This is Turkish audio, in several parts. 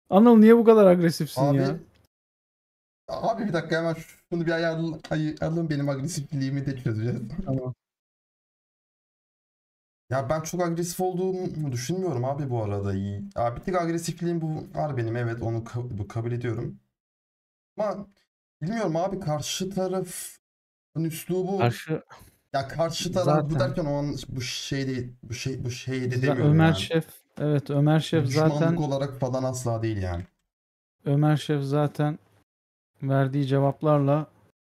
Anıl niye bu kadar agresifsin ya? Abi abi bir dakika hemen şunu bir ayarlayalım, benim agresifliğimi de çözeceğiz. Tamam. Ya ben çok agresif olduğumu düşünmüyorum abi bu arada. Abi bir tık agresifliğim bu var benim, evet, onu kabul ediyorum. Ama bilmiyorum abi, karşı tarafın üslubu, Karşı ya karşı taraf bu zaten derken o an bu şey değil, bu şey de demiyorum Ömer yani. Şef, evet Ömer Şef Düşmanlık zaten olarak falan asla değil yani. verdiği cevaplarla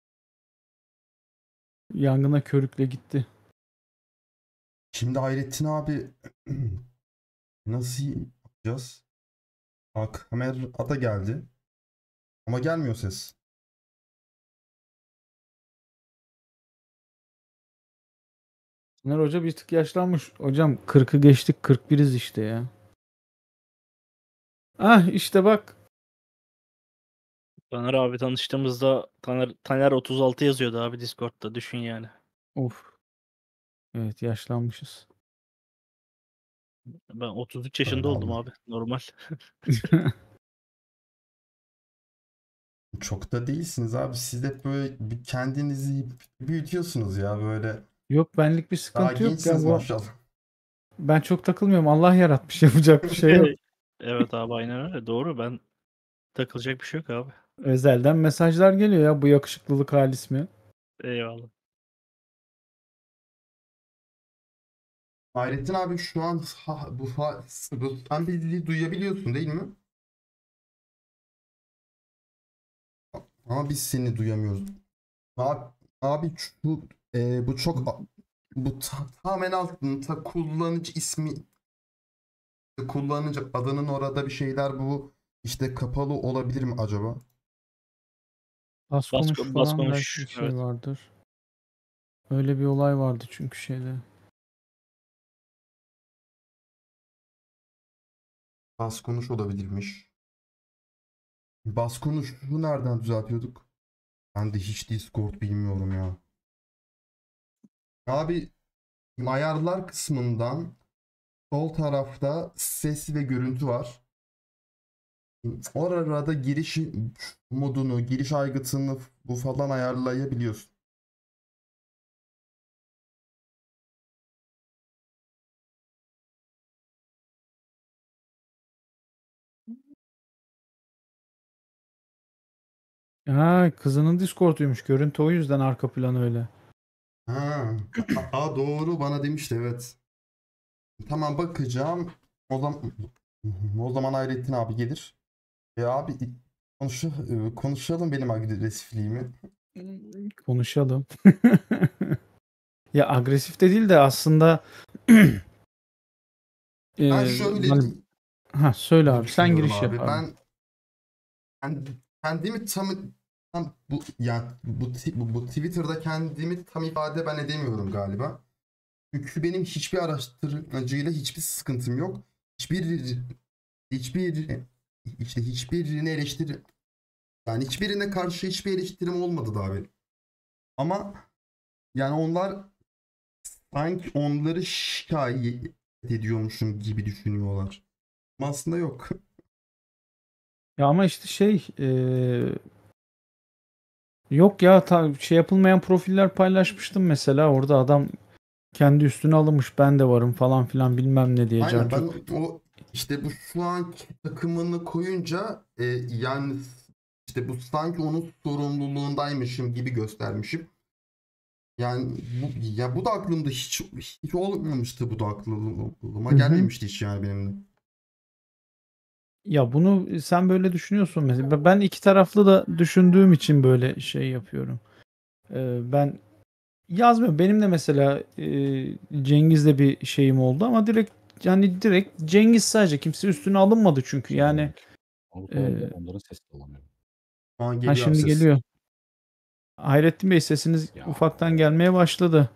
yangına körükle gitti. Şimdi Hayrettin abi nasıl yapacağız? Bak kamera da geldi ama gelmiyor ses. Soner Hoca bir tık yaşlanmış. Hocam 40'ı geçtik, 41'iz işte ya. Ah işte bak. Taner abi tanıştığımızda Taner 36 yazıyordu abi Discord'da, düşün yani. Of. Evet yaşlanmışız. Ben 33 yaşında Öyle oldum abi. abi, normal. Çok da değilsiniz abi. Siz hep böyle kendinizi büyütüyorsunuz ya böyle. Yok benlik bir Daha sıkıntı yok ya gençsiniz bu. maşallah. Ben çok takılmıyorum. Allah yaratmış. Yapacak bir şey yok. Evet abi, aynen öyle, doğru, ben takılacak bir şey yok abi. Özelden mesajlar geliyor ya bu yakışıklılık halis mi? Eyvallah. Hayrettin abi şu an sen bizi duyabiliyorsun değil mi? Ama biz seni duyamıyoruz. Abi, abi bu çok tamamen altında kullanıcı ismi, kullanıcı adının orada bir şeyler, bu işte kapalı olabilir mi acaba? Az Bas, konuş bas falan belki bir konuş, şey evet. vardır. Öyle bir olay vardı çünkü şeyde. Bas konuş olabilirmiş. Bas konuşu nereden düzeltiyorduk? Ben de hiç Discord bilmiyorum ya. Abi ayarlar kısmından sol tarafta ses ve görüntü var. Orada giriş modunu, giriş aygıtını bu falan ayarlayabiliyorsun. Ha kızının Discord'uymuş. Görüntü o yüzden arka planı öyle. Ha, doğru, bana demişti, evet. Tamam, bakacağım. O zaman o zaman Hayrettin abi gelir. Abi konuşalım benim agresifliğimi. Konuşalım. Ya agresif de değil de aslında Ben şöyle hani söyle abi sen düşünüyorum giriş yap abi. abi. Kendimi tam bu yani bu Twitter'da kendimi tam ifade ben edemiyorum galiba. Çünkü benim hiçbir araştırmacıyla hiçbir sıkıntım yok. Hiçbir işte hiçbirini yani hiçbirine karşı hiçbir eleştirim olmadı daha benim. Ama yani onlar sanki onları şikayet ediyormuşum gibi düşünüyorlar. Ama aslında yok. Ya ama işte yok ya şey yapılmayan profiller paylaşmıştım mesela orada adam kendi üstüne alınmış ben de varım falan filan bilmem ne diye Aynen, carcut. ben o işte bu şu anki takımını koyunca yani işte bu sanki onun sorumluluğundaymışım gibi göstermişim. Yani bu da aklımda hiç olmamıştı, bu da aklıma Hı hı. gelmemişti hiç yani benim de. Ya bunu sen böyle düşünüyorsun mesela. Ben iki taraflı da düşündüğüm için böyle şey yapıyorum. Ben yazmıyorum. Benim de mesela Cengiz'le bir şeyim oldu ama direkt Cengiz sadece kimse üstüne alınmadı çünkü yani Avrupa e, onların sesini alamıyorum. Şu an geliyor abi şimdi ses. geliyor. Hayrettin Bey sesiniz Ya ufaktan gelmeye başladı.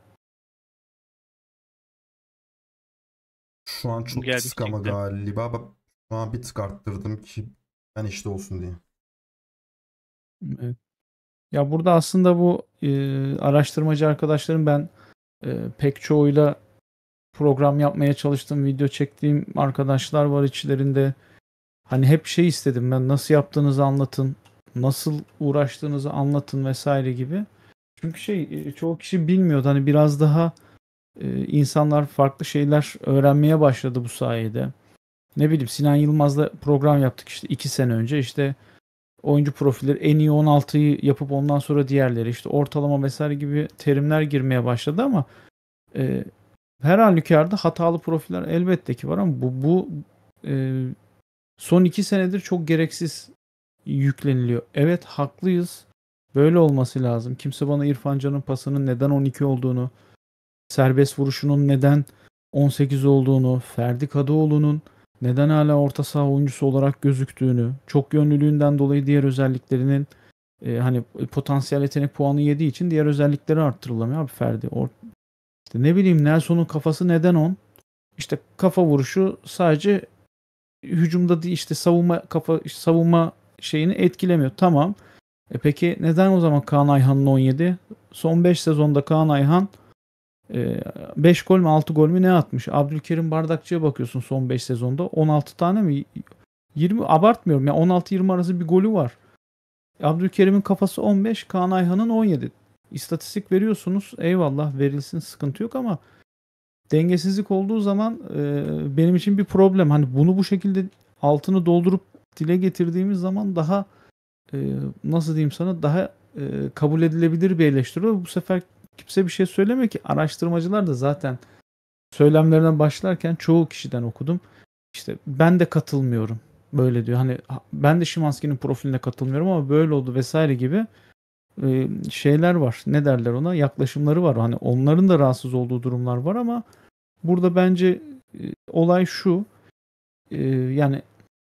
Şu an çok Geldik kısık ama çıktı. galiba. Bak, şu an bir tık arttırdım ki ben işte olsun diye. Evet. Ya burada aslında bu araştırmacı arkadaşlarım ben pek çoğuyla program yapmaya çalıştım, video çektiğim arkadaşlar var içlerinde. Hani hep şey istedim ben, nasıl yaptığınızı anlatın, nasıl uğraştığınızı anlatın vesaire gibi. Çünkü çoğu kişi bilmiyordu. Hani biraz daha insanlar farklı şeyler öğrenmeye başladı bu sayede. Ne bileyim, Sinan Yılmaz'la program yaptık işte 2 sene önce. İşte oyuncu profilleri en iyi 16'yı yapıp ondan sonra diğerleri, işte ortalama vesaire gibi terimler girmeye başladı ama e, her halükarda hatalı profiller elbette ki var ama bu e, son 2 senedir çok gereksiz yükleniliyor. Evet, haklıyız. Böyle olması lazım. Kimse bana İrfan Can'ın pasının neden 12 olduğunu, serbest vuruşunun neden 18 olduğunu, Ferdi Kadıoğlu'nun neden hala orta saha oyuncusu olarak gözüktüğünü, çok yönlülüğünden dolayı diğer özelliklerinin hani potansiyel yetenek puanı yediği için diğer özellikleri arttırılamıyor abi Ferdi. İşte ne bileyim, Nelson'un kafası neden 10? İşte kafa vuruşu sadece hücumda değil, işte savunma şeyini etkilemiyor. Tamam. Peki neden o zaman Kaan Ayhan'ın 17? Son 5 sezonda Kaan Ayhan 5 gol mü 6 gol mü ne atmış? Abdülkerim Bardakçı'ya bakıyorsun son 5 sezonda 16 tane mi? 20, abartmıyorum ya, 16-20 arası bir golü var. Abdülkerim'in kafası 15, Kaan Ayhan'ın 17. İstatistik veriyorsunuz. Eyvallah, verilsin, sıkıntı yok ama dengesizlik olduğu zaman benim için bir problem. Hani bunu bu şekilde altını doldurup dile getirdiğimiz zaman daha nasıl diyeyim sana, daha kabul edilebilir bir eleştiri. Bu sefer kimse bir şey söylemiyor ki. Araştırmacılar da zaten söylemlerine başlarken çoğu kişiden okudum. İşte ben de katılmıyorum. Böyle diyor. Hani ben de Szymański'nin profiline katılmıyorum ama böyle oldu vesaire gibi şeyler var. Ne derler ona? Yaklaşımları var. Hani onların da rahatsız olduğu durumlar var ama burada bence olay şu. Yani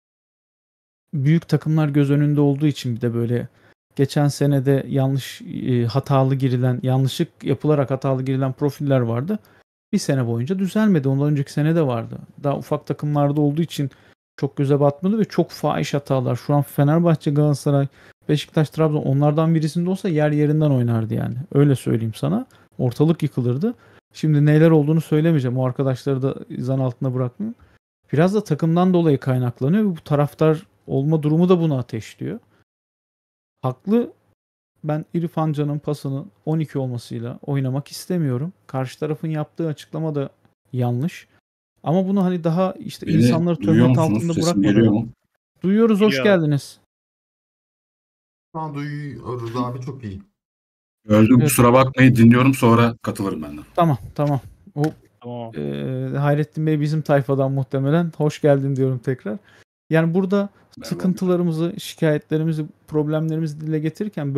büyük takımlar göz önünde olduğu için bir de böyle geçen senede yanlışlık yapılarak hatalı girilen profiller vardı. Bir sene boyunca düzelmedi. Ondan önceki sene de vardı. Daha ufak takımlarda olduğu için çok göze batmadı ve çok fahiş hatalar. Şu an Fenerbahçe, Galatasaray, Beşiktaş, Trabzon onlardan birisinde olsa yer yerinden oynardı yani. Öyle söyleyeyim sana. Ortalık yıkılırdı. Şimdi neler olduğunu söylemeyeceğim. O arkadaşları da zan altında bırakmayayım. Biraz da takımdan dolayı kaynaklanıyor ve bu taraftar olma durumu da bunu ateşliyor. Haklı. Ben İrfan Can'ın pasının 12 olmasıyla oynamak istemiyorum. Karşı tarafın yaptığı açıklama da yanlış. Ama bunu hani daha işte Beni insanları duyuyor töhmet musunuz? altında Sesim geliyor bırakmadan. mu? Duyuyoruz, hoş Ya, geldiniz. Şu an duyuyoruz abi, çok iyi. Gördüm, Evet, kusura bakmayın, dinliyorum, sonra katılırım ben de. tamam. O tamam. Hayrettin Bey bizim tayfadan muhtemelen. Hoş geldin diyorum tekrar. Yani burada Merhaba. sıkıntılarımızı, şikayetlerimizi, problemlerimizi dile getirirken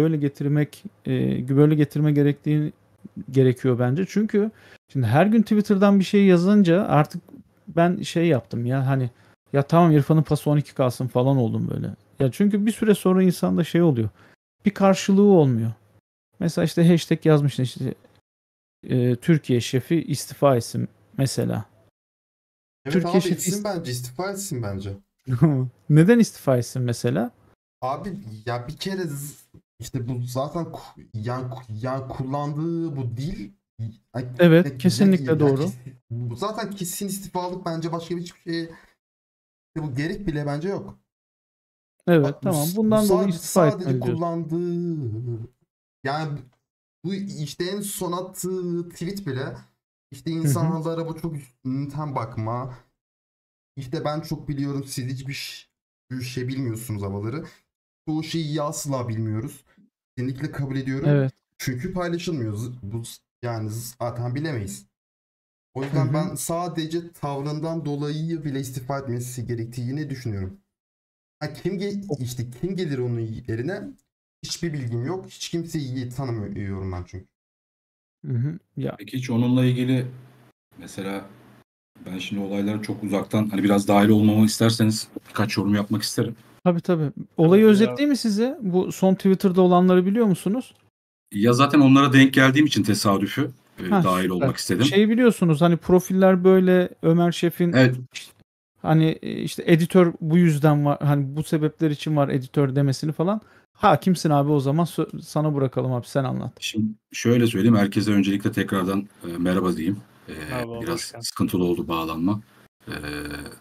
böyle getirme gerekiyor bence. Çünkü şimdi her gün Twitter'dan bir şey yazınca artık ben şey yaptım ya, hani ya tamam İrfan'ın pası 12 kalsın falan oldum böyle. Ya çünkü bir süre sonra insanda şey oluyor. Bir karşılığı olmuyor. Mesela işte hashtag yazmışsın işte Türkiye şefi istifa etsin mesela. Evet Türkiye abi, şefi etsin bence, istifa etsin bence. neden istifa etsin mesela? Abi ya bir kere işte bu zaten yani kullandığı bu dil Evet, kesinlikle doğru. bu zaten kesin istifalık, bence başka hiçbir şeye bu gerek bile bence yok. Evet, Bak tamam. Bundan dolayı istifa sadece etmeli diyorsun. kullandığı, yani bu işte en son attığı tweet bile işte Hı hı. insanlara bu çok üstünden bakma. İşte ben çok biliyorum, siz hiçbir şey bilmiyorsunuz havaları. Çoğu şeyi asla bilmiyoruz. Kesinlikle kabul ediyorum. Evet. Çünkü paylaşılmıyor. Bu yani zaten bilemeyiz. O Hı yüzden hı. ben sadece tavrından dolayı bile istifa etmesi gerektiğini düşünüyorum. Ha, kim gelir onun yerine, hiçbir bilgim yok. Hiç kimseyi tanımıyorum ben çünkü. Hı hı. Ya Peki hiç onunla ilgili mesela, ben şimdi olaylara çok uzaktan, hani biraz dahil olmamı isterseniz birkaç yorum yapmak isterim. tabii. Olayı Tabii, özetleyeyim mi size? Bu son Twitter'da olanları biliyor musunuz? Ya zaten onlara denk geldiğim için tesadüfü Ha, dahil süper. olmak istedim. Şeyi biliyorsunuz, hani profiller böyle Ömer Şef'in Evet, hani işte editör bu yüzden var, hani bu sebepler için var editör demesini falan. Hakimsin abi, o zaman sana bırakalım abi, sen anlat. şimdi şöyle söyleyeyim, herkese öncelikle tekrardan merhaba diyeyim. merhaba, hoş Biraz geldin. sıkıntılı oldu bağlanma. E,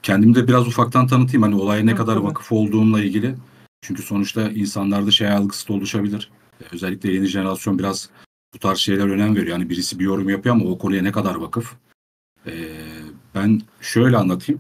kendimi de biraz ufaktan tanıtayım. Hani olaya ne Tabii, kadar tabii. vakıf olduğumla ilgili. Çünkü sonuçta insanlarda şey algısı da oluşabilir. Özellikle yeni jenerasyon biraz bu tarz şeyler önem veriyor. Yani birisi bir yorum yapıyor ama o konuya ne kadar vakıf? Ben şöyle anlatayım.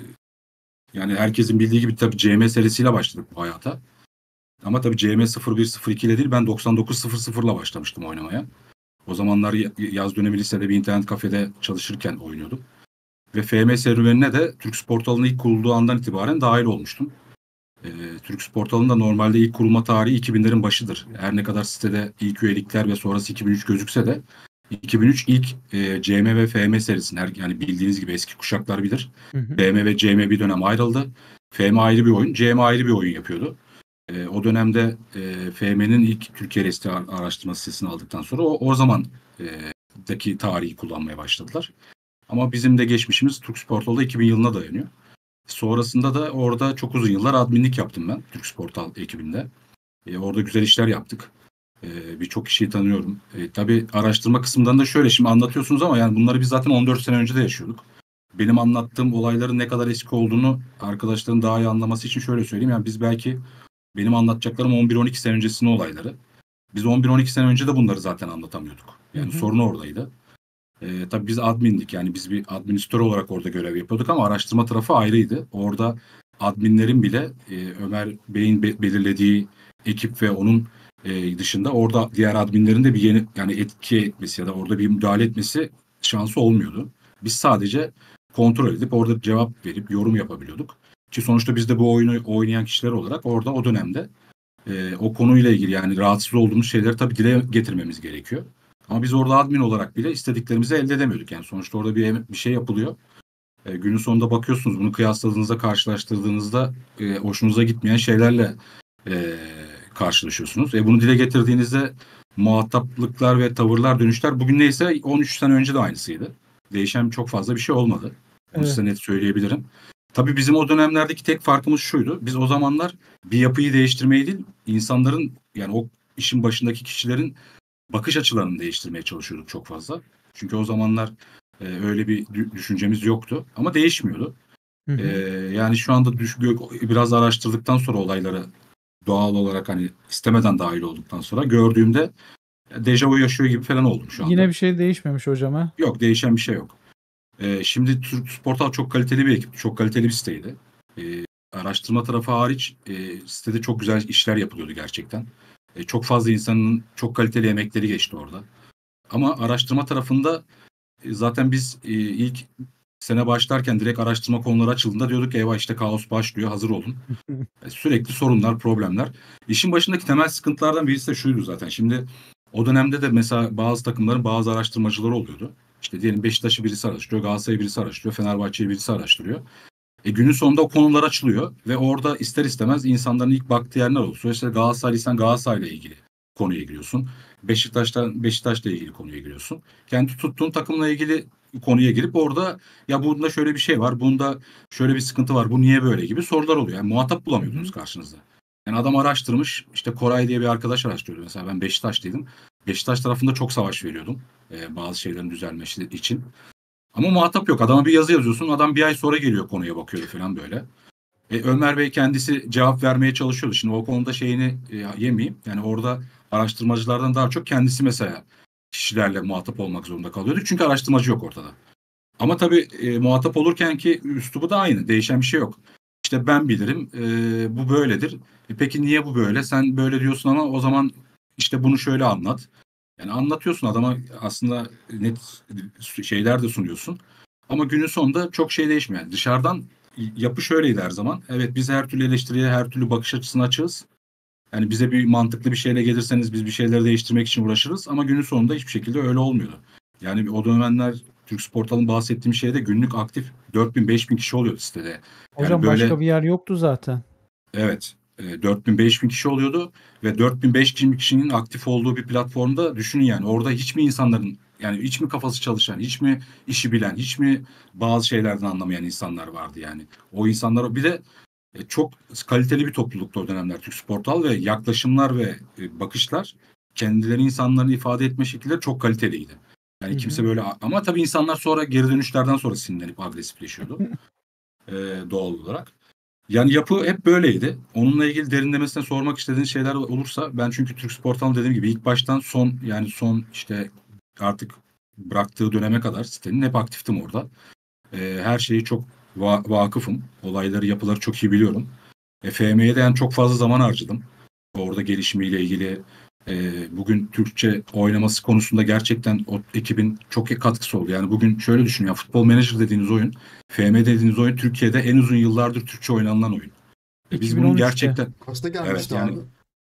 Yani herkesin bildiği gibi tabii CM serisiyle başladık bu hayata. Ama tabii CM 0102 ile değil, ben 9900 ile başlamıştım oynamaya. O zamanlar yaz dönemi lisede bir internet kafede çalışırken oynuyordum. Ve FM serüvenine de Türk Spor Portalı'nın ilk kurulduğu andan itibaren dahil olmuştum. Türk Spor Portalı'nın da normalde ilk kurulma tarihi 2000'lerin başıdır. Her ne kadar sitede ilk üyelikler ve sonrası 2003 gözükse de 2003 ilk CM ve FM serisinin, yani bildiğiniz gibi eski kuşaklar bilir. Hı hı. FM ve CM bir dönem ayrıldı. FM ayrı bir oyun, CM ayrı bir oyun yapıyordu. O dönemde FM'nin ilk Türkiye Resti araştırma sitesini aldıktan sonra o zaman daki tarihi kullanmaya başladılar. Ama bizim de geçmişimiz Türk Spor Portalı'da 2000 yılına dayanıyor. Sonrasında da orada çok uzun yıllar adminlik yaptım ben Türk Spor Portal ekibinde. Orada güzel işler yaptık. Birçok kişiyi tanıyorum. Tabii araştırma kısmından da şöyle, şimdi anlatıyorsunuz ama yani bunları biz zaten 14 sene önce de yaşıyorduk. Benim anlattığım olayların ne kadar eski olduğunu arkadaşların daha iyi anlaması için şöyle söyleyeyim. Yani biz belki, benim anlatacaklarım 11-12 sene öncesinin olayları. Biz 11-12 sene önce de bunları zaten anlatamıyorduk. Yani Hı hı. sorun oradaydı. Tabii biz admindik, yani biz bir administratör olarak orada görev yapıyorduk ama araştırma tarafı ayrıydı. Orada adminlerin bile Ömer Bey'in belirlediği ekip ve onun dışında orada diğer adminlerin de bir yeni, yani etki etmesi ya da orada bir müdahale etmesi şansı olmuyordu. Biz sadece kontrol edip orada cevap verip yorum yapabiliyorduk. Ki sonuçta biz de bu oyunu oynayan kişiler olarak orada o dönemde o konuyla ilgili yani rahatsız olduğumuz şeyleri tabii dile getirmemiz gerekiyor. Ama biz orada admin olarak bile istediklerimizi elde edemiyorduk. Yani sonuçta orada bir şey yapılıyor. Günün sonunda bakıyorsunuz, bunu kıyasladığınızda, karşılaştırdığınızda hoşunuza gitmeyen şeylerle karşılaşıyorsunuz. Bunu dile getirdiğinizde muhataplıklar ve tavırlar, dönüşler bugün neyse 13 sene önce de aynısıydı. Değişen çok fazla bir şey olmadı. Bunu Evet. size net söyleyebilirim. Tabii bizim o dönemlerdeki tek farkımız şuydu. Biz o zamanlar bir yapıyı değiştirmeyi değil, insanların, yani o işin başındaki kişilerin bakış açılarını değiştirmeye çalışıyorduk çok fazla. Çünkü o zamanlar öyle bir düşüncemiz yoktu. Ama değişmiyordu. Hı hı. Yani şu anda biraz araştırdıktan sonra olayları, doğal olarak hani istemeden dahil olduktan sonra gördüğümde dejavu yaşıyor gibi falan oldum şu anda. Yine bir şey değişmemiş hocam ha. Yok, değişen bir şey yok. Şimdi Türk Spor Portal çok kaliteli bir ekip, çok kaliteli bir siteydi. Araştırma tarafı hariç sitede çok güzel işler yapılıyordu gerçekten. Çok fazla insanın çok kaliteli emekleri geçti orada. Ama araştırma tarafında zaten biz ilk sene başlarken direkt araştırma konuları açıldığında diyorduk ki eyvah işte kaos başlıyor, hazır olun. Sürekli sorunlar, problemler. İşin başındaki temel sıkıntılardan birisi de şuydu zaten. Şimdi o dönemde de mesela bazı takımların bazı araştırmacıları oluyordu. İşte diyelim Beşiktaş'ı birisi araştırıyor, Galatasaray'ı birisi araştırıyor, Fenerbahçe'yi birisi araştırıyor. Günün sonunda o konular açılıyor ve orada ister istemez insanların ilk baktığı yerler oluyor. İşte Galatasaraylıysan Galatasaray'la ilgili konuya giriyorsun. Beşiktaş'la ilgili konuya giriyorsun. Kendi tuttuğun takımla ilgili konuya girip orada ya bunda şöyle bir şey var, bunda şöyle bir sıkıntı var, bu niye böyle gibi sorular oluyor. Yani muhatap bulamıyordunuz karşınızda. Yani adam araştırmış, işte Koray diye bir arkadaş araştırıyordu. Mesela ben Beşiktaş'taydım. Beşiktaş tarafında çok savaş veriyordum bazı şeylerin düzelmesi için. Ama muhatap yok. Adama bir yazı yazıyorsun. Adam bir ay sonra geliyor, konuya bakıyor falan böyle. Ömer Bey kendisi cevap vermeye çalışıyordu. Şimdi o konuda şeyini yemeyeyim. Yani orada araştırmacılardan daha çok kendisi mesela kişilerle muhatap olmak zorunda kalıyordu. Çünkü araştırmacı yok ortada. Ama tabii muhatap olurken ki üslubu da aynı. Değişen bir şey yok. İşte ben bilirim. Bu böyledir. Peki niye bu böyle? Sen böyle diyorsun ama o zaman işte bunu şöyle anlat. Yani anlatıyorsun adama, aslında net şeyler de sunuyorsun. Ama günün sonunda çok şey değişmiyor. Yani dışarıdan yapı şöyleydi her zaman. Evet, biz her türlü eleştiriye, her türlü bakış açısına açığız. Yani bize bir mantıklı bir şeyle gelirseniz biz bir şeyleri değiştirmek için uğraşırız. Ama günün sonunda hiçbir şekilde öyle olmuyordu. Yani o dönemler Türk Spor Portalı'nın bahsettiğim şeyde günlük aktif 4000-5000 kişi oluyordu sitede. Yani Hocam böyle, başka bir yer yoktu zaten. evet, 4000-5000 kişi oluyordu ve 4000-5000 kişinin aktif olduğu bir platformda düşünün, yani orada hiç mi insanların, yani hiç mi kafası çalışan, hiç mi işi bilen, hiç mi bazı şeylerden anlamayan insanlar vardı yani. O insanlar bir de çok kaliteli bir topluluktu o dönemler Türk Spor Portal ve yaklaşımlar ve bakışlar, kendileri insanların ifade etme şekilleri çok kaliteliydi. Yani kimse böyle, ama tabii insanlar sonra geri dönüşlerden sonra sinirlenip agresifleşiyordu. doğal olarak. Yani yapı hep böyleydi. Onunla ilgili derinlemesine sormak istediğiniz şeyler olursa ben çünkü Türk Spor Total dediğim gibi ilk baştan son işte artık bıraktığı döneme kadar sitenin hep aktiftim orada. Her şeyi çok vakıfım. Olayları, yapıları çok iyi biliyorum. FM'ye de yani çok fazla zaman harcadım. Orada gelişimiyle ilgili bugün Türkçe oynaması konusunda gerçekten o ekibin çok katkısı oldu. Yani bugün şöyle düşünün ya, Futbol Manager dediğiniz oyun, FM dediğiniz oyun Türkiye'de en uzun yıllardır Türkçe oynanılan oyun. Biz bunun 2013'te. gerçekten Kaçta evet gelmişti yani abi?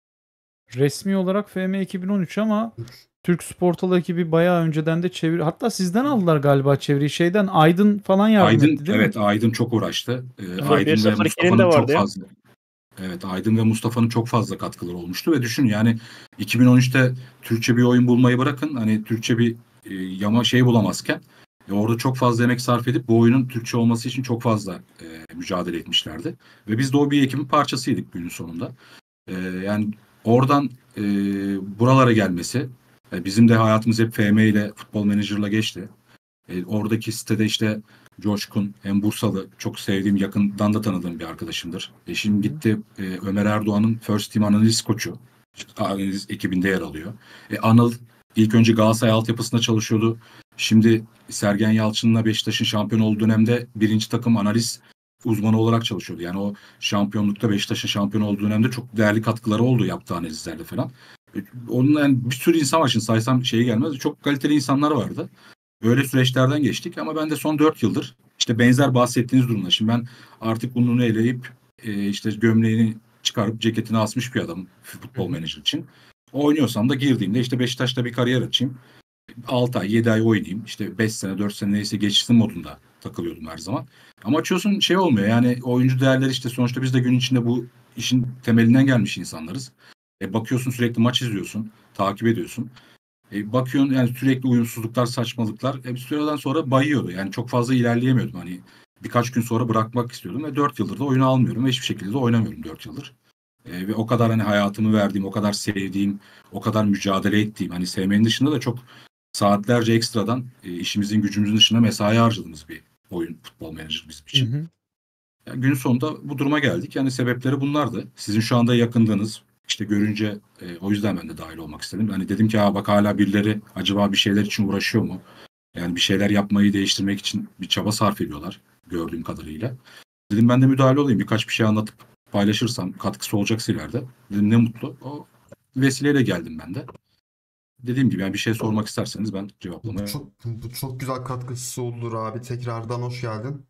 Resmi olarak FM 2013 ama Türk Sportal ekibi bayağı önceden de çeviri. Hatta sizden aldılar galiba çeviriyi. Şeyden Aydın falan yardım Aydın, etti değil mi? evet Aydın çok uğraştı. Tabii Aydın ve 1-0-2'nin de Mustafa'nın çok vardı ya. fazla Aydın ve Mustafa'nın çok fazla katkıları olmuştu ve düşün yani 2013'te Türkçe bir oyun bulmayı bırakın, hani Türkçe bir yama şey bulamazken orada çok fazla emek sarf edip bu oyunun Türkçe olması için çok fazla mücadele etmişlerdi ve biz de o bir ekibin parçasıydık günün sonunda. Yani oradan buralara gelmesi, bizim de hayatımız hep FM ile Futbol Manager'la geçti. Oradaki sitede işte Coşkun, hem Bursalı, çok sevdiğim, yakından da tanıdığım bir arkadaşımdır. Şimdi gitti Ömer Erdoğan'ın First Team analiz koçu. Analiz ekibinde yer alıyor. Anıl ilk önce Galatasaray altyapısında çalışıyordu. Şimdi Sergen Yalçın'la Beşiktaş'ın şampiyon olduğu dönemde birinci takım analiz uzmanı olarak çalışıyordu. Yani o şampiyonlukta, Beşiktaş'ın şampiyon olduğu dönemde çok değerli katkıları oldu yaptığı analizlerde falan. Onun yani bir sürü insan var, şimdi saysam şeyi gelmez. Çok kaliteli insanlar vardı. Böyle süreçlerden geçtik ama ben de son 4 yıldır işte benzer bahsettiğiniz durumda. Şimdi ben artık ununu eleyip işte gömleğini çıkarıp ceketini asmış bir adamım futbol menajer için. Oynuyorsam da girdiğimde işte Beşiktaş'ta bir kariyer açayım. 6 ay 7 ay oynayayım. İşte 5 sene 4 sene neyse geçsin modunda takılıyordum her zaman. Ama açıyorsun şey olmuyor yani, oyuncu değerleri işte sonuçta biz de gün içinde bu işin temelinden gelmiş insanlarız. Bakıyorsun sürekli maç izliyorsun, takip ediyorsun. Bakıyorsun yani sürekli uyumsuzluklar, saçmalıklar. Bir süreden sonra bayıyordu. Yani çok fazla ilerleyemiyordum. Hani birkaç gün sonra bırakmak istiyordum ve 4 yıldır da oyunu almıyorum ve hiçbir şekilde de oynamıyorum 4 yıldır. Ve o kadar hani hayatımı verdiğim, o kadar sevdiğim, o kadar mücadele ettiğim, hani sevmenin dışında da çok saatlerce ekstradan işimizin gücümüzün dışında mesai harcadığımız bir oyun Futbol Manager bizim Hı için. hı. Yani gün sonunda bu duruma geldik. Yani sebepleri bunlardı. Sizin şu anda yakındığınız, işte görünce o yüzden ben de dahil olmak istedim. Hani dedim ki bak hala birileri acaba bir şeyler için uğraşıyor mu? Yani bir şeyler yapmayı değiştirmek için bir çaba sarf ediyorlar gördüğüm kadarıyla. Dedim ben de müdahale olayım. Birkaç bir şey anlatıp paylaşırsam katkısı olacaksa ileride. Dedim ne mutlu. O vesileyle geldim ben de. Dediğim gibi yani bir şey sormak isterseniz ben Bu cevaplamaya... çok güzel katkısı olur abi. Tekrardan hoş geldin.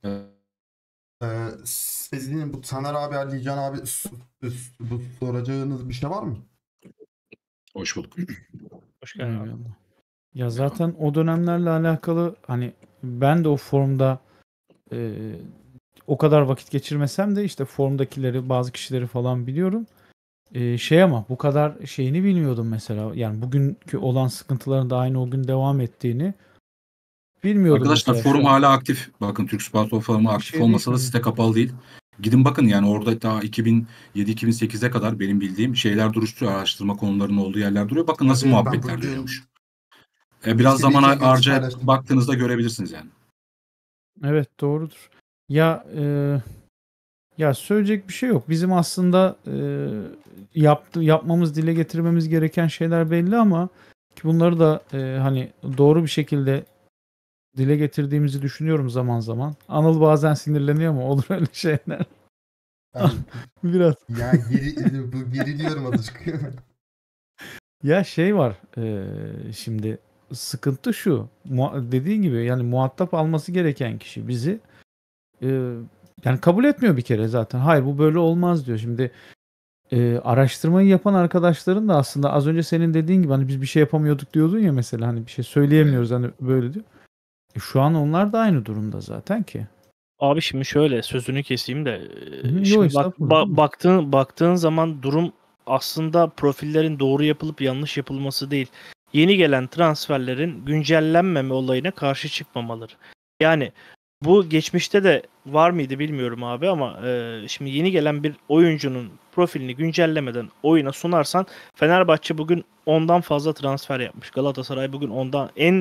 Sizin bu Taner abi, Ali Can abi bu soracağınız bir şey var mı? Hoş bulduk. Hoş geldin abi. Eyvallah. Ya zaten o dönemlerle alakalı hani ben de o forumda e, o kadar vakit geçirmesem de işte forumdakileri, bazı kişileri falan biliyorum. Şey ama bu kadar şeyini bilmiyordum mesela. Yani bugünkü olan sıkıntıların da aynı o gün devam ettiğini bilmiyordum Arkadaşlar mesela şu forum an. hala aktif. Bakın Türk Spor Forumu Bir aktif şey olmasa da değişmedi. site kapalı değil. Gidin bakın yani orada daha 2007-2008'e kadar benim bildiğim şeyler duruşturuyor. Araştırma konularının olduğu yerler duruyor. Bakın nasıl Evet, ben muhabbetler bugün dönüyormuş. Biraz işte bir zaman iki görüntü harcayıp paylaştım. baktığınızda görebilirsiniz yani. Evet doğrudur. Ya ya söyleyecek bir şey yok. Bizim aslında yapmamız, dile getirmemiz gereken şeyler belli ama ki bunları da hani doğru bir şekilde dile getirdiğimizi düşünüyorum zaman zaman. Anıl bazen sinirleniyor ama olur öyle şeyler. Ben Biraz. ya geriliyorum azıcık. Ya şey var şimdi sıkıntı şu. Dediğin gibi yani muhatap alması gereken kişi bizi e, yani kabul etmiyor bir kere zaten. Hayır bu böyle olmaz diyor. Şimdi araştırmayı yapan arkadaşların da aslında az önce senin dediğin gibi hani biz bir şey yapamıyorduk diyordun ya mesela hani bir şey söyleyemiyoruz hani böyle diyor. Şu an onlar da aynı durumda zaten ki. Abi şimdi şöyle sözünü keseyim de Yok şimdi estağfurullah. baktığın zaman durum aslında profillerin doğru yapılıp yanlış yapılması değil. Yeni gelen transferlerin güncellenmeme olayına karşı çıkmamaları. Yani bu geçmişte de var mıydı bilmiyorum abi ama şimdi yeni gelen bir oyuncunun profilini güncellemeden oyuna sunarsan Fenerbahçe bugün ondan fazla transfer yapmış. Galatasaray bugün ondan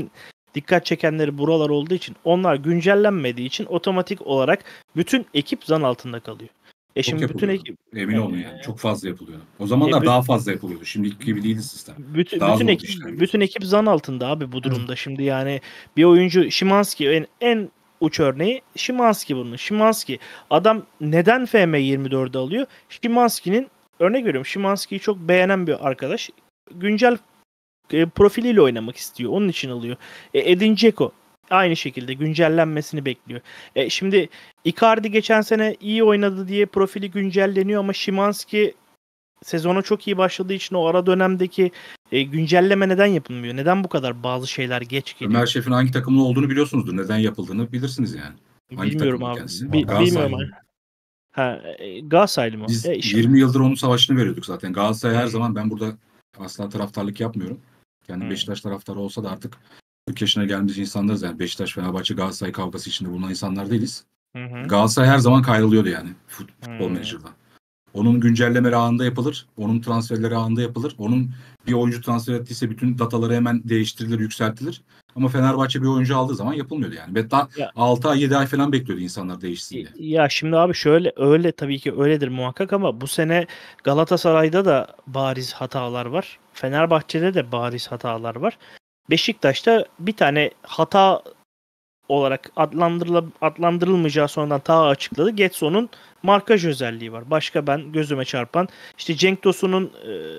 dikkat çekenleri buralar olduğu için, onlar güncellenmediği için otomatik olarak bütün ekip zan altında kalıyor. Çok Şimdi bütün yapılıyor. ekip Emin olun yani. Çok fazla yapılıyor. O zamanlar bü- daha fazla yapılıyordu. Şimdiki gibi değildi sistem. Daha bütün zor ekip işler bütün ekip zan altında abi bu durumda. Şimdi yani bir oyuncu Szymański en uç örneği Szymański bunun. Szymański adam neden FM24'ü alıyor? Szymański'nin örnek veriyorum. Szymański'yi çok beğenen bir arkadaş. Güncel profiliyle oynamak istiyor. Onun için alıyor. Edin Dzeko aynı şekilde güncellenmesini bekliyor. Şimdi Icardi geçen sene iyi oynadı diye profili güncelleniyor ama Szymański sezona çok iyi başladığı için o ara dönemdeki güncelleme neden yapılmıyor? Neden bu kadar bazı şeyler geç geliyor? Ömer Şef'in hangi takımlı olduğunu biliyorsunuzdur. Neden yapıldığını bilirsiniz yani. Hangi Bilmiyorum takımlı abi. kendisi? Bilmiyorum Galatasaray. abi. Galatasaraylı mı? Biz İşte 20 yıldır onun savaşını veriyorduk zaten. Galatasaray her Hmm. zaman, ben burada asla taraftarlık yapmıyorum. Kendi Beşiktaş taraftarı olsa da artık 40 yaşına gelmiş insanlarız yani. Beşiktaş, Fenerbahçe, Galatasaray kavgası içinde bulunan insanlar değiliz. Galatasaray her zaman kayrılıyordu yani futbol menajerden. Onun güncellemeleri anında yapılır. Onun transferleri anında yapılır. Onun bir oyuncu transfer ettiyse bütün dataları hemen değiştirilir, yükseltilir. Ama Fenerbahçe bir oyuncu aldığı zaman yapılmıyordu yani. Ve daha Ya- 6 ay 7 ay falan bekliyordu insanlar değişsin diye. Ya şimdi abi şöyle öyle tabii ki öyledir muhakkak ama bu sene Galatasaray'da da bariz hatalar var. Fenerbahçe'de de bariz hatalar var. Beşiktaş'ta bir tane hata olarak adlandırılmayacağı sonradan ta açıkladı. Getson'un markaj özelliği var. Başka ben gözüme çarpan işte Cenk Tosun'un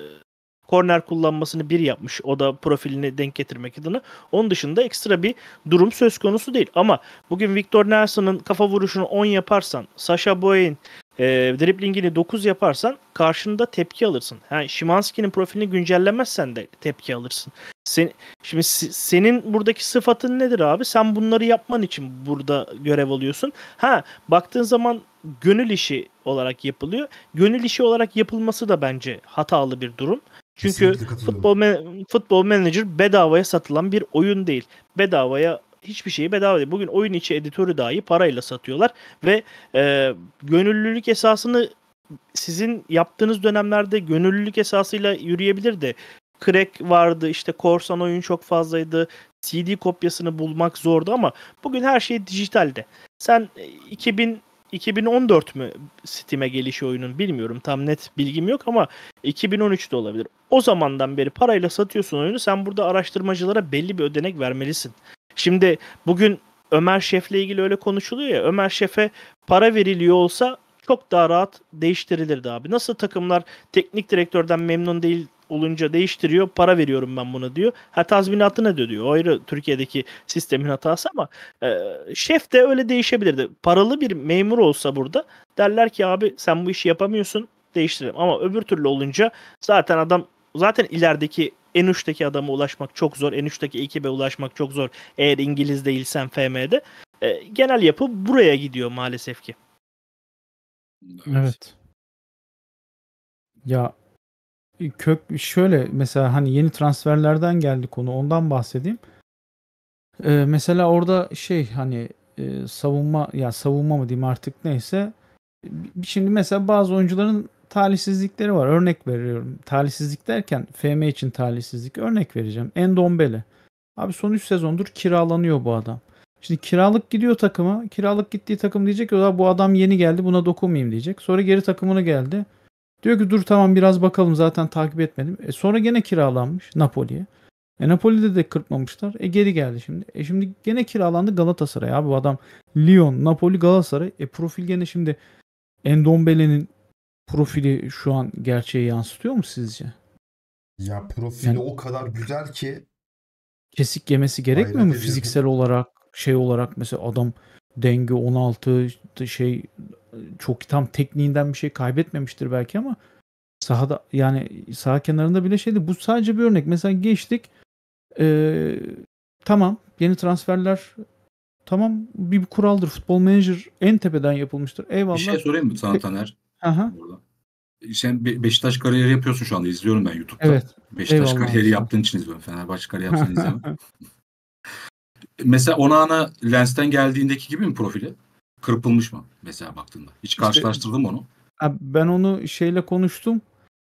korner kullanmasını bir yapmış. O da profilini denk getirmek adına. Onun dışında ekstra bir durum söz konusu değil. Ama bugün Victor Nelson'ın kafa vuruşunu 10 yaparsan, Sacha Boey'in driblingini 9 yaparsan karşında tepki alırsın. Yani Szymański'nin profilini güncellemezsen de tepki alırsın. Şimdi senin buradaki sıfatın nedir abi? Sen bunları yapman için burada görev alıyorsun. Baktığın zaman gönül işi olarak yapılıyor. Gönül işi olarak yapılması da bence hatalı bir durum. Çünkü Kesinlikle katılıyorum. Futbol Manager bedavaya satılan bir oyun değil. Bedavaya hiçbir şeyi bedava değil. Bugün oyun içi editörü dahi parayla satıyorlar ve gönüllülük esasını sizin yaptığınız dönemlerde gönüllülük esasıyla yürüyebilir de crack vardı, işte korsan oyun çok fazlaydı. CD kopyasını bulmak zordu ama bugün her şey dijitalde. Sen 2014 mü Steam'e gelişi oyunun bilmiyorum. Tam net bilgim yok ama 2013'te olabilir. O zamandan beri parayla satıyorsun oyunu. Sen burada araştırmacılara belli bir ödenek vermelisin. Şimdi bugün Ömer Şef'le ilgili öyle konuşuluyor ya. Ömer Şef'e para veriliyor olsa çok daha rahat değiştirilirdi abi. Nasıl takımlar teknik direktörden memnun değil olunca değiştiriyor. Para veriyorum ben buna diyor. Tazminatını da diyor. O ayrı Türkiye'deki sistemin hatası ama şef de öyle değişebilirdi. Paralı bir memur olsa burada derler ki abi sen bu işi yapamıyorsun, değiştirelim. Ama öbür türlü olunca zaten ilerideki en uçtaki adama ulaşmak çok zor. En uçtaki ekibe ulaşmak çok zor. Eğer İngiliz değilsen FM'de. Genel yapı buraya gidiyor maalesef ki. Evet. Ya şöyle mesela hani yeni transferlerden geldi konu, ondan bahsedeyim. Mesela orada hani savunma mı diyeyim artık, neyse. Şimdi mesela bazı oyuncuların talihsizlikleri var. Örnek veriyorum. Talihsizlik derken FM için talihsizlik. Örnek vereceğim. Endombele. Abi son 3 sezondur kiralanıyor bu adam. Şimdi kiralık gidiyor takıma. Kiralık gittiği takım diyecek ki bu adam yeni geldi, buna dokunmayayım diyecek. Sonra geri takımına geldi. Diyor ki dur tamam biraz bakalım, zaten takip etmedim. Sonra gene kiralanmış Napoli'ye. Napoli'de de kırpmamışlar. Geri geldi şimdi. Şimdi gene kiralandı Galatasaray. Abi bu adam Lyon, Napoli, Galatasaray. Profil gene şimdi Endombele'nin profili şu an gerçeği yansıtıyor mu sizce? Ya profili Yani o kadar güzel ki kesik yemesi gerekmiyor hayret mu ediyorum. fiziksel olarak, olarak mesela adam denge 16 çok tam tekniğinden bir şey kaybetmemiştir belki ama sahada, yani saha kenarında bile şeydi. Bu sadece bir örnek. Mesela geçtik. Tamam, yeni transferler tamam, bir kuraldır. Futbol Manager en tepeden yapılmıştır. Eyvallah. Bir şey sorayım mı sana Taner? Aha. Burada. Sen Beşiktaş kariyeri yapıyorsun şu anda. İzliyorum ben YouTube'da. Evet. Beşiktaş Eyvallah kariyeri abi. yaptığın için izliyorum. Fenerbahçe kariyeri yapsan izlemem. Mesela Onana Lens'ten geldiğindeki gibi mi profili? Kırpılmış mı mesela baktığında? Hiç karşılaştırdın mı onu? Abi ben onu şeyle konuştum.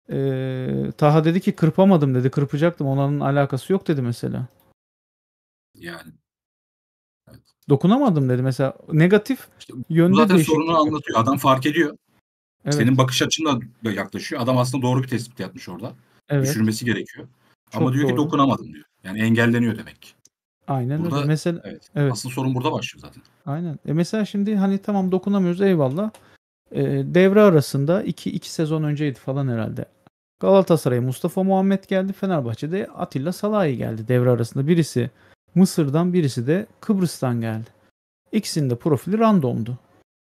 Taha dedi ki kırpamadım dedi. Kırpacaktım. Onların alakası yok dedi mesela. Yani Dokunamadım dedi mesela. Negatif işte bu yönde zaten değişiklik sorunu yok. anlatıyor. Adam fark ediyor. Evet. Senin bakış açınla da yaklaşıyor. Adam aslında doğru bir tespit yapmış orada. Evet. Düşürmesi gerekiyor. Ama Çok diyor ki doğru. dokunamadım diyor. Yani engelleniyor demek ki. Aynen öyle. Burada Mesela evet. evet. Asıl sorun burada başlıyor zaten. Aynen. Mesela şimdi hani tamam dokunamıyoruz eyvallah. Devre arasında 2 sezon önceydi falan herhalde. Galatasaray'a Mustafa Muhammed geldi. Fenerbahçe'de Atilla Salahi geldi devre arasında. Birisi Mısır'dan, birisi de Kıbrıs'tan geldi. İkisinin de profili randomdu.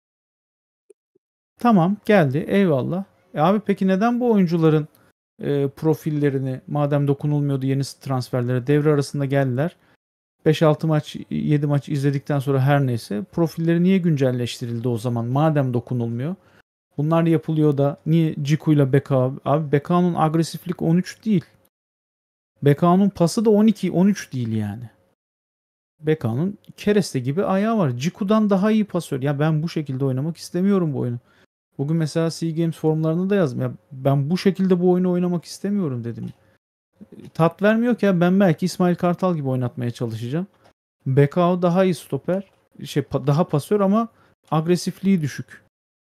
Tamam geldi eyvallah. Abi peki neden bu oyuncuların profillerini madem dokunulmuyordu yeni transferlere devre arasında geldiler. 5-6 maç 7 maç izledikten sonra her neyse profilleri niye güncelleştirildi o zaman madem dokunulmuyor? Bunlar yapılıyor da niye Ciku ile Beka abi Beka'nın agresiflik 13 değil. Beka'nın pası da 12-13 değil yani. Beka'nın kereste gibi ayağı var. Ciku'dan daha iyi pasör. Ya ben bu şekilde oynamak istemiyorum bu oyunu. Bugün mesela SEA Games forumlarında da yazdım. Ya ben bu şekilde bu oyunu oynamak istemiyorum dedim. Tat vermiyor ki ya ben belki İsmail Kartal gibi oynatmaya çalışacağım. Bekao daha iyi stoper. Daha pasör ama agresifliği düşük.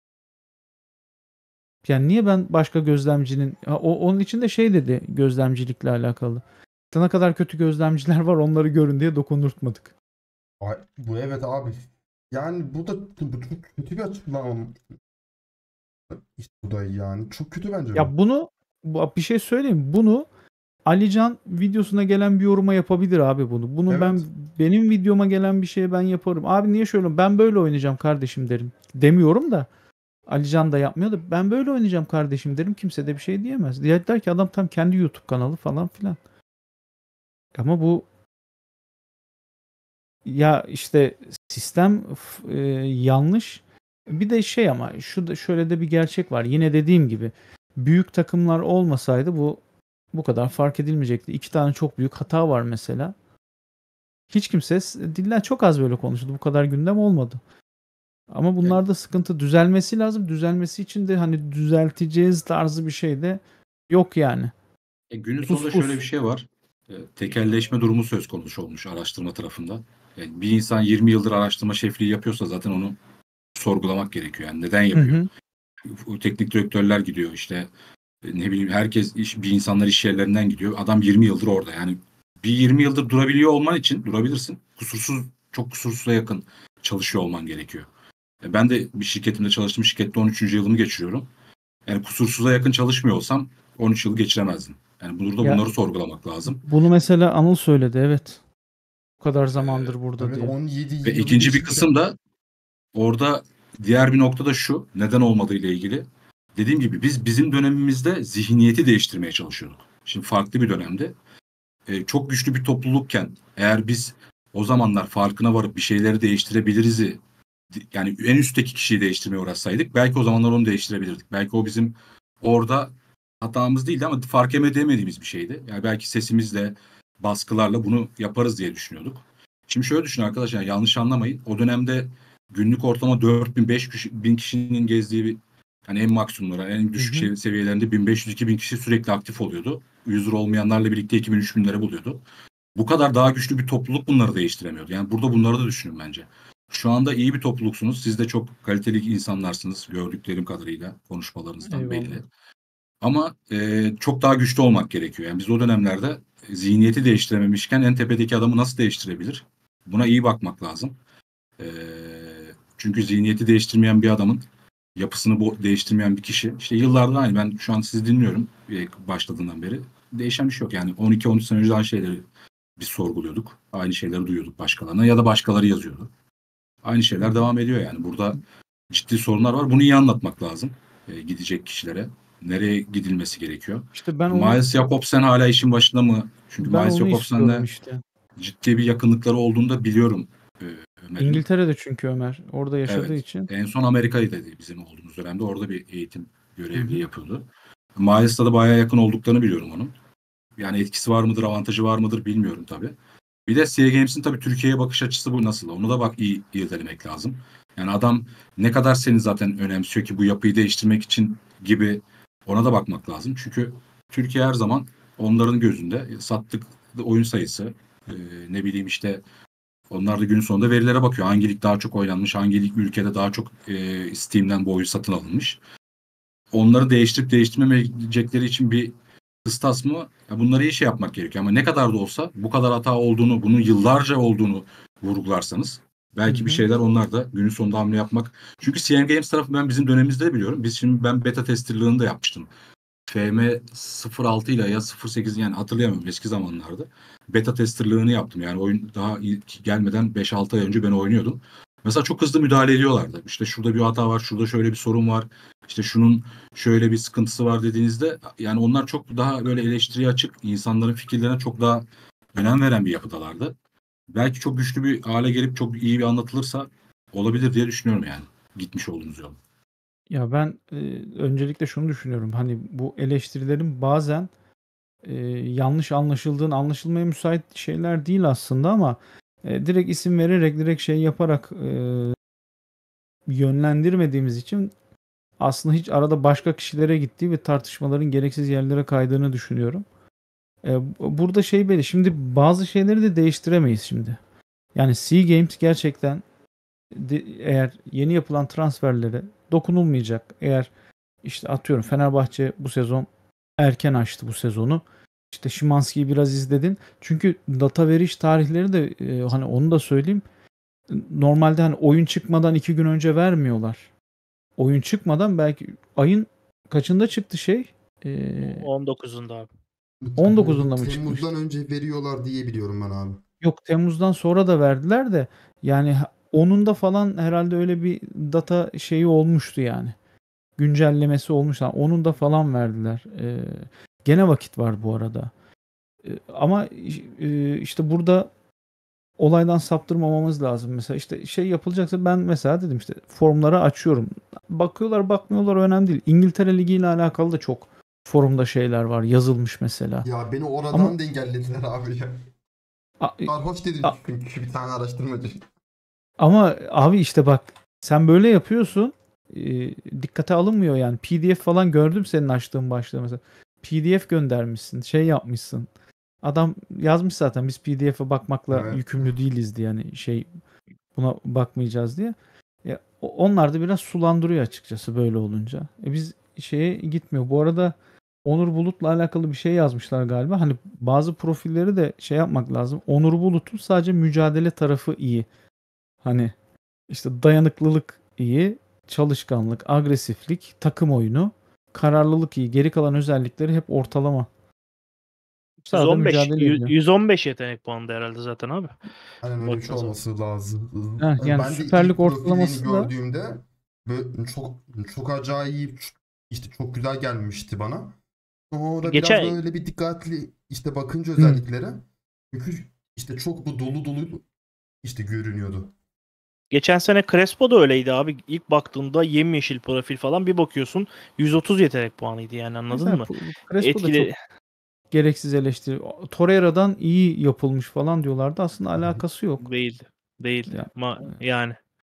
Yani niye ben başka gözlemcinin onun için de şey dedi gözlemcilikle alakalı. Ne kadar kötü gözlemciler var onları görün diye dokundurtmadık. Bu evet abi. Yani bu çok kötü bir açıklama. İşte bu da yani. Çok kötü bence bu. Ya bir şey söyleyeyim. Bunu Alican videosuna gelen bir yoruma yapabilir abi bunu. Bunu Evet. benim videoma gelen bir şeye ben yaparım. Abi niye şöyle ben böyle oynayacağım kardeşim derim. Demiyorum da Alican da yapmıyor da ben böyle oynayacağım kardeşim derim. Kimse de bir şey diyemez. Der ki adam tam kendi YouTube kanalı falan filan. Ama bu ya işte sistem yanlış. Bir de şey ama şöyle de bir gerçek var. Yine dediğim gibi büyük takımlar olmasaydı bu kadar fark edilmeyecekti. 2 tane çok büyük hata var mesela. Hiç kimse diller çok az böyle konuşuldu. Bu kadar gündem olmadı. Ama bunlarda sıkıntı düzelmesi lazım. Düzelmesi için de hani düzelteceğiz tarzı bir şey de yok yani. Günün Pus sonunda şöyle bir pus. şey var. Tekelleşme durumu söz konusu olmuş araştırma tarafında. Yani bir insan 20 yıldır araştırma şefliği yapıyorsa zaten onu sorgulamak gerekiyor. Yani neden Hı yapıyor? hı. O teknik direktörler gidiyor işte ne bileyim herkes bir insanlar iş yerlerinden gidiyor. Adam 20 yıldır orada. Yani bir 20 yıldır durabiliyor olman için durabilirsin. Çok kusursuza yakın çalışıyor olman gerekiyor. Ben de bir şirketimde çalıştığım şirkette 13. yılımı geçiriyorum. Yani kusursuza yakın çalışmıyor olsam 13 yıl geçiremezdim. Yani burada Ya bunları sorgulamak lazım. bunu mesela Anıl söyledi evet. Bu kadar Ee, zamandır burada Evet diye. 17 Ve yılı ikinci bir geçmiş ya. kısım da orada diğer bir nokta da şu. Neden olmadığı ile ilgili. Dediğim gibi biz bizim dönemimizde zihniyeti değiştirmeye çalışıyorduk. Şimdi farklı bir dönemde. Çok güçlü bir toplulukken eğer biz o zamanlar farkına varıp bir şeyleri değiştirebiliriz'i yani en üstteki kişiyi değiştirmeye uğraşsaydık belki o zamanlar onu değiştirebilirdik. Belki o bizim orada hatamız değildi ama fark edemediğimiz bir şeydi. Yani belki sesimizle, baskılarla bunu yaparız diye düşünüyorduk. Şimdi şöyle düşünün arkadaşlar yanlış anlamayın. O dönemde günlük ortalama 4000-5000 kişinin gezdiği bir hani en maksimumlara, en Hı düşük hı. seviyelerinde 1500-2000 kişi sürekli aktif oluyordu. User olmayanlarla birlikte 2000-3000'lere buluyordu. Bu kadar daha güçlü bir topluluk bunları değiştiremiyordu. Yani burada bunları da düşünün bence. Şu anda iyi bir topluluksunuz. Siz de çok kaliteli insanlarsınız gördüklerim kadarıyla konuşmalarınızdan Eyvallah. belli. Ama çok daha güçlü olmak gerekiyor. Yani biz o dönemlerde zihniyeti değiştirememişken en tepedeki adamı nasıl değiştirebilir? Buna iyi bakmak lazım. E, Çünkü zihniyeti değiştirmeyen bir adamın yapısını değiştirmeyen bir kişi. İşte yıllardan aynı. Ben şu an sizi dinliyorum başladığından beri. Değişen bir şey yok. Yani 12-13 sene önce aynı şeyleri biz sorguluyorduk. Aynı şeyleri duyuyorduk başkalarına ya da başkaları yazıyordu. Aynı şeyler devam ediyor yani. Burada ciddi sorunlar var. Bunu iyi anlatmak lazım gidecek kişilere. Nereye gidilmesi gerekiyor. İşte ben onu Miles Jacobsen hala işin başında mı? Çünkü ben Miles onu istiyorum Jacobsen'le işte. ciddi bir yakınlıkları olduğunu da biliyorum Ömer'in. İngiltere'de çünkü Ömer orada yaşadığı Evet. için. En son Amerika'daydı bizim olduğumuz dönemde. Orada bir eğitim Hı görevliliği hı. yapıyordu. Miles'la da bayağı yakın olduklarını biliyorum onun. Yani etkisi var mıdır, avantajı var mıdır bilmiyorum tabii. Bir de SEA Games'in tabii Türkiye'ye bakış açısı bu nasıl? Onu da bak iyi irdelemek lazım. Yani adam ne kadar seni zaten önemsiyor ki bu yapıyı değiştirmek için gibi ona da bakmak lazım. Çünkü Türkiye her zaman onların gözünde sattık oyun sayısı, Ne bileyim işte onlar da günün sonunda verilere bakıyor. Hangi lig daha çok oynanmış, hangi lig ülkede daha çok Steam'den bu oyun satın alınmış. Onları değiştirip değiştirmemeyecekleri için bir kıstas mı? Ya bunları iyi şey yapmak gerekiyor. Ama ne kadar da olsa bu kadar hata olduğunu, bunun yıllarca olduğunu vurgularsanız belki bir şeyler onlar da günün sonunda hamle yapmak. Çünkü CM Games tarafı ben bizim dönemimizde de biliyorum. Ben beta testerlığını da yapmıştım. FM 06 ile ya 08 yani hatırlayamıyorum eski zamanlarda. Beta testerlığını yaptım. Yani oyun daha gelmeden 5-6 ay önce ben oynuyordum. Mesela çok hızlı müdahale ediyorlardı. İşte şurada bir hata var, şurada şöyle bir sorun var. İşte şunun şöyle bir sıkıntısı var dediğinizde yani onlar çok daha böyle eleştiriye açık, insanların fikirlerine çok daha önem veren bir yapıdalardı. Belki çok güçlü bir hale gelip çok iyi bir anlatılırsa olabilir diye düşünüyorum yani. Gitmiş olduğunuz yol. Ya ben öncelikle şunu düşünüyorum. Hani bu eleştirilerin bazen yanlış anlaşılmaya müsait şeyler değil aslında ama direkt isim vererek direkt şey yaparak yönlendirmediğimiz için aslında hiç arada başka kişilere gittiği ve tartışmaların gereksiz yerlere kaydığını düşünüyorum. Burada şey belli. Şimdi bazı şeyleri de değiştiremeyiz şimdi. Yani C Games gerçekten eğer yeni yapılan transferlere dokunulmayacak. Eğer işte atıyorum Fenerbahçe bu sezon erken açtı bu sezonu. İşte Szymański'yi biraz izledin. Çünkü data veriş tarihleri de hani onu da söyleyeyim. Normalde hani oyun çıkmadan 2 gün önce vermiyorlar. Oyun çıkmadan belki ayın kaçında çıktı şey? 19'unda abi. 19'unda mı Temmuz'dan çıkmış? önce veriyorlar diye biliyorum ben abi. Yok, Temmuz'dan sonra da verdiler de yani onun da falan herhalde öyle bir data şeyi olmuştu yani. Güncellemesi olmuş. Yani onun da falan verdiler. Gene vakit var bu arada. Ama işte burada olaydan saptırmamamız lazım. Mesela işte şey yapılacaksa ben mesela dedim işte forumları açıyorum. Bakıyorlar bakmıyorlar önemli değil. İngiltere Ligi ile alakalı da çok forumda şeyler var yazılmış mesela. Ya beni oradan Ama da engellediler abi ya. Sarhoş dedim a- çünkü bir tane araştırmacı. ama abi işte bak sen böyle yapıyorsun. Dikkate alınmıyor yani. PDF falan gördüm senin açtığın başlığı mesela. PDF göndermişsin. Şey yapmışsın. Adam yazmış zaten biz PDF'e bakmakla Evet. yükümlü değiliz diye yani şey buna bakmayacağız diye. Onlar da biraz sulandırıyor açıkçası böyle olunca. Biz şeye gitmiyor. Bu arada Onur Bulut'la alakalı bir şey yazmışlar galiba. Hani bazı profilleri de şey yapmak lazım. Onur Bulut'un sadece mücadele tarafı iyi. Hani işte dayanıklılık iyi, çalışkanlık, agresiflik, takım oyunu, kararlılık iyi. Geri kalan özellikleri hep ortalama. Sahada 115 mücadele ediyor. 115 yetenek puanı herhalde zaten abi. Hani öyle bir şey Baktığınız zaman. olması lazım. Yani Ben de Süper Lig ilk profilini ortalaması da gördüğümde böyle çok acayip işte çok güzel gelmişti bana. Sonra biraz Geçen böyle bir dikkatli işte bakınca Hı. özelliklere çünkü işte çok bu dolu dolu işte görünüyordu. geçen sene Crespo da öyleydi abi. İlk baktığında yemyeşil profil falan bir bakıyorsun 130 yetenek puanıydı yani anladın mesela mı? Crespo da çok Etkili gereksiz eleştiri. Torreira'dan iyi yapılmış falan diyorlardı. Aslında alakası yok. değildi. Değildi. Ya, Yani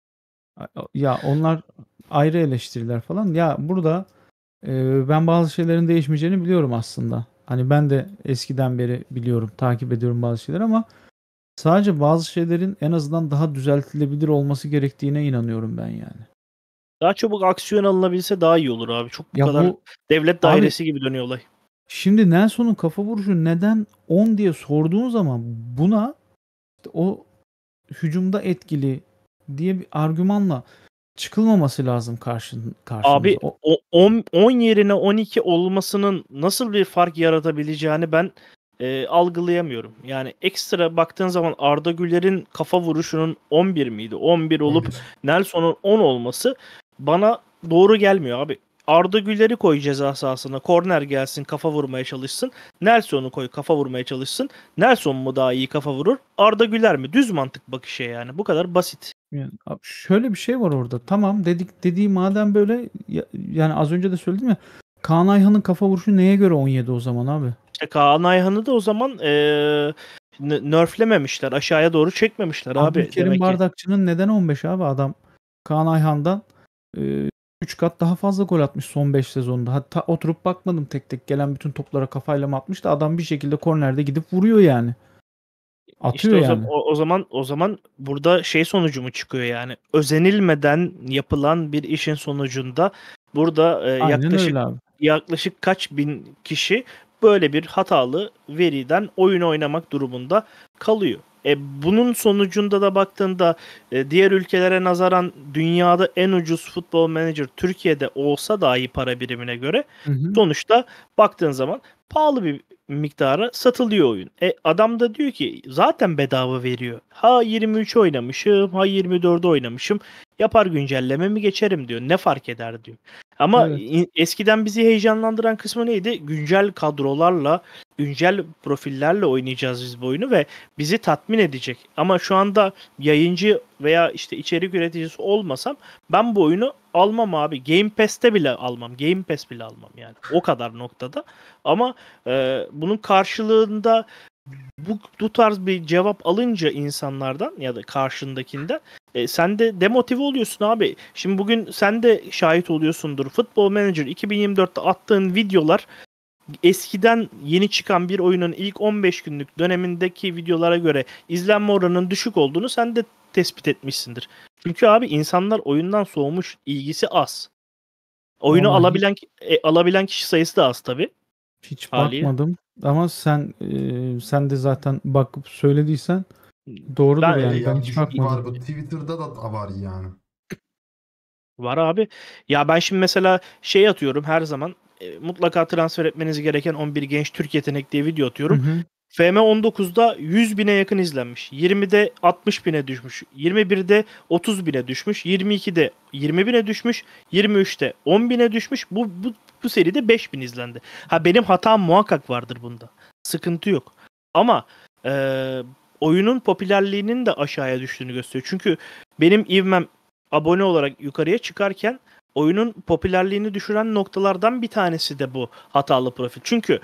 ya onlar ayrı eleştiriler falan. Ya burada ben bazı şeylerin değişmeyeceğini biliyorum aslında. Hani ben de eskiden beri biliyorum, takip ediyorum bazı şeyler ama sadece bazı şeylerin en azından daha düzeltilebilir olması gerektiğine inanıyorum ben yani. daha çabuk aksiyon alınabilse daha iyi olur abi. Çok bu Ya kadar bu devlet abi dairesi gibi dönüyor olay. şimdi Nelson'un kafa vuruşu neden 10 diye sorduğun zaman buna işte o hücumda etkili diye bir argümanla çıkılmaması lazım karşımıza. Abi 10 yerine 12 olmasının nasıl bir fark yaratabileceğini ben algılayamıyorum. Yani ekstra baktığın zaman Arda Güler'in kafa vuruşunun 11 miydi? 11 olup 11. Nelson'un 10 olması bana doğru gelmiyor abi. Arda Güler'i koy ceza sahasına. Korner gelsin kafa vurmaya çalışsın. Nelson'u koy kafa vurmaya çalışsın. Nelson mu daha iyi kafa vurur? Arda Güler mi? Düz mantık bakışı yani. Bu kadar basit. Yani şöyle bir şey var orada. Tamam dediği madem böyle yani az önce de söyledim ya Kaan Ayhan'ın kafa vuruşu neye göre 17 o zaman abi? İşte Kaan Ayhan'ı da o zaman nerflememişler. Aşağıya doğru çekmemişler abi Abdülkerim demek ki. Bardakçı'nın neden 15 abi? Adam Kaan Ayhan'dan 3 kat daha fazla gol atmış son 5 sezonda. Hatta oturup bakmadım tek tek gelen bütün toplara kafayla mı atmış da adam bir şekilde kornerde gidip vuruyor yani. Atıyor İşte yani. o zaman burada şey sonucu mu çıkıyor yani? Özenilmeden yapılan bir işin sonucunda burada Aynen yaklaşık öyle abi. kaç bin kişi böyle bir hatalı veriden oyun oynamak durumunda kalıyor. Bunun sonucunda da baktığında diğer ülkelere nazaran dünyada en ucuz futbol manager Türkiye'de olsa dahi para birimine göre Hı hı. sonuçta baktığın zaman pahalı bir miktara satılıyor oyun. Adam da diyor ki zaten bedava veriyor. Ha 23 oynamışım, ha 24 oynamışım. Yapar güncelleme mi geçerim diyor. Ne fark eder diyor. Ama Evet. eskiden bizi heyecanlandıran kısmı neydi? Güncel kadrolarla, güncel profillerle oynayacağız biz bu oyunu ve bizi tatmin edecek. Ama şu anda yayıncı veya işte içerik üreticisi olmasam ben bu oyunu almam abi. Game Pass'te bile almam. Game Pass bile almam yani. O kadar noktada. Ama bunun karşılığında bu tarz bir cevap alınca insanlardan ya da karşındakinden sen de demotive oluyorsun abi. Şimdi bugün sen de şahit oluyorsundur. Football Manager 2024'te attığın videolar eskiden yeni çıkan bir oyunun ilk 15 günlük dönemindeki videolara göre izlenme oranının düşük olduğunu sen de tespit etmişsindir. Çünkü abi insanlar oyundan soğumuş, ilgisi az. Oyunu Vallahi alabilen kişi sayısı da az tabii hiç haliyle. bakmadım ama sen de zaten bakıp söylediysen doğrudur Ben yani. Ben Ya hiç düşük var bakmadım. bu. Twitter'da da var yani. var abi. Ya ben şimdi mesela şey atıyorum her zaman mutlaka transfer etmeniz gereken 11 genç Türk yetenek diye video Hı atıyorum. hı. FM19'da 100 bine yakın izlenmiş. 20'de 60 bine düşmüş. 21'de 30 bine düşmüş. 22'de 20 bine düşmüş. 23'te 10 bine düşmüş. Bu seride 5 bin izlendi. Ha benim hatam muhakkak vardır bunda. Sıkıntı yok. Ama oyunun popülerliğinin de aşağıya düştüğünü gösteriyor. Çünkü benim ivmem abone olarak yukarıya çıkarken oyunun popülerliğini düşüren noktalardan bir tanesi de bu hatalı profil. Çünkü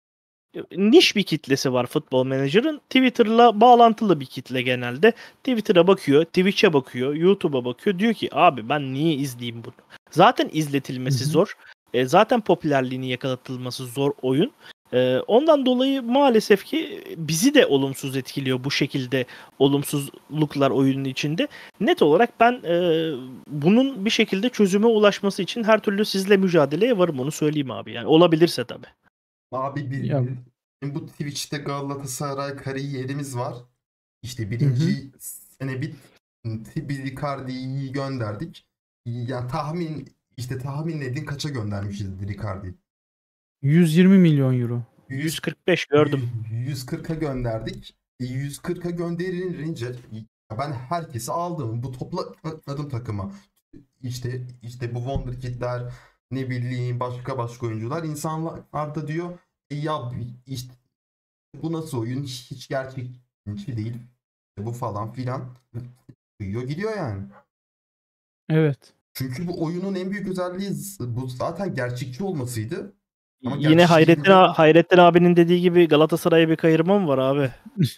niş bir kitlesi var Football Manager'ın. Twitter'la bağlantılı bir kitle genelde. Twitter'a bakıyor, Twitch'e bakıyor, YouTube'a bakıyor. Diyor ki abi ben niye izleyeyim bunu? Zaten izletilmesi Hı hı. zor. Zaten popülerliğini yakalatılması zor oyun. Ondan dolayı maalesef ki bizi de olumsuz etkiliyor bu şekilde olumsuzluklar oyunun içinde. Net olarak ben bunun bir şekilde çözüme ulaşması için her türlü sizle mücadeleye varım onu söyleyeyim abi. Yani olabilirse tabii. Abi Ya, bizim bu Twitch'te Galatasaray kariyerimiz var. İşte hı hı. birinci sene bir Icardi'yi gönderdik. Ya tahmin edin kaça göndermişiz Icardi'yi. 120 milyon euro. 145 gördüm. 140'a gönderdik. 140'a gönderilince ben herkesi aldım. Bu topladım takıma. İşte bu Wonderkid'ler ne bileyim başka oyuncular. İnsanlar da diyor ya işte bu nasıl oyun hiç gerçekçi değil. Bu falan filan. Gidiyor yani. Evet. Çünkü bu oyunun en büyük özelliği bu zaten gerçekçi olmasıydı. Ama Yine gerçekçiliğini de Hayrettin abinin dediği gibi Galatasaray'a bir kayırma mı var abi?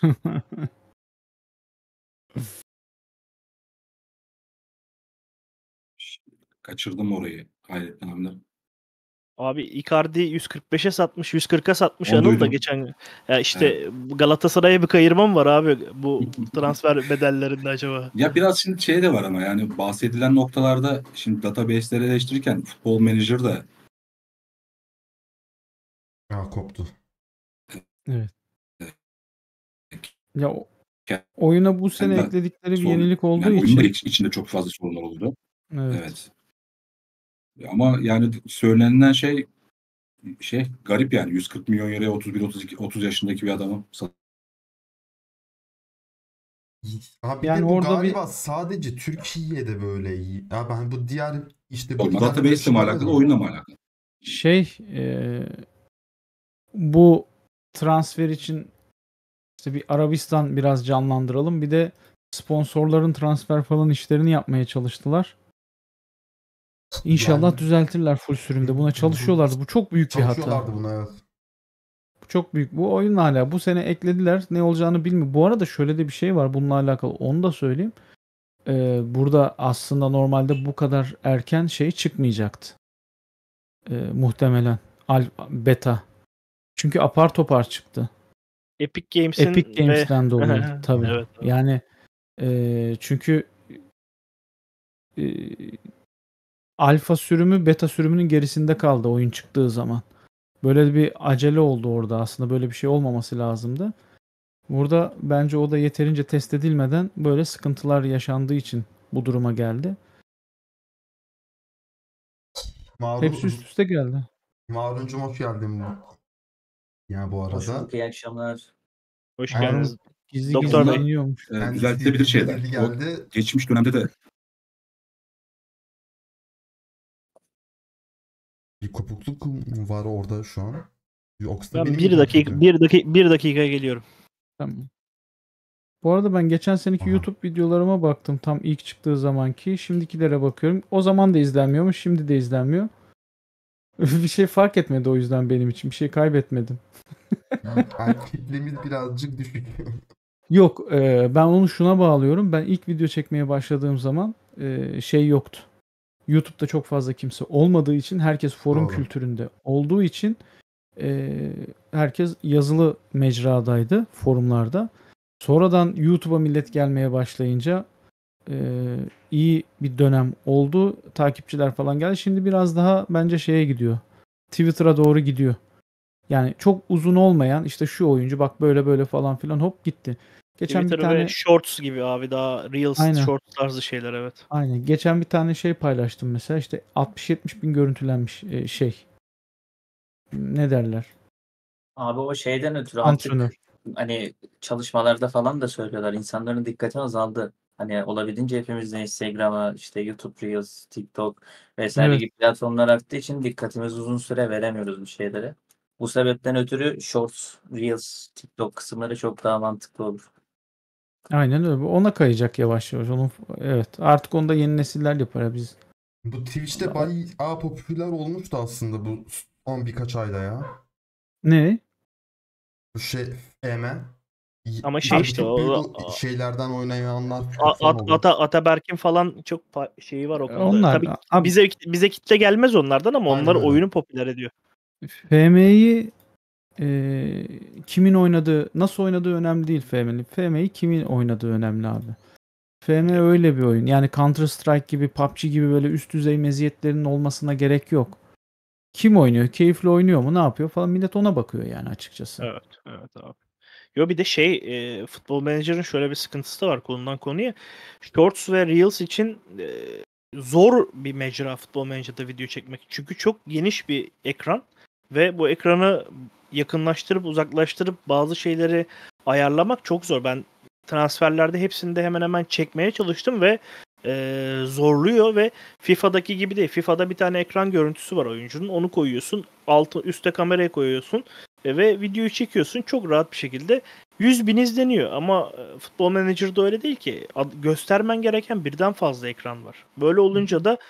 Kaçırdım orayı. Hayrettin abimden. Abi Icardi 145'e satmış, 140'a satmış Onu Anıl da duydum. geçen gün. Ya Evet. işte Galatasaray'a bir kayırma mı var abi bu transfer bedellerinde acaba? Ya biraz şimdi şey de var ama yani bahsedilen noktalarda şimdi database'leri eleştirirken Futbol Manager da koptu. Evet. Ya oyuna bu sene kendi ekledikleri bir sorun, yenilik olduğu yani oyun da için içinde çok fazla sorunlar oldu. evet. Evet. Ama yani söylenilen şey garip yani 140 milyon euroya 31 32 30 yaşındaki bir adamı Ha bir Yani de bu orada bir galiba sadece Türkiye'de böyle. Ya ben bu diğer işte bu olmaz. liglerde böyle bir Database'le şey mi alakalı, görmedim. oyunla mı alakalı? şey bu transfer için işte bir Arabistan biraz canlandıralım. Bir de sponsorların transfer falan işlerini yapmaya çalıştılar. İnşallah Yani düzeltirler full sürümde. Buna çalışıyorlardı. Bu çok büyük bir hata. çalışıyorlardı buna, evet. Bu çok büyük. Bu oyunla hala bu sene eklediler. Ne olacağını bilmiyorum. Bu arada şöyle de bir şey var bununla alakalı. Onu da söyleyeyim. Burada aslında normalde bu kadar erken şey çıkmayacaktı. Muhtemelen. Beta. Çünkü apar topar çıktı. Epic Games'in Epic Games'ten dolayı tabii. Evet. Yani çünkü alfa sürümü beta sürümünün gerisinde kaldı oyun çıktığı zaman. Böyle bir acele oldu orada. Aslında böyle bir şey olmaması lazımdı. Burada bence o da yeterince test edilmeden böyle sıkıntılar yaşandığı için bu duruma geldi. Hepsi üst üste geldi. Maruncum hoş geldin. Ya bu Hoş arada. bulduk, iyi akşamlar. Hoş Harun geldiniz. Gizli Doktor gizli Bey. iniyormuş. Düzeltilebilir şeyler. Bilgi O geldi. geçmiş dönemde de Bir kopukluk mu var orada şu an? Yoksa Ben benim bir mi dakika kötü? bir dakikaya geliyorum. Tamam. Bu arada ben geçen seneki Aha. YouTube videolarıma baktım tam ilk çıktığı zamanki. Şimdikilere bakıyorum. O zaman da izlenmiyormuş, şimdi de izlenmiyor. Bir şey fark etmedi o yüzden benim için. Bir şey kaybetmedim. Yani kitlemiz birazcık düşük. Yok, ben onu şuna bağlıyorum. Ben ilk video çekmeye başladığım zaman şey yoktu. YouTube'da çok fazla kimse olmadığı için, herkes forum Doğru. kültüründe olduğu için herkes yazılı mecradaydı, forumlarda. Sonradan YouTube'a millet gelmeye başlayınca iyi bir dönem oldu. Takipçiler falan geldi. Şimdi biraz daha bence şeye gidiyor. Twitter'a doğru gidiyor. Yani çok uzun olmayan işte şu oyuncu bak böyle böyle falan filan hop gitti. Geçen bir Twitter tane ve Shorts gibi abi, daha Reels, Aynen. Shorts tarzı şeyler, evet. aynen geçen bir tane şey paylaştım mesela işte 60-70 bin görüntülenmiş şey. Ne derler? Abi o şeyden ötürü Antrenör. artık hani çalışmalarda falan da söylüyorlar. İnsanların dikkati azaldı. Hani olabildiğince hepimiz de Instagram'a, işte YouTube Reels, TikTok vesaire Evet. gibi platformlar arttığı için dikkatimizi uzun süre veremiyoruz bir şeylere. Bu sebepten ötürü Shorts, Reels, TikTok kısımları çok daha mantıklı olur. Aynen öyle. Ona kayacak yavaş yavaş. Evet. Artık onu da yeni nesiller yapar ya biz. Bu Twitch'te bayağı popüler olmuştu aslında bu son birkaç ayda ya. Ne? Bu şey FM. Ama şey Tabii işte çok o büyük şeylerden oynayanlar falan oldu. Ataberk'in falan çok şeyi var o konuda. Onlar Tabii abi, bize kitle gelmez onlardan ama Aynen onlar öyle. oyunu popüler ediyor. FM'yi kimin oynadığı, nasıl oynadığı önemli değil FM'nin. FM'yi kimin oynadığı önemli abi. FM öyle bir oyun. Yani Counter Strike gibi, PUBG gibi böyle üst düzey meziyetlerinin olmasına gerek yok. Kim oynuyor? Keyifli oynuyor mu? Ne yapıyor falan. Millet ona bakıyor yani açıkçası. Evet abi. Yo bir de Futbol Manager'ın şöyle bir sıkıntısı da var konudan konuya. Shorts ve Reels için zor bir mecra Futbol Manager'da video çekmek. Çünkü çok geniş bir ekran ve bu ekranı yakınlaştırıp uzaklaştırıp bazı şeyleri ayarlamak çok zor. Ben transferlerde hepsinde hemen hemen çekmeye çalıştım ve zorluyor ve FIFA'daki gibi değil. FIFA'da bir tane ekran görüntüsü var oyuncunun. Onu koyuyorsun. Üste kameraya koyuyorsun. Ve videoyu çekiyorsun çok rahat bir şekilde 100.000 izleniyor ama Futbol Manager'da öyle değil ki. Göstermen gereken birden fazla ekran var. Böyle olunca da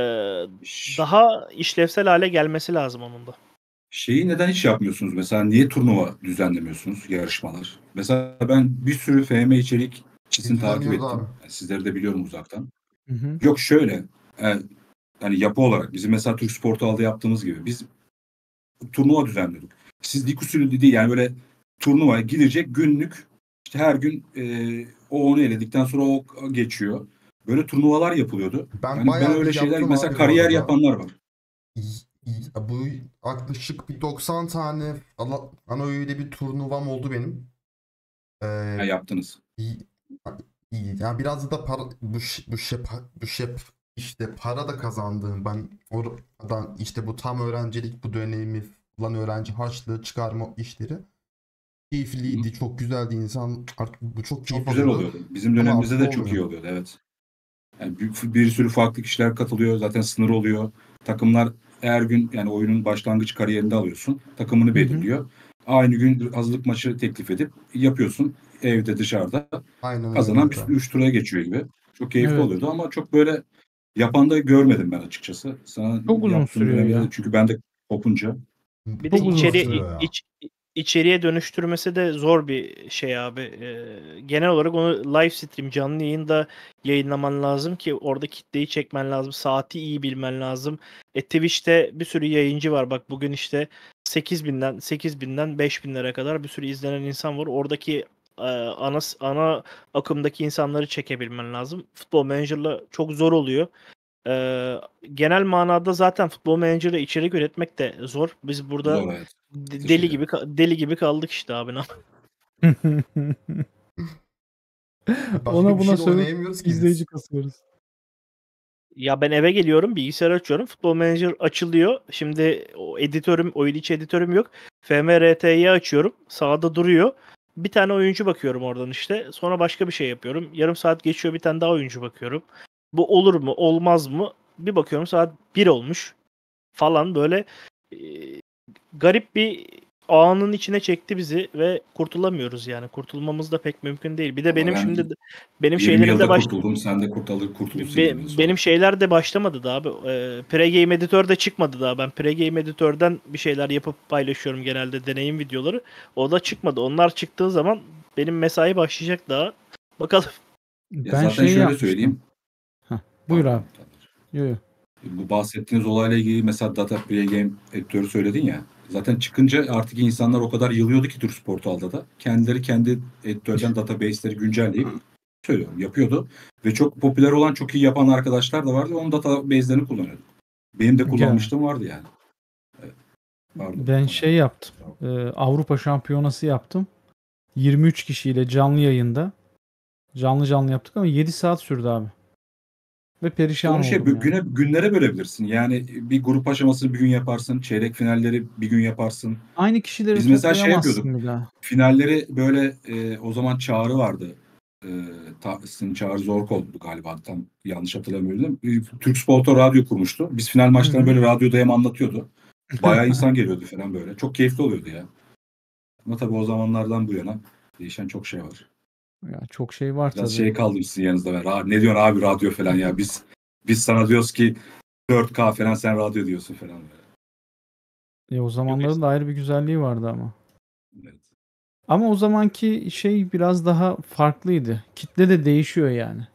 daha işlevsel hale gelmesi lazım onun da. şeyi neden hiç yapmıyorsunuz? Mesela niye turnuva düzenlemiyorsunuz, yarışmalar? Mesela ben bir sürü FM içerik çizim takip Düzenliyoruz ettim. abi. Yani sizleri de biliyorum uzaktan. Hı hı. Yok şöyle, hani yapı olarak bizim mesela Türk Spor Total'da yaptığımız gibi biz turnuva düzenliyorduk. Siz lig usulü değil yani böyle turnuva gidecek günlük işte her gün o onu eledikten sonra o geçiyor. Böyle turnuvalar yapılıyordu. Ben Ben bayağı öyle bir şeyler yaptım mesela abi bu kariyer arada. yapanlar var. Bu yaklaşık bir 90 tane ana öyle bir turnuvam oldu benim. Ha, yaptınız. İyi. Yani biraz da para, bu şey işte para da kazandığım ben oradan işte bu tam öğrencilik bu dönemi falan öğrenci harçlığı çıkarma işleri keyifliydi, çok güzeldi, insan artık bu çok keyif Çok güzel alıyordu. oluyordu. Bizim Ama dönemimizde artık de çok iyi olmuyor. oluyordu, evet. Yani bir sürü farklı kişiler katılıyor. Zaten sınır oluyor. Takımlar her gün yani oyunun başlangıç kariyerinde alıyorsun. Takımını Hı hı. belirliyor. Aynı gün hazırlık maçı teklif edip yapıyorsun. Evde dışarıda. Aynen Kazanan öyle. 3 turaya geçiyor gibi. Çok keyifli Evet. oluyordu ama çok böyle yapan da görmedim ben açıkçası. Sana Çok uzun yaptığın sürüyor dönemde ya. de çünkü ben de kopunca. Bir de Çok uzun sürüyor ya. içeriye dönüştürmesi de zor bir şey abi. Genel olarak onu live stream, canlı yayında yayınlaman lazım ki orada kitleyi çekmen lazım. Saati iyi bilmen lazım. Twitch'te bir sürü yayıncı var. Bak bugün işte 8.000'den 5.000'lere kadar bir sürü izlenen insan var. Oradaki ana akımdaki insanları çekebilmen lazım. Futbol Manager'la çok zor oluyor. Genel manada zaten Futbol Manager'la içerik üretmek de zor. Biz burada Zor, evet. deli gibi kaldık işte abi. Başka Ona bir şey buna de sövüp oynayamıyoruz ki izleyici biz. kasıyoruz. Ya ben eve geliyorum, bilgisayar açıyorum. Futbol Manager açılıyor. Şimdi oyun içi editörüm yok. FMRT'yi açıyorum. Sağda duruyor. Bir tane oyuncu bakıyorum oradan işte. Sonra başka bir şey yapıyorum. Yarım saat geçiyor, bir tane daha oyuncu bakıyorum. Bu olur mu, olmaz mı? Bir bakıyorum saat 1 olmuş falan böyle e, garip bir ağının içine çekti bizi ve kurtulamıyoruz yani. Kurtulmamız da pek mümkün değil. Bir de Valla ben benim 20 şeylerim de yılda kurtuldum. Sen de kurtulursun 20 yıl sonra. benim şeyler de başlamadı da abi. Pre-game editör de çıkmadı daha. Ben pre-game editörden bir şeyler yapıp paylaşıyorum genelde, deneyim videoları. O da çıkmadı. Onlar çıktığı zaman benim mesai başlayacak daha. Bakalım. Ya Ben zaten şöyle yapmıştım. söyleyeyim. Heh, buyur abi. Pardon. Yo, yo. Bu bahsettiğiniz olayla ilgili mesela Data Pre-Game editörü söyledin ya. Zaten çıkınca artık insanlar o kadar yılıyordu ki Türk Portal'da da. Kendileri kendi editörden database'leri güncelleyip söylüyorum yapıyordu. Ve çok popüler olan, çok iyi yapan arkadaşlar da vardı. Onun database'lerini kullanıyordu. Benim de kullanmışlığım vardı yani. Evet. Pardon. Ben yaptım. Avrupa Şampiyonası yaptım. 23 kişiyle canlı yayında. Canlı yaptık ama 7 saat sürdü abi. Ve perişan Onu oldum yani. günlere bölebilirsin. Yani bir grup aşamasını bir gün yaparsın. Çeyrek finalleri bir gün yaparsın. Aynı kişileri Biz mesela şey yapıyorduk. toplayamazsın bir daha. Finalleri böyle o zaman Çağrı vardı. Sizin Çağrı Zorkol'du galiba, tam yanlış hatırlamıyorum. Türk Spor'da radyo kurmuştu. Biz final maçlarını böyle radyoda hem anlatıyordu. Bayağı insan geliyordu falan böyle. Çok keyifli oluyordu ya. Ama tabii o zamanlardan bu yana değişen çok şey var. Ya çok şey var Biraz tabii. kaldım sizin yanınızda ben. Ne diyorsun abi radyo falan ya. Biz sana diyoruz ki 4K falan, sen radyo diyorsun falan böyle. O zamanların da ayrı bir güzelliği vardı ama. Evet. Ama o zamanki şey biraz daha farklıydı. Kitle de değişiyor yani.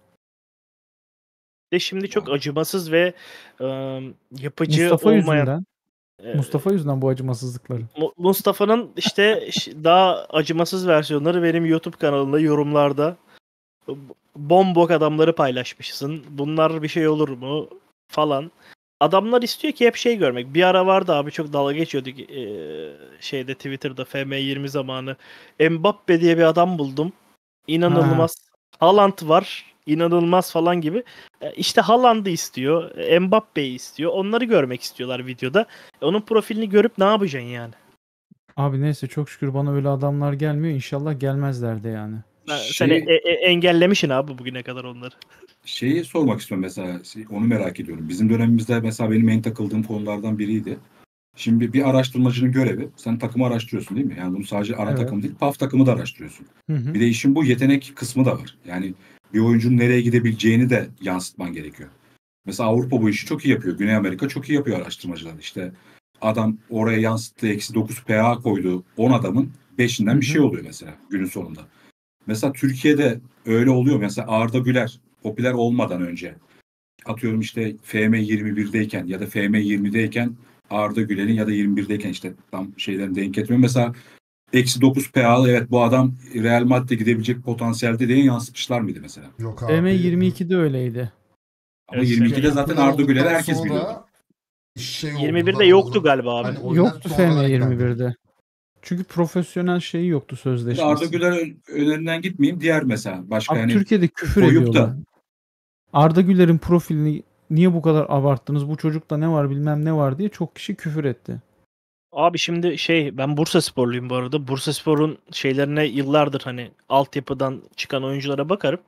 Şimdi çok acımasız ve yapıcı Mustafa olmayan yüzünden. Mustafa yüzünden bu acımasızlıkları. Mustafa'nın işte daha acımasız versiyonları benim YouTube kanalımda yorumlarda bombok adamları paylaşmışsın. Bunlar bir şey olur mu falan. Adamlar istiyor ki hep şey görmek. Bir ara vardı abi, çok dalga geçiyorduk şeyde, Twitter'da FM20 zamanı. Mbappe diye bir adam buldum. İnanılmaz. Haaland var. İnanılmaz falan gibi. İşte Haaland'ı istiyor. Mbappe'yi istiyor. Onları görmek istiyorlar videoda. Onun profilini görüp ne yapacaksın yani? Abi neyse çok şükür bana öyle adamlar gelmiyor. İnşallah gelmezler de yani. Sen engellemişsin abi bugüne kadar onları. Şeyi sormak istiyorum mesela, onu merak ediyorum. Bizim dönemimizde mesela benim en takıldığım konulardan biriydi. Şimdi bir araştırmacının görevi, sen takımı araştırıyorsun değil mi? Yani bunu sadece ana Evet. takım değil, PAF takımı da araştırıyorsun. Hı. Bir de işin bu yetenek kısmı da var. Yani bir oyuncunun nereye gidebileceğini de yansıtman gerekiyor. Mesela Avrupa bu işi çok iyi yapıyor. Güney Amerika çok iyi yapıyor araştırmacılar. İşte adam oraya yansıttığı -9 PA koyduğu 10 adamın 5'inden bir şey oluyor mesela günün sonunda. Mesela Türkiye'de öyle oluyor. Mesela Arda Güler popüler olmadan önce, atıyorum işte FM21'deyken ya da FM20'deyken Arda Güler'in, ya da 21'deyken, işte tam şeyden denk getiriyorum. Mesela -9 PA, evet bu adam Real Madrid'e gidebilecek potansiyelde diye yansıtmışlar mıydı mesela? Yok abi. FM22'de öyleydi. Ama Evet, 22'de zaten Popüler Arda Güler'i olduktan herkes sonra biliyordu. şey 21'de oldular yoktu oğlum. galiba abi. Hani oyundan Yoktu sonra olarak geldi. FM21'de. Çünkü profesyonel şeyi yoktu, Arda sözleşmesi. Güler önerinden gitmeyeyim. Diğer mesela başka Abi hani Türkiye'de küfür koyup ediyorlar. da Arda Güler'in profilini niye bu kadar abarttınız? Bu çocukta ne var bilmem ne var diye çok kişi küfür etti. Abi şimdi ben Bursasporluyum bu arada. Bursaspor'un şeylerine yıllardır hani altyapıdan çıkan oyunculara bakarım.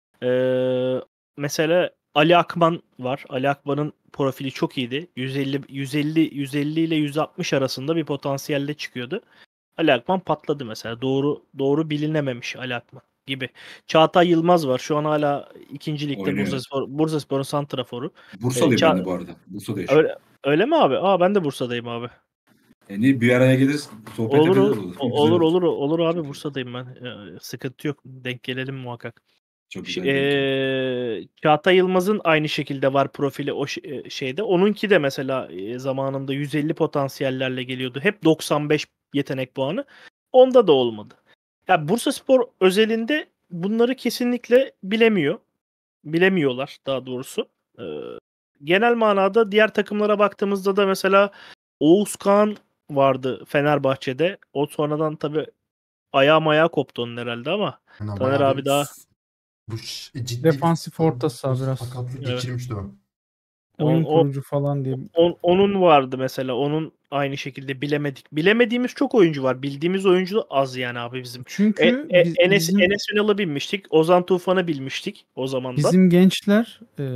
Mesela Ali Akman var. Ali Akman'ın profili çok iyiydi. 150 ile 160 arasında bir potansiyelle çıkıyordu. Ali Akman patladı mesela. Doğru bilinememiş Ali Akman gibi. Çağatay Yılmaz var. Şu an hala 2. ligde oynuyor. Bursaspor'un santraforu. Bursalıyım ben de bu arada. Bursa'da yaşıyorum. Öyle mi abi? Ben de Bursa'dayım abi. Bir araya geliriz, sohbet ederiz. Güzel olur. Olur abi, Çok iyi. Bursa'dayım ben. Sıkıntı yok. Denk gelelim muhakkak. Çok güzel denk. Çağatay Yılmaz'ın aynı şekilde var profili o şeyde. Onunki de mesela zamanında 150 potansiyellerle geliyordu. Hep 95 yetenek puanı. Onda da olmadı. Ya Bursaspor özelinde bunları kesinlikle bilemiyorlar daha doğrusu. Ee, Genel manada diğer takımlara baktığımızda da mesela Oğuzkan vardı Fenerbahçe'de. O sonradan tabii ayağı koptu onun herhalde ama Yani Taner bayağı abi daha ciddi Defansif orta saha biraz. sakatlık Evet. geçirmişti o. Oyun o, kurucu falan diye. onun vardı mesela. Onun aynı şekilde bilemediğimiz çok oyuncu var. Bildiğimiz oyuncu az yani abi bizim. Çünkü Enes Ünal'ı bilmiştik. Ozan Tufan'ı bilmiştik o zaman da. bizim gençler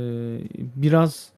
biraz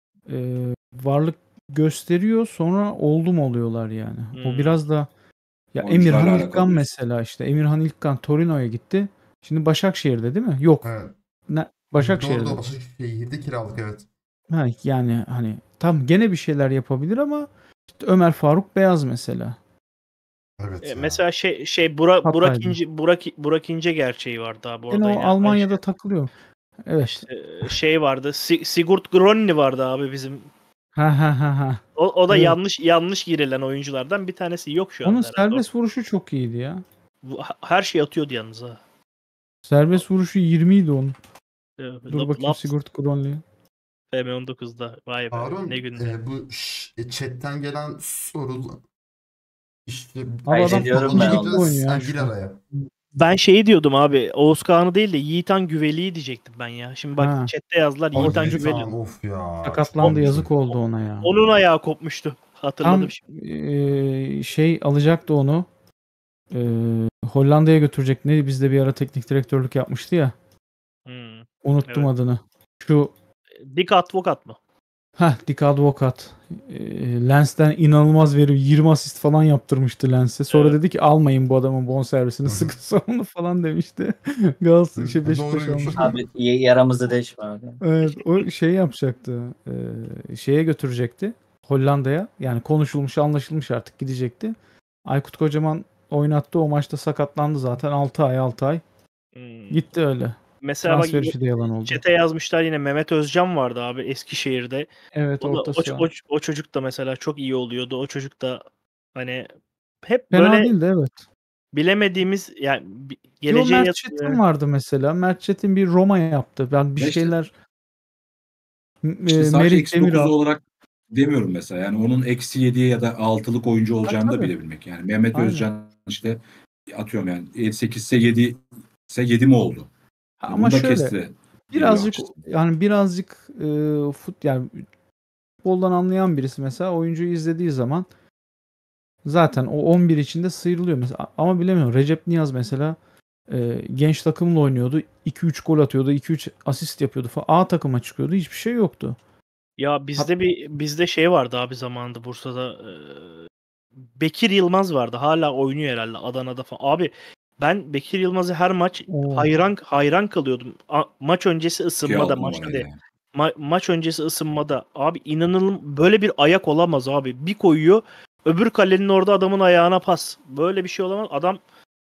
varlık gösteriyor, sonra oldu mu oluyorlar yani. O biraz da ya Oyuncularla Emirhan alakalı İlkan diyorsun. mesela işte. Emirhan İlkan Torino'ya gitti. Şimdi Başakşehir'de değil mi? Yok. Evet. Başakşehir'de. Doğru Başakşehir'de kiralık evet. Ha, yani hani tam gene bir şeyler yapabilir ama işte Ömer Faruk Beyaz mesela. Evet ya. Mesela Burak Hatay'da. Burak İnce gerçeği vardı abi Gene orada o yine. Almanya'da takılıyor. Evet. İşte vardı. Sigurd Gronny vardı abi bizim. Ha. O da Evet. yanlış girilen oyunculardan bir tanesi, yok şu Onun anda herhalde. serbest vuruşu çok iyiydi ya. Her şey atıyordu yalnız ha. Serbest vuruşu 20 idi onun. Dur bakayım Laps Sigurd Gronli. FM19'da. Vay be, ne Harun günler. bu chatten gelen soru işte Abi adam Kaydediyorum ben ligde onu. oynuyor ya sen gir şu an. araya. Ben şeyi diyordum abi. Oğuz Kağan'ı değil de Yiğitan Güveli'yi diyecektim ben ya. Şimdi bak Ha. chatte yazdılar Ama Yiğitan çocuk Güveli. Tamam of ya. Sakatlandı, Çok yazık güzel. oldu ona ya. Onun ayağı kopmuştu. Hatırladım Tam şimdi. şey alacaktı onu. Hollanda'ya götürecek. Ne bizde bir ara teknik direktörlük yapmıştı ya. Unuttum Evet. adını. Şu Dick Advokat mı? Dick Advokat. Lens'ten inanılmaz veriyor. 20 asist falan yaptırmıştı Lens'e. Sonra Evet. dedi ki almayın bu adamın bonservisini. Sıkı onu falan demişti. Galatasaray Beşiktaş Doğruymuş. almış. Abi yaramızı deşme abi. Evet, o şey yapacaktı. Şeye götürecekti. Hollanda'ya. Yani konuşulmuş, anlaşılmış, artık gidecekti. Aykut Kocaman oynattı. O maçta sakatlandı zaten. 6 ay. Gitti öyle. Mesela bak Transfer işi de yalan oldu. chat'e yazmışlar, yine Mehmet Özcan vardı abi Eskişehir'de. Evet, O da orta saha. o çocuk da mesela çok iyi oluyordu. O çocuk da hani hep Fena böyle değildi, evet. bilemediğimiz yani Ki o geleceğe Mert Çetin vardı mesela. Mert Çetin bir Roma yaptı. Ben bir Ya işte- şeyler İşte sadece Merih eksi 9 Demiral. olarak demiyorum mesela. Yani onun eksi 7'ye ya da 6'lık oyuncu olacağını da tabii. bilebilmek. Yani Mehmet Aynen. Özcan işte atıyorum yani 8 ise 7 ise 7 mi oldu? Yani Ama bunu da şöyle kesti. birazcık açısından. yani yani futboldan anlayan birisi mesela oyuncuyu izlediği zaman zaten o 11 içinde sıyrılıyor mesela. Ama bilemiyorum. Recep Niyaz mesela genç takımla oynuyordu. 2-3 gol atıyordu. 2-3 asist yapıyordu falan. A takıma çıkıyordu. Hiçbir şey yoktu. Ya bizde şey vardı abi zamanında Bursa'da, Bekir Yılmaz vardı. Hala oynuyor herhalde Adana'da falan. Abi ben Bekir Yılmaz'ı her maç Oo. hayran kalıyordum. Maç öncesi Ki ısınmada, 6 maçta numaraydı değil. yani. Maç öncesi ısınmada. Abi inanılmaz, böyle bir ayak olamaz abi. Bir koyuyor, öbür kalenin orada adamın ayağına pas. Böyle bir şey olamaz. Adam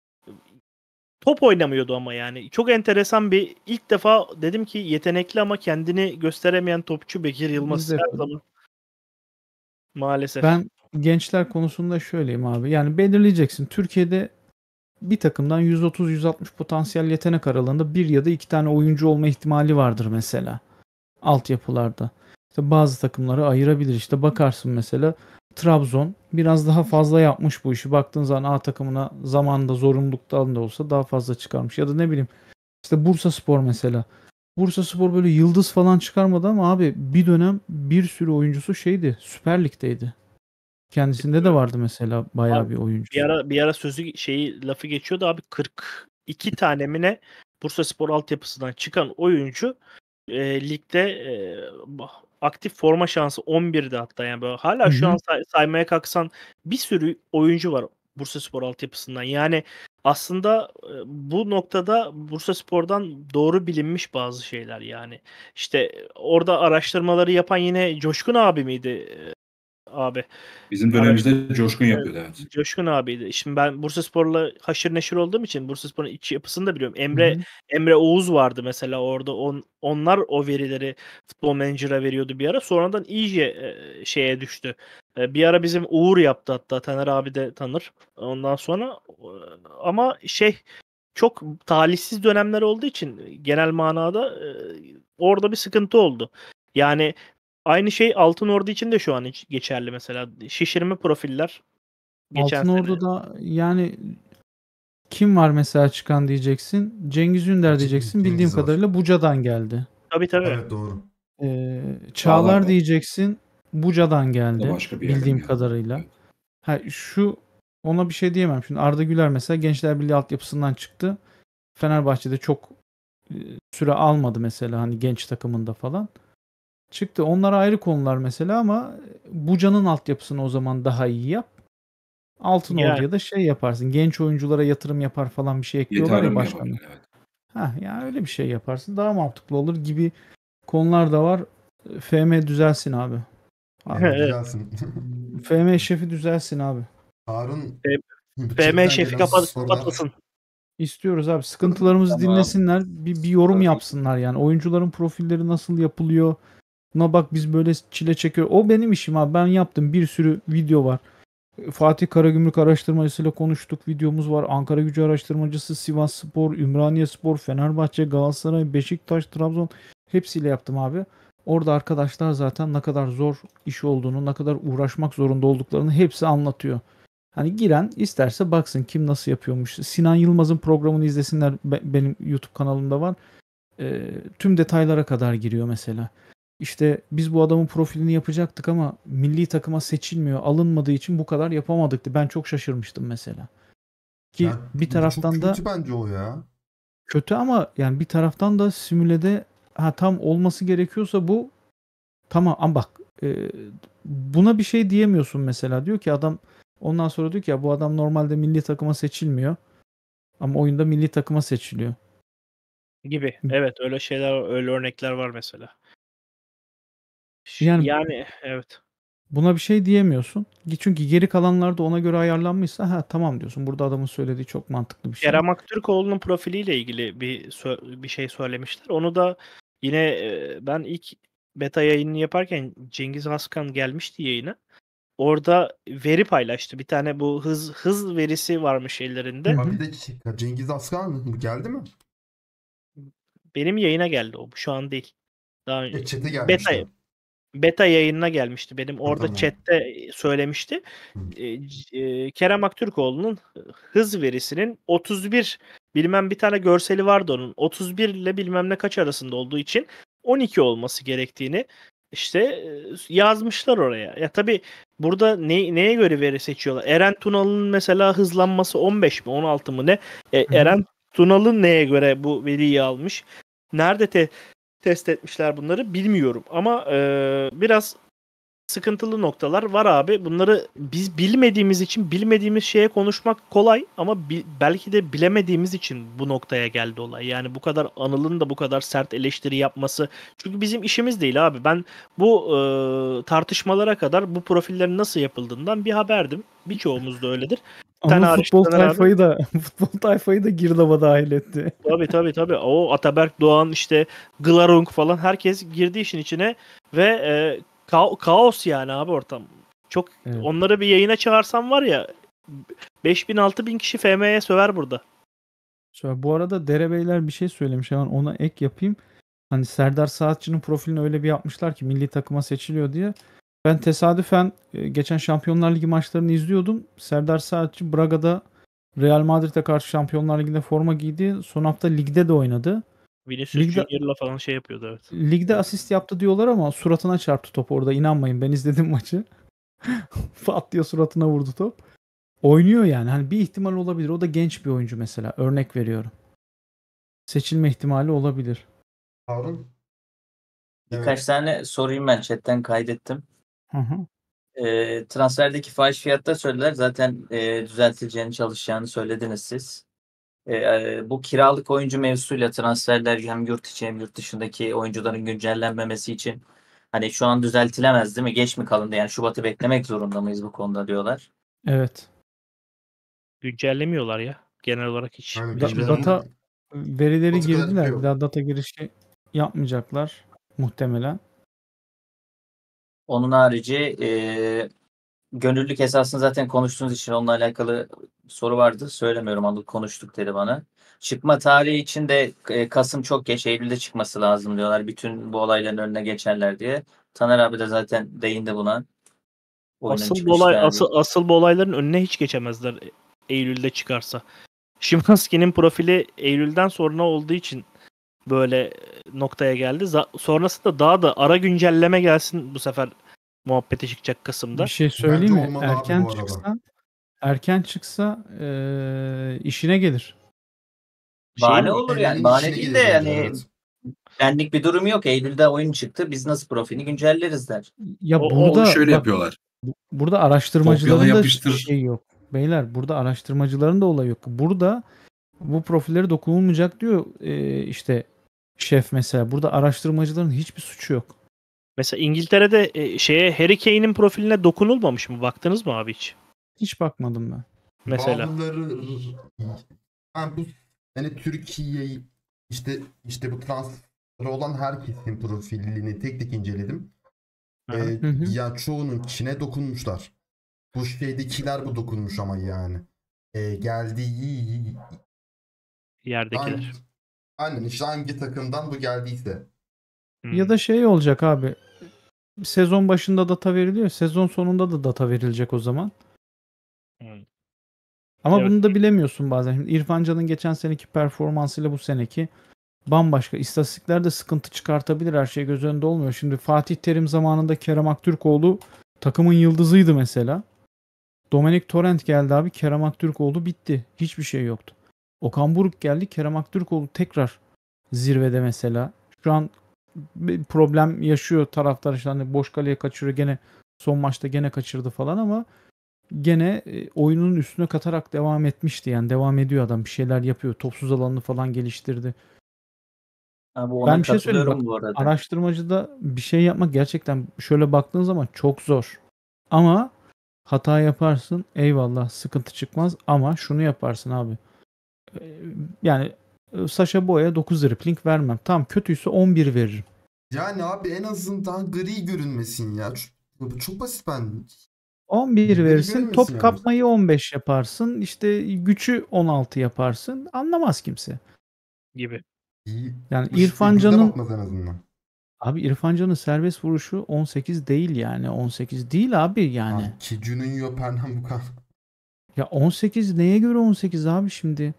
top oynamıyordu ama yani. Çok enteresan bir, ilk defa dedim ki yetenekli ama kendini gösteremeyen topçu Bekir Yılmaz Bizde her zaman. Maalesef. ben gençler konusunda şöyleyim abi. Yani belirleyeceksin. Türkiye'de bir takımdan 130-160 potansiyel yetenek aralığında bir ya da iki tane oyuncu olma ihtimali vardır mesela. Altyapılarda. İşte bazı takımları ayırabilir. İşte bakarsın mesela Trabzon biraz daha fazla yapmış bu işi. Baktığın zaman A takımına zamanında zorunluluktan da olsa daha fazla çıkarmış. Ya da ne bileyim işte Bursaspor mesela. Bursaspor böyle yıldız falan çıkarmadı ama abi bir dönem bir sürü oyuncusu şeydi. Süper Lig'deydi. Kendisinde de vardı mesela bayağı bir oyuncu. Bir ara lafı geçiyordu abi, 42 tane mi ne Bursaspor altyapısından çıkan oyuncu ligde aktif forma şansı 11'de hatta, yani böyle hala Hı şu hı. an saymaya kalksan bir sürü oyuncu var Bursaspor altyapısından. Yani aslında bu noktada Bursaspor'dan doğru bilinmiş bazı şeyler yani. İşte orada araştırmaları yapan yine Coşkun abi miydi? abi. Bizim dönemimizde Coşkun yapıyordu, evet. Coşkun abiydi. Şimdi ben Bursaspor'la haşır neşir olduğum için Bursaspor'un iç yapısını da biliyorum. Hı hı. Emre Oğuz vardı mesela orada. Onlar o verileri Futbol Manager'a veriyordu bir ara. Sonradan iyice şeye düştü. Bir ara bizim Uğur yaptı hatta. Taner abi de tanır. Ondan sonra ama çok talihsiz dönemler olduğu için genel manada orada bir sıkıntı oldu. Yani aynı şey Altınordu için de şu an geçerli mesela. Şişirme profiller geçen sene. Altınordu'da yani kim var mesela çıkan diyeceksin. Cengiz Ünder diyeceksin. Bildiğim Cengiz var. kadarıyla Buca'dan geldi. Tabii. Evet, doğru. Çağlar Çağlar da. diyeceksin. Buca'dan O da geldi. başka bir yerden Bildiğim geldi. kadarıyla. Evet. Ha, ona bir şey diyemem. Şimdi Arda Güler mesela Gençler Birliği altyapısından çıktı. Fenerbahçe'de çok süre almadı mesela hani genç takımında falan. Çıktı. Onlar ayrı konular mesela ama Buca'nın altyapısını o zaman daha iyi yap. Altınordu'ya da şey yaparsın. Genç oyunculara yatırım yapar falan bir şey ekliyorlar ya Yeterli mi başkanı. yapabilir? Evet. Yani öyle bir şey yaparsın. Daha mantıklı olur gibi konular da var. FM düzelsin abi. Evet, düzelsin. FM şefi düzelsin abi. Harun, FM chatten şefi gelen sorular. kapatmasın. İstiyoruz abi. Sıkıntılarımızı Tamam. dinlesinler. Bir yorum Tabii. yapsınlar yani. Oyuncuların profilleri nasıl yapılıyor? Buna bak biz böyle çile çekiyoruz. O benim işim abi. Ben yaptım. Bir sürü video var. Fatih Karagümrük araştırmacısıyla konuştuk. Videomuz var. Ankara Gücü araştırmacısı, Sivasspor, Ümraniyespor, Fenerbahçe, Galatasaray, Beşiktaş, Trabzon hepsiyle yaptım abi. Orada arkadaşlar zaten ne kadar zor iş olduğunu, ne kadar uğraşmak zorunda olduklarını hepsi anlatıyor. Hani giren isterse baksın kim nasıl yapıyormuş. Sinan Yılmaz'ın programını izlesinler. Benim YouTube kanalımda var. Tüm detaylara kadar giriyor mesela. İşte biz bu adamın profilini yapacaktık ama milli takıma seçilmiyor, alınmadığı için bu kadar yapamadık. Ben çok şaşırmıştım mesela. Ki Ya, bir çok taraftan da kötü bence o ya. kötü ama yani bir taraftan da simülede tam olması gerekiyorsa bu tamam ama bak buna bir şey diyemiyorsun mesela. Diyor ki adam ondan sonra diyor ki ya bu adam normalde milli takıma seçilmiyor ama oyunda milli takıma seçiliyor. Gibi. Evet, öyle şeyler, öyle örnekler var mesela. Yani Yani evet. buna bir şey diyemiyorsun. Çünkü geri kalanlar da ona göre ayarlanmışsa tamam diyorsun. Burada adamın söylediği çok mantıklı bir şey. Kerem Aktürkoğlu'nun profiliyle ilgili bir şey söylemişler. Onu da yine ben ilk beta yayını yaparken Cengiz Haskan gelmişti yayına. Orada veri paylaştı. Bir tane bu hız verisi varmış ellerinde. Ha, bir dakika. Cengiz Aslan geldi mi? Benim yayına geldi o. Şu an değil. Daha önce Chat'e gelmişti. beta yayınına gelmişti. Benim orada tamam. chatte söylemişti. Kerem Aktürkoğlu'nun hız verisinin 31 bilmem bir tane görseli vardı onun. 31 ile bilmem ne kaç arasında olduğu için 12 olması gerektiğini işte yazmışlar oraya. Ya tabii burada neye göre veri seçiyorlar? Eren Tunalı'nın mesela hızlanması 15 mi 16 mı ne? Eren Tunalı neye göre bu veriyi almış? Nerede test etmişler bunları bilmiyorum ama biraz sıkıntılı noktalar var abi. Bunları biz bilmediğimiz için bilmediğimiz şeye konuşmak kolay ama belki de bilemediğimiz için bu noktaya geldi olay. Yani bu kadar Anıl'ın da bu kadar sert eleştiri yapması. Çünkü bizim işimiz değil abi. Ben bu tartışmalara kadar bu profillerin nasıl yapıldığından bir haberdim. Birçoğumuz da öyledir. Ama futbol tayfayı da girdaba dahil etti. Tabii. O Ataberk Doğan işte Glarung falan herkes girdi işin içine ve kaos yani abi ortam. Çok Evet. onları bir yayına çağırsam var ya 5000-6000 kişi FM'ye söver burada. Bu arada Derebeyler bir şey söylemiş. Hemen ona ek yapayım. Hani Serdar Saatçı'nın profilini öyle bir yapmışlar ki milli takıma seçiliyor diye. Ben tesadüfen geçen Şampiyonlar Ligi maçlarını izliyordum. Serdar Saatçı Braga'da Real Madrid'e karşı Şampiyonlar Ligi'nde forma giydi. Son hafta ligde de oynadı. Vinicius Ligde- Junior'la falan şey yapıyordu evet. Ligde asist yaptı diyorlar ama suratına çarptı top orada. İnanmayın ben izledim maçı. Pat diye suratına vurdu top. Oynuyor yani. Hani bir ihtimal olabilir. O da genç bir oyuncu mesela. Örnek veriyorum. Seçilme ihtimali olabilir. Harun. Birkaç tane sorayım ben chatten kaydettim. Hı hı. Transferdeki fahiş fiyatta söylediler. Zaten düzeltileceğini, çalışacağını söylediniz siz. Bu kiralık oyuncu mevzusuyla transferler hem yurt içi hem yurt dışındaki oyuncuların güncellenmemesi için Hani şu an düzeltilemez değil mi? Geç mi kalındı? Yani Şubat'ı beklemek zorunda mıyız bu konuda diyorlar. Evet. Güncellemiyorlar ya. Genel olarak hiç. Yani Hiçbir güncelleme- zaman. Data verileri Şubat'a kadar girdiler. bitiyor. Bir daha data girişi yapmayacaklar muhtemelen. Onun harici gönüllülük esasını zaten konuştuğunuz için onunla alakalı soru vardı. Söylemiyorum, Anıl konuştuk dedi bana. Çıkma tarihi için de Kasım çok geç. Eylül'de çıkması lazım diyorlar. Bütün bu olayların önüne geçerler diye. Taner abi de zaten değindi buna. Oyunun Asıl bu çıkış olay, tarihi. asıl bu olayların önüne hiç geçemezler Eylül'de çıkarsa. Szymański'nin profili Eylül'den sonra olduğu için böyle noktaya geldi. Sonrasında daha da ara güncelleme gelsin bu sefer muhabbete çıkacak Kasım'da. Bir şey söyleyeyim Bence mi? olmalı abi Erken bu arada. çıksa işine gelir. Bahane mi? olur yani. Elinin Bahane işine değil gelir de bence, yani evet. benlik bir durum yok. Eylül'de oyun çıktı. Biz nasıl profilini güncelleriz der. Ya O- burada Onu şöyle bak, yapıyorlar. burada Kopyala araştırmacıların da yapıştır. şey yok. Beyler, burada araştırmacıların da olayı yok. Burada bu profilleri dokunulmayacak diyor işte şef mesela. Burada araştırmacıların hiçbir suçu yok. Mesela İngiltere'de Harry Kane'in profiline dokunulmamış mı? Baktınız mı abi hiç? Hiç bakmadım ben. Mesela. Bazıları ben bu hani Türkiye'yi işte bu transfer olan herkesin profilini tek tek inceledim. Hı. Hı hı. Ya çoğunun Çin'e dokunmuşlar. Bu şeydekiler bu dokunmuş ama yani. Geldiği Yerdekiler. aynen işte hangi takımdan bu geldiyse. Ya da şey olacak abi. Sezon başında data veriliyor. Sezon sonunda da data verilecek o zaman. Hı. Ama Evet. bunu da bilemiyorsun bazen. Şimdi İrfan Can'ın geçen seneki performansıyla bu seneki bambaşka. İstatistiklerde sıkıntı çıkartabilir. Her şey göz önünde olmuyor. Şimdi Fatih Terim zamanında Kerem Aktürkoğlu takımın yıldızıydı mesela. Dominik Torrent geldi abi. Kerem Aktürkoğlu bitti. Hiçbir şey yoktu. Okan Buruk geldi. Kerem Aktürkoğlu tekrar zirvede mesela. Şu an bir problem yaşıyor taraftar, işte hani boş kaleye kaçırıyor, gene son maçta gene kaçırdı falan ama gene oyunun üstüne katarak devam etmişti. Yani devam ediyor adam, bir şeyler yapıyor. Topsuz alanını falan geliştirdi. Abi ona Ben bir şey söyleyeyim bak, katılıyorum bu arada. araştırmacıda bir şey yapmak gerçekten şöyle baktığın zaman çok zor. Ama hata yaparsın, eyvallah, sıkıntı çıkmaz, ama şunu yaparsın abi. Yani Sasha Boy'a 9 dribbling vermem. Tamam, kötüyse 11 veririm. Yani abi en azından gri görünmesin ya. Çok basit ben. 11 Gri verirsin. görünmesin Top yani. kapmayı 15 yaparsın. İşte gücü 16 yaparsın. Anlamaz kimse. Gibi. İyi. Yani Bu işte İrfan bize Can'ın bakmaz en azından. abi İrfan Can'ın serbest vuruşu 18 değil yani. 18 değil abi yani. Abi Ki Juninho Pernambucan. Ya 18 neye göre 18 abi şimdi?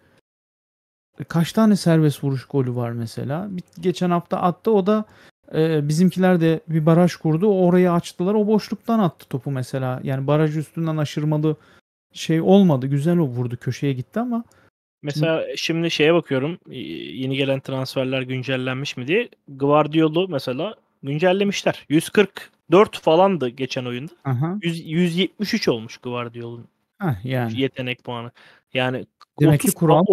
Kaç tane serbest vuruş golü var mesela? Geçen hafta attı, o da bizimkiler de bir baraj kurdu. Orayı açtılar. O boşluktan attı topu mesela. Yani baraj üstünden aşırmalı şey olmadı. Güzel o vurdu. Köşeye gitti ama Mesela şimdi şeye bakıyorum. Yeni gelen transferler güncellenmiş mi diye. Guardiola'u mesela güncellemişler. 144 falandı geçen oyunda. aha. 173 olmuş Guardiola'nın Yani. yetenek puanı. Yani Demek ki 30 kural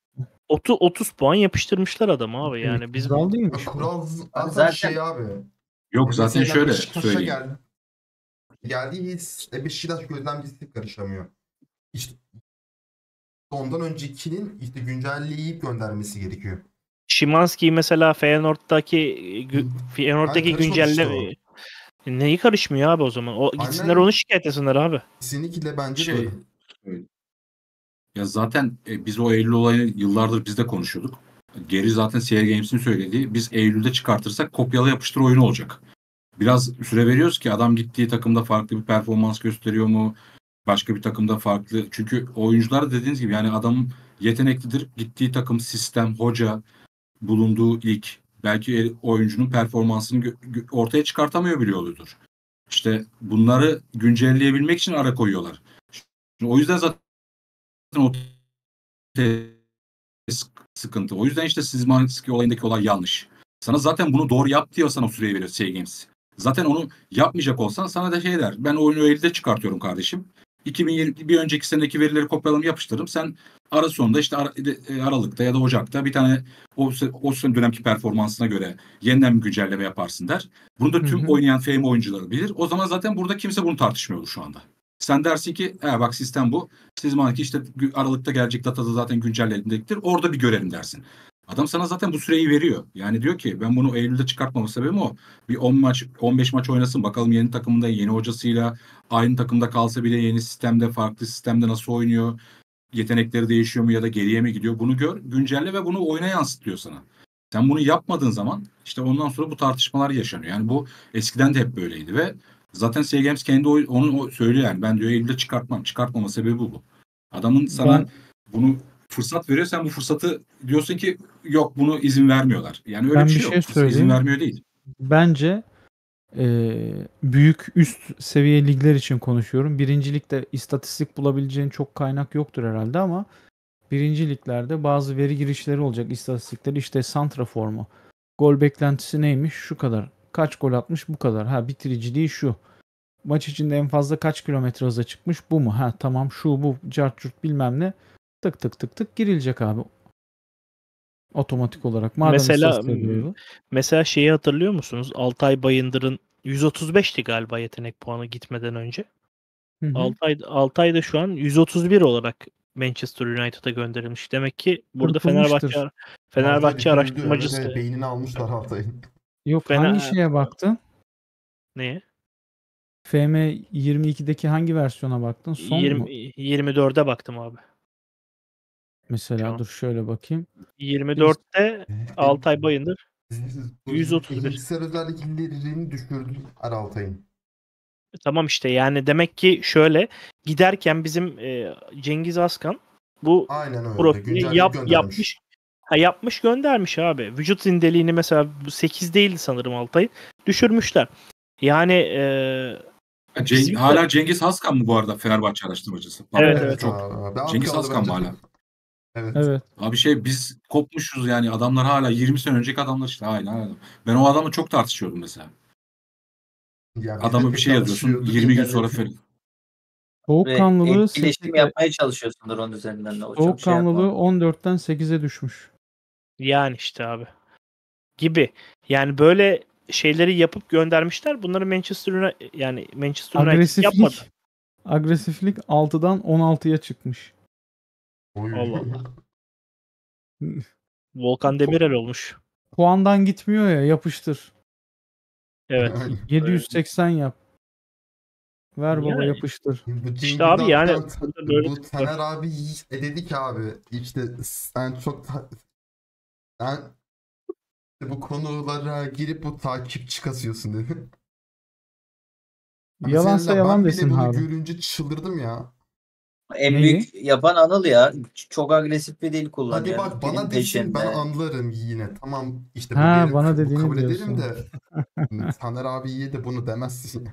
30 puan yapıştırmışlar adamı abi. demek Yani ki biz kural Ya değilmiş. kural Abi zaten zaten abi. Yok zaten Mesela şöyle Beşiktaş'a söyleyeyim. geldiği his Beşiktaş gözlemcisi karışamıyor. İşte ondan öncekinin işte güncelleyip göndermesi gerekiyor. Szymański mesela Feyenoord'daki karışmadı işte güncelleme neyi karışmıyor abi o zaman? O gitsinler Aynen. onu şikayet etsinler abi. Kesinlikle bence de Şey, öyle. ya zaten biz o Eylül olayını yıllardır biz de konuşuyorduk. Geri zaten CR Games'in söylediği, biz Eylül'de çıkartırsak kopyala yapıştır oyunu olacak. Biraz süre veriyoruz ki adam gittiği takımda farklı bir performans gösteriyor mu? Başka bir takımda farklı. Çünkü oyuncular dediğiniz gibi yani adam yeteneklidir. Gittiği takım, sistem, hoca, bulunduğu lig belki oyuncunun performansını ortaya çıkartamıyor bile oluyordur. İşte bunları güncelleyebilmek için ara koyuyorlar. Şimdi o yüzden zaten o sıkıntı. O yüzden işte Szymański olayındaki olay yanlış. Sana zaten bunu doğru yap diyor, sana o süreyi veriyor Games. Zaten onu yapmayacak olsan sana da şey der. Ben oyunu Eylül'de çıkartıyorum kardeşim. 2020 bir önceki senedeki verileri kopyalarım yapıştırırım. Sen ara sonunda işte Aralık'ta ya da Ocak'ta bir tane o dönemki performansına göre yeniden bir güncelleme yaparsın der. Bunu da Hı tüm hı. oynayan FM oyuncuları bilir. O zaman zaten burada kimse bunu tartışmıyor şu anda. Sen dersin ki bak sistem bu. Siz zamanki işte Aralık'ta gelecek datada zaten güncellenecektir. Orada bir görelim dersin. Adam sana zaten bu süreyi veriyor. Yani diyor ki ben bunu Eylül'de çıkartmama sebebim o. Bir 10 maç 15 maç oynasın bakalım yeni takımında yeni hocasıyla aynı takımda kalsa bile yeni sistemde farklı sistemde nasıl oynuyor? Yetenekleri değişiyor mu ya da geriye mi gidiyor? Bunu gör, güncelle ve bunu oyuna yansıt diyor sana. Sen bunu yapmadığın zaman işte ondan sonra bu tartışmalar yaşanıyor. Yani bu eskiden de hep böyleydi ve zaten SEA Games kendi onu söylüyor yani. Ben diyor Eylül'de çıkartmam. Çıkartmama sebebi bu. Adamın sana Ben bunu fırsat veriyor. Sen bu fırsatı diyorsun ki yok bunu izin vermiyorlar. Yani öyle bir ben bir şey şey yok. İzin söyleyeyim. vermiyor değil. Bence büyük üst seviye ligler için konuşuyorum. Birinci ligde istatistik bulabileceğin çok kaynak yoktur herhalde ama birinci liglerde bazı veri girişleri olacak istatistikleri işte santraformu. Gol beklentisi neymiş? Şu kadar. Kaç gol atmış? Bu kadar. Ha bitiriciliği şu. Maç içinde en fazla kaç kilometre hıza çıkmış? Bu mu? Ha tamam şu bu cart curt bilmem ne. Tık tık tık tık girilecek abi. Otomatik olarak. Madem Mesela istatistiğe giriyor. mesela şeyi hatırlıyor musunuz? Altay Bayındır'ın 135'ti galiba yetenek puanı gitmeden önce. Hı hı. Altay da şu an 131 olarak Manchester United'a gönderilmiş. Demek ki burada Çırpılmıştır. Altay Fenerbahçe düşürüldü. Evet, araştırmacısı evet, beynini almışlar Altay'ın. Yok hangi Fener şeye baktın? neye? FM22'deki hangi versiyona baktın? Son mu? 24'e baktım abi. Şu Mesela an. dur şöyle bakayım. 24'te Altay Bayındır Bu 131. fiziksel özelliklerini düşürdü Altay'ın. Tamam işte yani demek ki şöyle giderken bizim Cengiz Askan bu Aynen öyle. profili Güncelleyip göndermiş. yapmış göndermiş abi. Vücut zindeliğini mesela 8 değildi sanırım Altay. Düşürmüşler. Yani bizim de Hala Cengiz Haskan mı bu arada Fenerbahçe araştırmacısı? evet Evet evet. Çok. abi. Az Cengiz kaldı Haskan bence. mı hala? Evet. Evet. Abi biz kopmuşuz yani adamlar hala 20 sene önceki adamlar işte hala. Ben o adamı çok tartışıyordum mesela. Ya biz de Adama bir pek şey yazıyorsun tartışıyorduk 20 gün sonra internette. Ve Soğukkanlılığı etkileşim 8'e, yapmaya çalışıyorsundur onun üzerinden de. O çok şey soğukkanlılığı yapma. 14'ten 8'e düşmüş. Yani işte abi. Gibi. Yani böyle şeyleri yapıp göndermişler. Bunları yani Manchester United yapmadı. Agresiflik 6'dan 16'ya çıkmış. Oy. Allah Allah. Volkan Demirel olmuş. Puandan gitmiyor ya yapıştır. Evet. Yani 780 yap. Ver baba Yani yapıştır. bu işte Cengiz abi yani Aktan, burada böyle bu Taner abi dedi ki abi işte sen çok sen bu konulara girip bu takipçi kasıyorsun dedi. Yalansa Mesela yalan ben bile desin bunu abi. görünce çıldırdım ya. En Neyi? büyük yapan Anıl ya. Çok agresif bir dil Hadi kullanıyor. bak Dilin bana desin ben peşinde. anlarım yine. Tamam işte bu Ha derim bana bu dediğini kabul ederim diyorsun. de Taner abiye de bunu demezsin.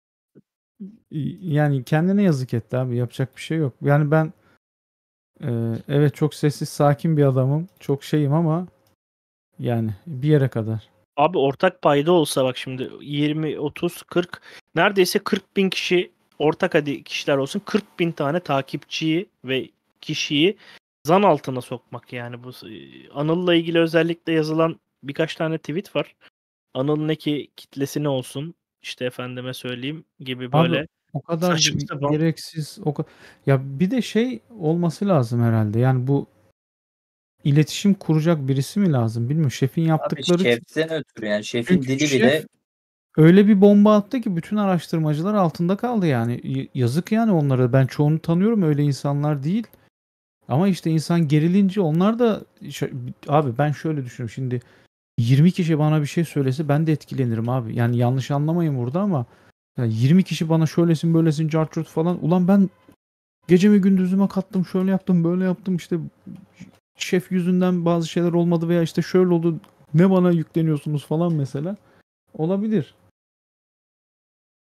Yani kendine yazık etti abi. Yapacak bir şey yok. Yani ben evet çok sessiz sakin bir adamım. Çok şeyim ama yani bir yere kadar. abi ortak payda olsa bak şimdi 20, 30, 40 neredeyse 40 bin kişi ortak hadi kişiler olsun 40 bin tane takipçiyi ve kişiyi zan altına sokmak yani bu Anıl'la ilgili özellikle yazılan birkaç tane tweet var. Anıl'ın kitlesi ne olsun işte efendime söyleyeyim gibi Abi böyle o kadar saçma sapan. gereksiz ya bir de şey olması lazım herhalde. Yani bu iletişim kuracak birisi mi lazım bilmiyorum. Şefin Abi yaptıkları şeften ötürü yani. Şefin çünkü dili şef bile öyle bir bomba attı ki bütün araştırmacılar altında kaldı yani. Yazık yani onlara. Ben çoğunu tanıyorum öyle insanlar değil. Ama işte insan gerilince onlar da abi ben şöyle düşünüyorum şimdi 20 kişi bana bir şey söylese ben de etkilenirim abi. Yani yanlış anlamayın burada ama yani 20 kişi bana şöylesin böylesin cart curt falan. Ulan ben gecemi gündüzüme kattım şöyle yaptım böyle yaptım işte şef yüzünden bazı şeyler olmadı veya işte şöyle oldu ne bana yükleniyorsunuz falan mesela olabilir.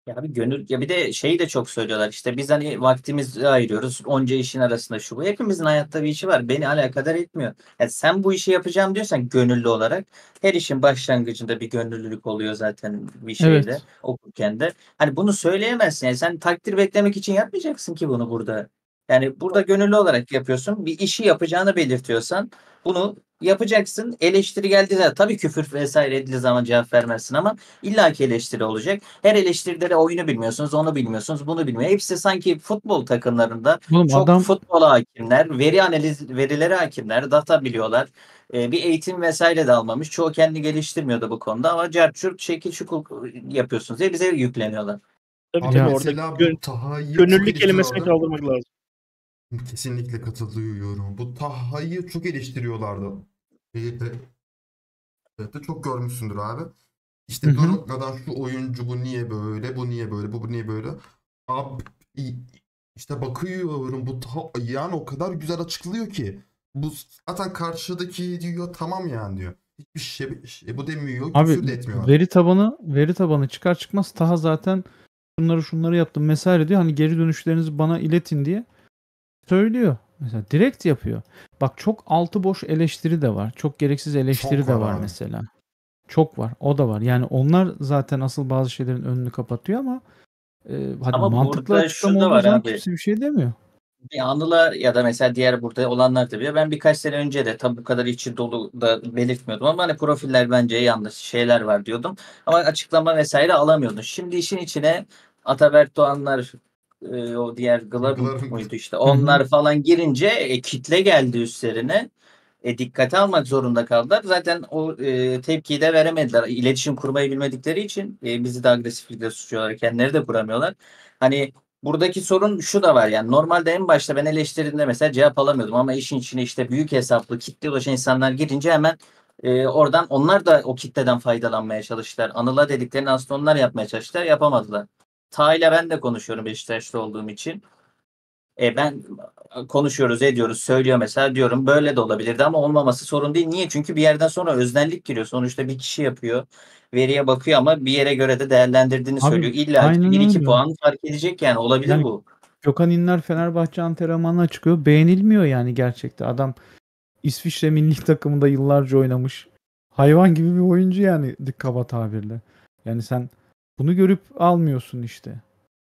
Ya bir gönül ya bir de şeyi de çok söylüyorlar işte biz hani vaktimizi ayırıyoruz onca işin arasında şu bu. Hepimizin hayatta bir işi var. Beni alakadar etmiyor. Yani sen bu işi yapacağım diyorsan gönüllü olarak her işin başlangıcında bir gönüllülük oluyor zaten bir şeyde Evet. okurken de. Hani bunu söyleyemezsin. Yani sen takdir beklemek için yapmayacaksın ki bunu burada. Yani burada gönüllü olarak yapıyorsun. Bir işi yapacağını belirtiyorsan bunu yapacaksın. Eleştiri geldiği zaman tabii küfür vesaire edildiği zaman cevap vermezsin ama illaki eleştiri olacak. Her eleştiride de oyunu bilmiyorsunuz, onu bilmiyorsunuz, bunu bilmiyor. Hepsi sanki futbol takımlarında Oğlum çok adam futbola hakimler, verilere hakimler, data biliyorlar. Bir eğitim vesaire de almamış. Çoğu kendi geliştirmiyordu bu konuda ama cart curt şekil şukul yapıyorsunuz diye bize yükleniyorlar. Tabii Abi tabii ya orada mesela bu Taha'yı çok gönüllü kelimesini eleştiriyorlardı. kaldırmak lazım. Kesinlikle katılıyorum. Bu Taha'yı çok eleştiriyorlardı. Evet, evet de çok görmüşsündür abi. hı İşte hı. durmadan şu oyuncu bu niye böyle, bu niye böyle, bu niye böyle. Abi işte bakıyorum bu yani o kadar güzel açıklıyor ki. Bu zaten karşıdaki diyor tamam yani diyor. Hiçbir şey bu demiyor, Abi küfür de etmiyor. veri tabanı çıkar çıkmaz Taha zaten şunları yaptım vesaire diyor. Hani geri dönüşlerinizi bana iletin diye söylüyor. Mesela direkt yapıyor. Bak çok altı boş eleştiri de var. Çok gereksiz eleştiri Çok de var var abi. mesela. Çok var. O da var. Yani onlar zaten asıl bazı şeylerin önünü kapatıyor ama hadi Ama mantıklı burada şu açıklama da olduğu var zaman abi. kimse bir şey demiyor. Bir Anıl'a ya da mesela diğer burada olanlar da biliyor. Ben birkaç sene önce de tabii bu kadar içi dolu da belirtmiyordum ama hani profiller bence yanlış şeyler var diyordum. Ama açıklama vesaire alamıyordun. Şimdi işin içine Ataberk Doğanlar o diğer Glabing Glarvink. muydu işte Hı hı. onlar falan girince kitle geldi üstlerine. Dikkate almak zorunda kaldılar. Zaten o tepkiyi de veremediler. İletişim kurmayı bilmedikleri için bizi de agresiflikle suçluyorlar. Kendileri de kuramıyorlar. Hani buradaki sorun şu da var yani normalde en başta ben eleştirdiğimde mesela cevap alamıyordum ama işin içine işte büyük hesaplı kitle ulaşan insanlar girince hemen oradan onlar da o kitleden faydalanmaya çalıştılar. Anıla dediklerini aslında onlar yapmaya çalıştılar yapamadılar. Ta ile ben de konuşuyorum Beşiktaş'ta olduğum için. Ben konuşuyoruz, ediyoruz, söylüyor mesela diyorum böyle de olabilirdi ama olmaması sorun değil. Niye? Çünkü bir yerden sonra öznellik giriyor. Sonuçta bir kişi yapıyor, veriye bakıyor ama bir yere göre de değerlendirdiğini Abi söylüyor. İlla ki aynen 1-2 öyle. puan fark edecek yani olabilir Yani bu. Gökhan İnler Fenerbahçe antrenmanına çıkıyor. Beğenilmiyor yani gerçekten. Adam İsviçre milli takımında yıllarca oynamış. Hayvan gibi bir oyuncu yani kaba tabirle. Yani sen bunu görüp almıyorsun işte.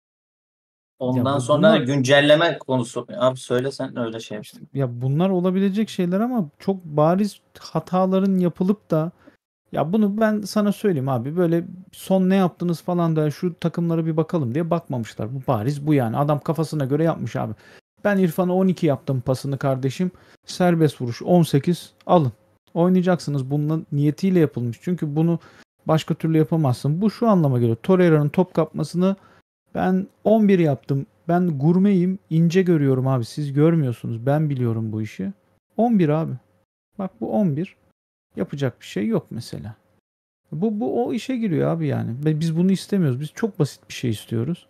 Ya Ondan sonra bunlar güncelleme konusu. Abi söylesen öyle şey işte yapayım. ya bunlar olabilecek şeyler ama çok bariz hataların yapılıp da ya bunu ben sana söyleyeyim abi böyle son ne yaptınız falan da şu takımlara bir bakalım diye bakmamışlar. Bu bariz bu yani. Adam kafasına göre yapmış abi. Ben İrfan'a 12 yaptım pasını kardeşim. Serbest vuruş 18 alın. Oynayacaksınız. Bunun niyetiyle yapılmış. Çünkü bunu başka türlü yapamazsın. Bu şu anlama geliyor. Torreira'nın top kapmasını ben 11 yaptım. Ben gurmeyim, ince görüyorum abi. Siz görmüyorsunuz. Ben biliyorum bu işi. 11 abi. Bak bu 11. Yapacak bir şey yok mesela. Bu o işe giriyor abi yani. Biz bunu istemiyoruz. Biz çok basit bir şey istiyoruz.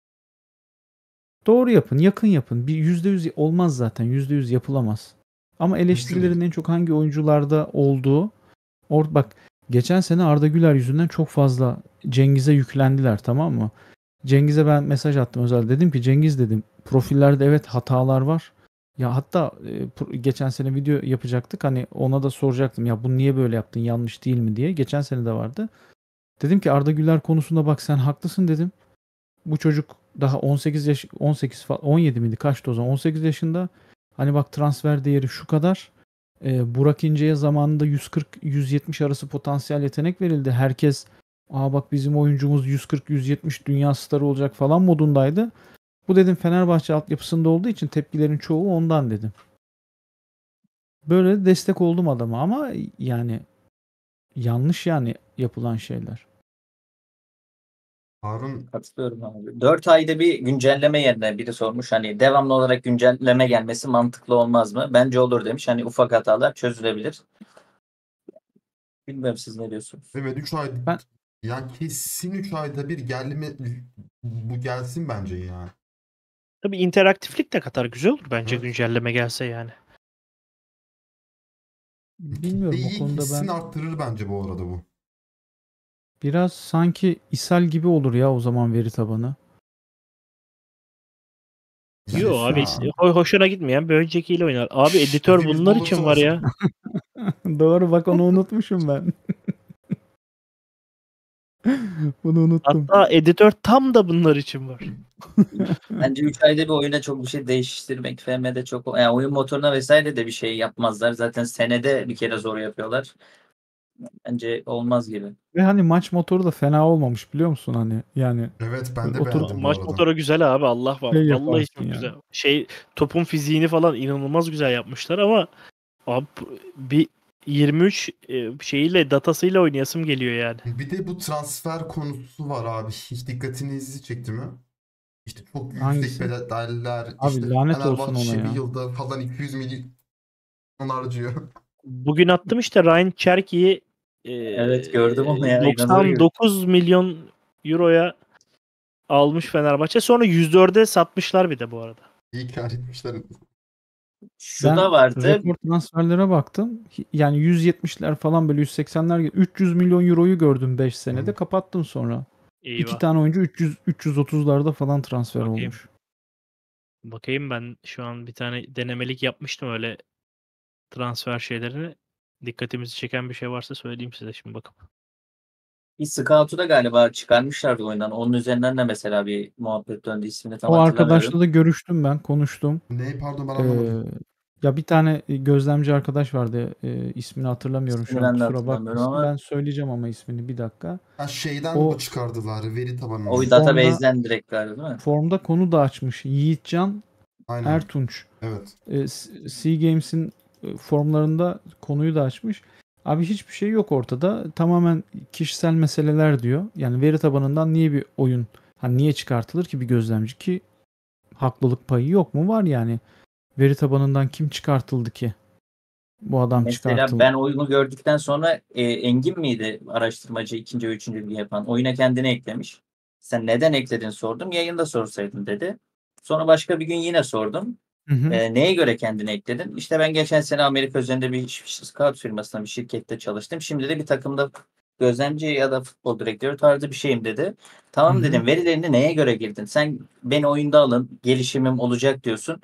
Doğru yapın, yakın yapın. Bir %100 olmaz zaten. %100 yapılamaz. Ama Mümkün değil. eleştirilerin en çok hangi oyuncularda olduğu bak geçen sene Arda Güler yüzünden çok fazla Cengiz'e yüklendiler, tamam mı? Cengiz'e ben mesaj attım özel. Dedim ki Cengiz dedim profillerde evet hatalar var. Ya hatta geçen sene video yapacaktık. Hani ona da soracaktım. Ya bunu niye böyle yaptın? Yanlış değil mi diye. Geçen sene de vardı. Dedim ki Arda Güler konusunda bak sen haklısın dedim. Bu çocuk daha 18 yaş 18 falan 17 miydi? Kaçtı o zaman? 18 yaşında. Hani bak transfer değeri şu kadar. Burak İnce'ye zamanında 140-170 arası potansiyel yetenek verildi. Herkes bak bizim oyuncumuz 140-170 dünya starı olacak falan modundaydı. Bu dedim Fenerbahçe altyapısında olduğu için tepkilerin çoğu ondan dedim. Böyle destek oldum adama ama yani yanlış yani yapılan şeyler. Harun Katılıyorum abi. 4 ayda bir güncelleme yerine biri sormuş. Hani devamlı olarak güncelleme gelmesi mantıklı olmaz mı? Bence olur demiş. Hani ufak hatalar çözülebilir. Bilmiyorum siz ne diyorsunuz? evet 3 ay Ben ya kesin 3 ayda bir gelme bu gelsin bence ya. Tabii interaktiflik de katar. Güzel olur bence Evet. güncelleme gelse yani. bilmiyorum o Kitleyi konuda kesin ben arttırır bence bu arada bu. Biraz sanki ishal gibi olur ya o zaman veri tabanı. Yani Yo şu abi an- hoşuna gitmeyen bir öncekiyle oynar. Abi editör Hepimiz bunlar olursa için var olsun. ya. Doğru bak onu unutmuşum ben. Bunu unuttum. Hatta editör tam da bunlar için var. Bence 3 ayda bir oyuna çok bir şey değiştirmek FM'de çok yani oyun motoruna vesaire de bir şey yapmazlar. Zaten senede bir kere zor yapıyorlar. Bence olmaz gibi. Ve hani maç motoru da fena olmamış biliyor musun hani yani Evet ben de oturup beğendim bu Maç arada. motoru güzel abi, Allah var. şey Vallahi yaparsın çok yani. güzel. Topun fiziğini falan inanılmaz güzel yapmışlar ama abi bir 23 şeyiyle datasıyla oynayasım geliyor yani. Bir de bu transfer konusu var abi. Hiç dikkatinizi çekti mi? İşte çok yüksek Hangisi? bedeller. Abi İşte lanet olsun ona Fenerbahçe bir ya. yılda falan 200 milyon harcıyor. Bugün attım işte Ryan Cherki'yi Evet gördüm onu ya. İnanılır gibi. 99 milyon euroya almış Fenerbahçe. Sonra 104'e satmışlar bir de bu arada. İyi kar etmişler. Şu Ben da vardı. rekor transferlere baktım. Yani 170'ler falan böyle 180'ler 300 milyon euroyu gördüm 5 senede. Hı. Kapattım sonra. İki Eyvah. tane oyuncu 330'larda falan transfer Bakayım. olmuş. Bakayım, ben şu an bir tane denemelik yapmıştım öyle transfer şeylerini. Dikkatimizi çeken bir şey varsa söyleyeyim size şimdi bakıp. Bir Scout'u da galiba çıkarmışlardı oyundan. Onun üzerinden de mesela bir muhabbet döndü. İsmini tam O hatırlamıyorum. arkadaşla da görüştüm ben, konuştum. Ne pardon ben anlamadım. Ya bir tane gözlemci arkadaş vardı. İsmini hatırlamıyorum İsmini şu an. ben de Kusura hatırlamıyorum bakmasın. ama Ben söyleyeceğim ama ismini bir dakika. Ha şeyden O bu çıkardılar veri tabanından. o Formda- database'den direkt galiba değil mi? Formda konu da açmış. Yiğitcan Aynen. Ertunç. Evet. C Games'in formlarında konuyu da açmış. Abi hiçbir şey yok ortada. Tamamen kişisel meseleler diyor. Yani veri tabanından niye bir oyun, hani niye çıkartılır ki bir gözlemci, ki haklılık payı yok mu? Var yani. Veri tabanından kim çıkartıldı ki? Bu adam Mesela çıkartıldı. ben oyunu gördükten sonra Engin miydi araştırmacı ikinci ve üçüncü yapan? Oyuna kendini eklemiş. Sen neden ekledin sordum. Yayında sorsaydın dedi. Sonra başka bir gün yine sordum. Hı hı. Neye göre kendini ekledin? İşte ben geçen sene Amerika üzerinde bir scout firmasında bir şirkette çalıştım. Şimdi de bir takımda gözlemci ya da futbol direktörü tarzı bir şeyim dedi. Tamam Hı hı. dedim, verilerini neye göre girdin? Sen beni oyunda alın, gelişimim olacak diyorsun.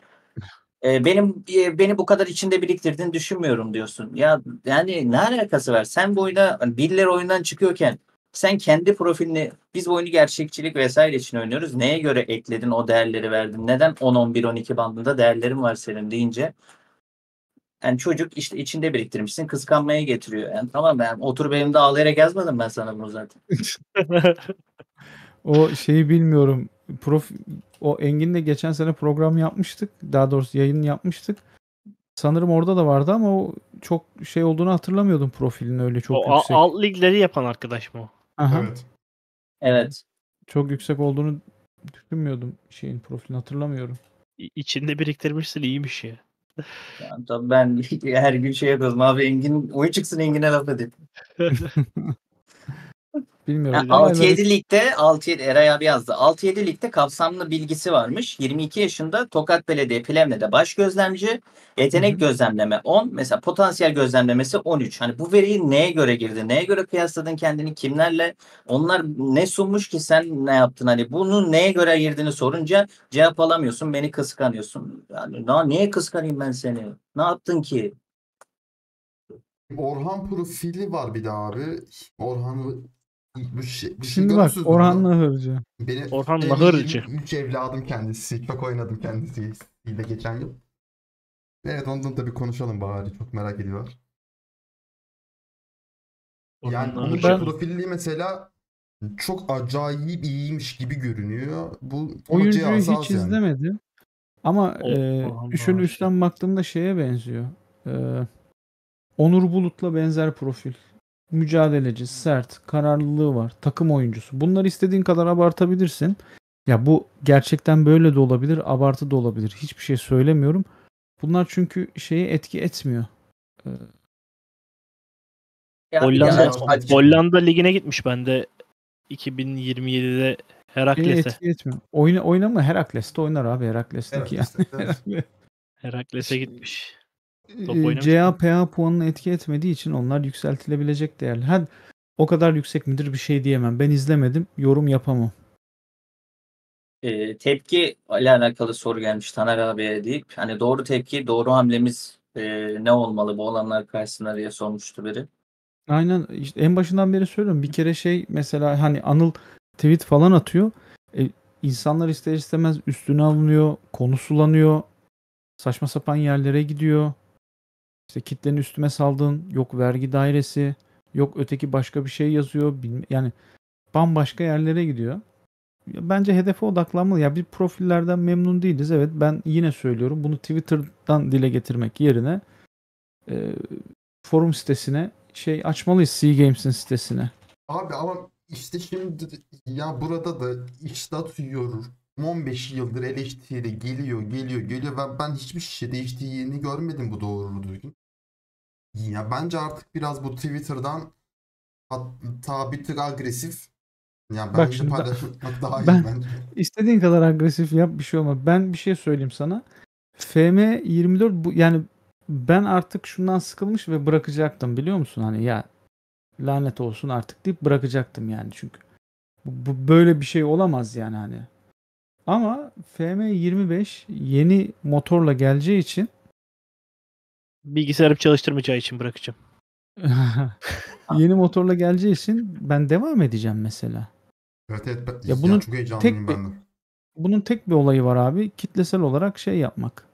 Beni bu kadar içinde biriktirdiğini düşünmüyorum diyorsun. Ya yani ne alakası var? Sen bu oyuna hani birileri oyundan çıkıyorken sen kendi profilini, biz bu oyunu gerçekçilik vesaire için oynuyoruz. Neye göre ekledin, o değerleri verdin? Neden 10, 11, 12 bandında değerlerin var senin deyince, yani çocuk işte içinde biriktirmişsin, kıskanmaya getiriyor. Yani tamam, ben oturup evimde ağlayarak yazmadım ben sana bunu zaten. O şeyi bilmiyorum. O Engin'le geçen sene program yapmıştık. Daha doğrusu yayın yapmıştık. Sanırım orada da vardı ama o çok şey olduğunu hatırlamıyordum, profilin öyle çok O yüksek. alt ligleri yapan arkadaş mı o? Aha. Evet. Evet. Çok yüksek olduğunu düşünmüyordum, şeyin profilini hatırlamıyorum. İçinde biriktirmişsin, iyiymiş ya. Yani tabii ben her gün şey yapıyordum abi, Engin oyun çıksın, Engin'e laf edeyim. Bilmiyorum. Yani Olayları 6-7 ligde 6-7 Eray abi yazdı. 6-7 ligde kapsamlı bilgisi varmış. 22 yaşında Tokat Belediye Plevne'de baş gözlemci. Yetenek Hı hı. gözlemleme 10. Mesela potansiyel gözlemlemesi 13. Hani bu veriyi neye göre girdi? Neye göre kıyasladın kendini? Kimlerle? Onlar ne sunmuş ki sen ne yaptın? Hani bunu neye göre girdiğini sorunca cevap alamıyorsun. Beni kıskanıyorsun. Yani niye kıskanayım ben seni? Ne yaptın ki? Orhan profili var bir de abi. Orhan'ı bir şey Şimdi bak, görmüşsünüzdür bunu. Orhan Nahırcı. Benim Orhan Nahırcı. 3 evladım kendisi. Çok oynadım kendisiyle geçen yıl. Evet ondan da bir konuşalım bari. Çok merak ediyorlar. Orhan Yani bunun Nahırcı. da profili mesela çok acayip iyiymiş gibi görünüyor. Bu ama Oyuncuyu cihazı hiç az yani. izlemedim. Ama Orhan şöyle Nahırcı. üstten baktığımda şeye benziyor. Onur Bulut'la benzer profil. Mücadeleci, sert, kararlılığı var. Takım oyuncusu. Bunları istediğin kadar abartabilirsin. Ya bu gerçekten böyle de olabilir, abartı da olabilir. Hiçbir şey söylemiyorum. Bunlar çünkü şeye etki etmiyor. Ee, Ya bir de Hollanda, açık- Hollanda ligine gitmiş bende 2027'de Şeye Herakles'e. etki etmiyor. Oynama, Herakles'te oynar abi. Herakles'teki yani. Evet. Herakles'e gitmiş. Top oynamış mı? CA, PA puanını etki etmediği için onlar yükseltilebilecek değerler. o kadar yüksek midir bir şey diyemem. Ben izlemedim, yorum yapamam. Tepki ile alakalı soru gelmiş Taner abiye deyip hani doğru tepki, doğru hamlemiz ne olmalı bu olanlar karşısında diye sormuştu biri. Aynen işte en başından beri söylüyorum. Bir kere mesela hani Anıl tweet falan atıyor. İnsanlar ister istemez üstüne alınıyor, konu sulanıyor, saçma sapan yerlere gidiyor. İşte kitlenin üstüme saldın, yok vergi dairesi, yok öteki başka bir şey yazıyor. Yani bambaşka yerlere gidiyor. Bence hedefe odaklanmalı. Ya bir profillerden memnun değiliz. Evet ben yine söylüyorum. Bunu Twitter'dan dile getirmek yerine forum sitesine açmalıyız. Sea Games'in sitesine. Abi ama işte şimdi ya burada da işte atıyor. 15 yıldır eleştiri geliyor. Ben hiçbir şey değiştiğini görmedim bu doğru düzgün. Ya bence artık biraz bu Twitter'dan hatta bir tık agresif. Ya Bak bence şimdi paylaşmak daha iyi ben bence. istediğin kadar agresif yap bir şey olmaz. Ben bir şey söyleyeyim sana. FM24 yani ben artık şundan sıkılmış ve bırakacaktım biliyor musun? Hani ya lanet olsun artık deyip bırakacaktım yani çünkü. Bu böyle bir şey olamaz yani hani. Ama FM25 yeni motorla geleceği için Bilgisayarım çalıştırmayacağı için bırakacağım. yeni motorla geleceği için ben devam edeceğim mesela. Evet, Ya ya çok heyecanlıyım ben de. bunun tek bir olayı var abi. Kitlesel olarak yapmak.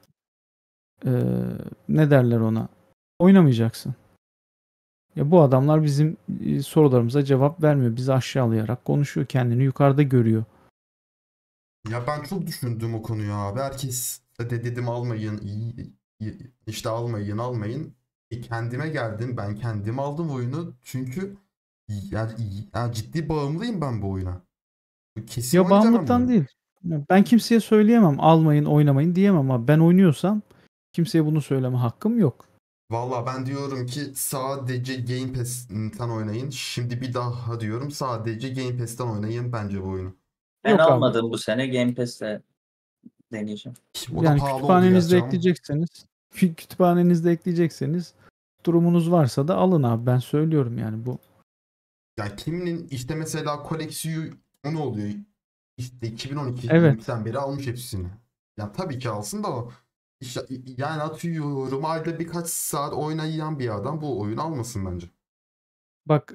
Ne derler ona? Oynamayacaksın. Ya bu adamlar bizim sorularımıza cevap vermiyor. Bizi aşağılayarak konuşuyor. Kendini yukarıda görüyor. Ya ben çok düşündüm o konuyu abi. Herkes de dedim almayın. İşte almayın. Kendime geldim. Ben kendim aldım oyunu. Çünkü ya ciddi bağımlıyım ben bu oyuna. Kesin Ya oynayacağım ben bu bağımlılıktan oyunu. değil. Ben kimseye söyleyemem. Almayın, oynamayın diyemem ama ben oynuyorsam kimseye bunu söyleme hakkım yok. Valla ben diyorum ki sadece Game Pass'ten oynayın. Şimdi bir daha diyorum sadece Game Pass'ten oynayın bence bu oyunu. Ben Yok abi. almadım bu sene. Game Pass'te deneyeceğim. O da Yani pahalı oldu gerçi ama. kütüphanenizde ekleyecekseniz durumunuz varsa da alın abi. Ben söylüyorum yani bu. Ya kiminin işte mesela koleksiyonu ne oluyor? İşte Evet. 2012'den beri almış hepsini. Ya tabii ki alsın da o. İşte, yani atıyorum ayda birkaç saat oynayan bir adam bu oyunu almasın bence. Bak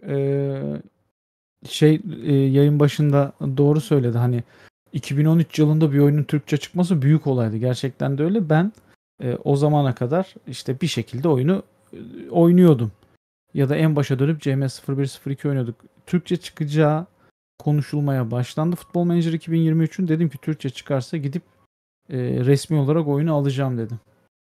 yayın başında doğru söyledi. Hani 2013 yılında bir oyunun Türkçe çıkması büyük olaydı. Gerçekten de öyle. Ben o zamana kadar işte bir şekilde oyunu oynuyordum. Ya da en başa dönüp CM0102 oynuyorduk. Türkçe çıkacağı konuşulmaya başlandı. Futbol Manager 2023'ün dedim ki Türkçe çıkarsa gidip resmi olarak oyunu alacağım dedim.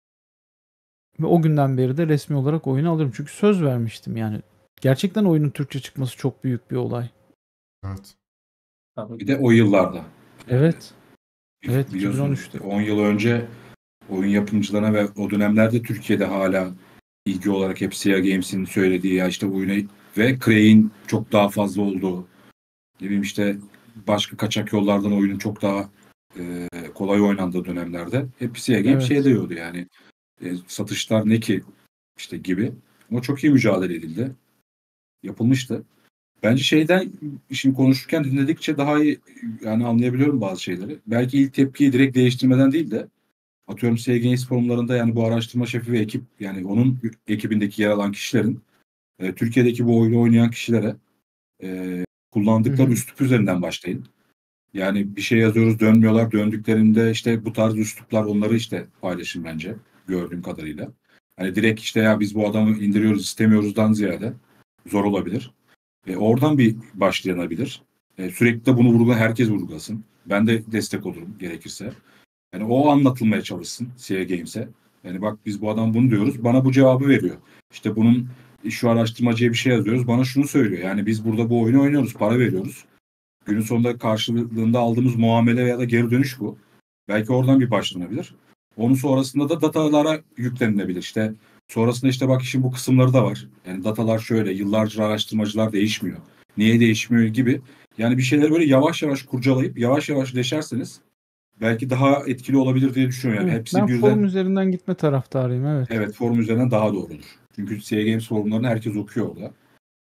Ve o günden beri de resmi olarak oyunu alıyorum. Çünkü söz vermiştim yani. Gerçekten oyunun Türkçe çıkması çok büyük bir olay. Evet. Bir de o yıllarda. Evet. Evet, Biliyorsun 2013'te. 10 yıl önce oyun yapımcılarına ve o dönemlerde Türkiye'de hala ilgi olarak hep Sierra Games'in söylediği ya işte oyunu ve Craig'in çok daha fazla olduğu, ne bileyim işte başka kaçak yollardan oyunun çok daha kolay oynandığı dönemlerde hep Sierra Games Evet. diyordu yani satışlar ne ki işte gibi. Ama çok iyi mücadele edildi. Yapılmıştı. Bence şimdi konuşurken dinledikçe daha iyi yani anlayabiliyorum bazı şeyleri. Belki ilk tepkiyi direkt değiştirmeden değil de atıyorum SGS forumlarında yani bu araştırma şefi ve ekip yani onun ekibindeki yer alan kişilerin Türkiye'deki bu oyunu oynayan kişilere kullandıkları Hı hı. üslup üzerinden başlayın. Yani bir şey yazıyoruz dönmüyorlar. Döndüklerinde işte bu tarz üsluplar onları işte paylaşın bence gördüğüm kadarıyla. Hani direkt işte ya biz bu adamı indiriyoruz istemiyoruzdan ziyade zor olabilir. Oradan bir başlanabilir. Sürekli de bunu herkes vurgulasın. Ben de destek olurum gerekirse. Yani o anlatılmaya çalışsın Sierra Games'e. Yani bak biz bu adam bunu diyoruz. Bana bu cevabı veriyor. İşte bunun şu araştırmacıya bir şey yazıyoruz. Bana şunu söylüyor. Yani biz burada bu oyunu oynuyoruz. Para veriyoruz. Günün sonunda karşılığında aldığımız muamele ya da geri dönüş bu. Belki oradan bir başlanabilir. Onun sonrasında da datalara yüklenilebilir. İşte sonrasında işte bak işin bu kısımları da var. Yani datalar şöyle yıllarca araştırmacılar değişmiyor. Niye değişmiyor gibi. Yani bir şeyleri böyle yavaş yavaş kurcalayıp yavaş yavaş deşerseniz belki daha etkili olabilir diye düşünüyorum. Yani Evet, hepsi ben forum birden üzerinden gitme taraftarıyım. Evet. evet forum üzerinden daha doğru olur. Çünkü CG Games forumlarını herkes okuyor orada.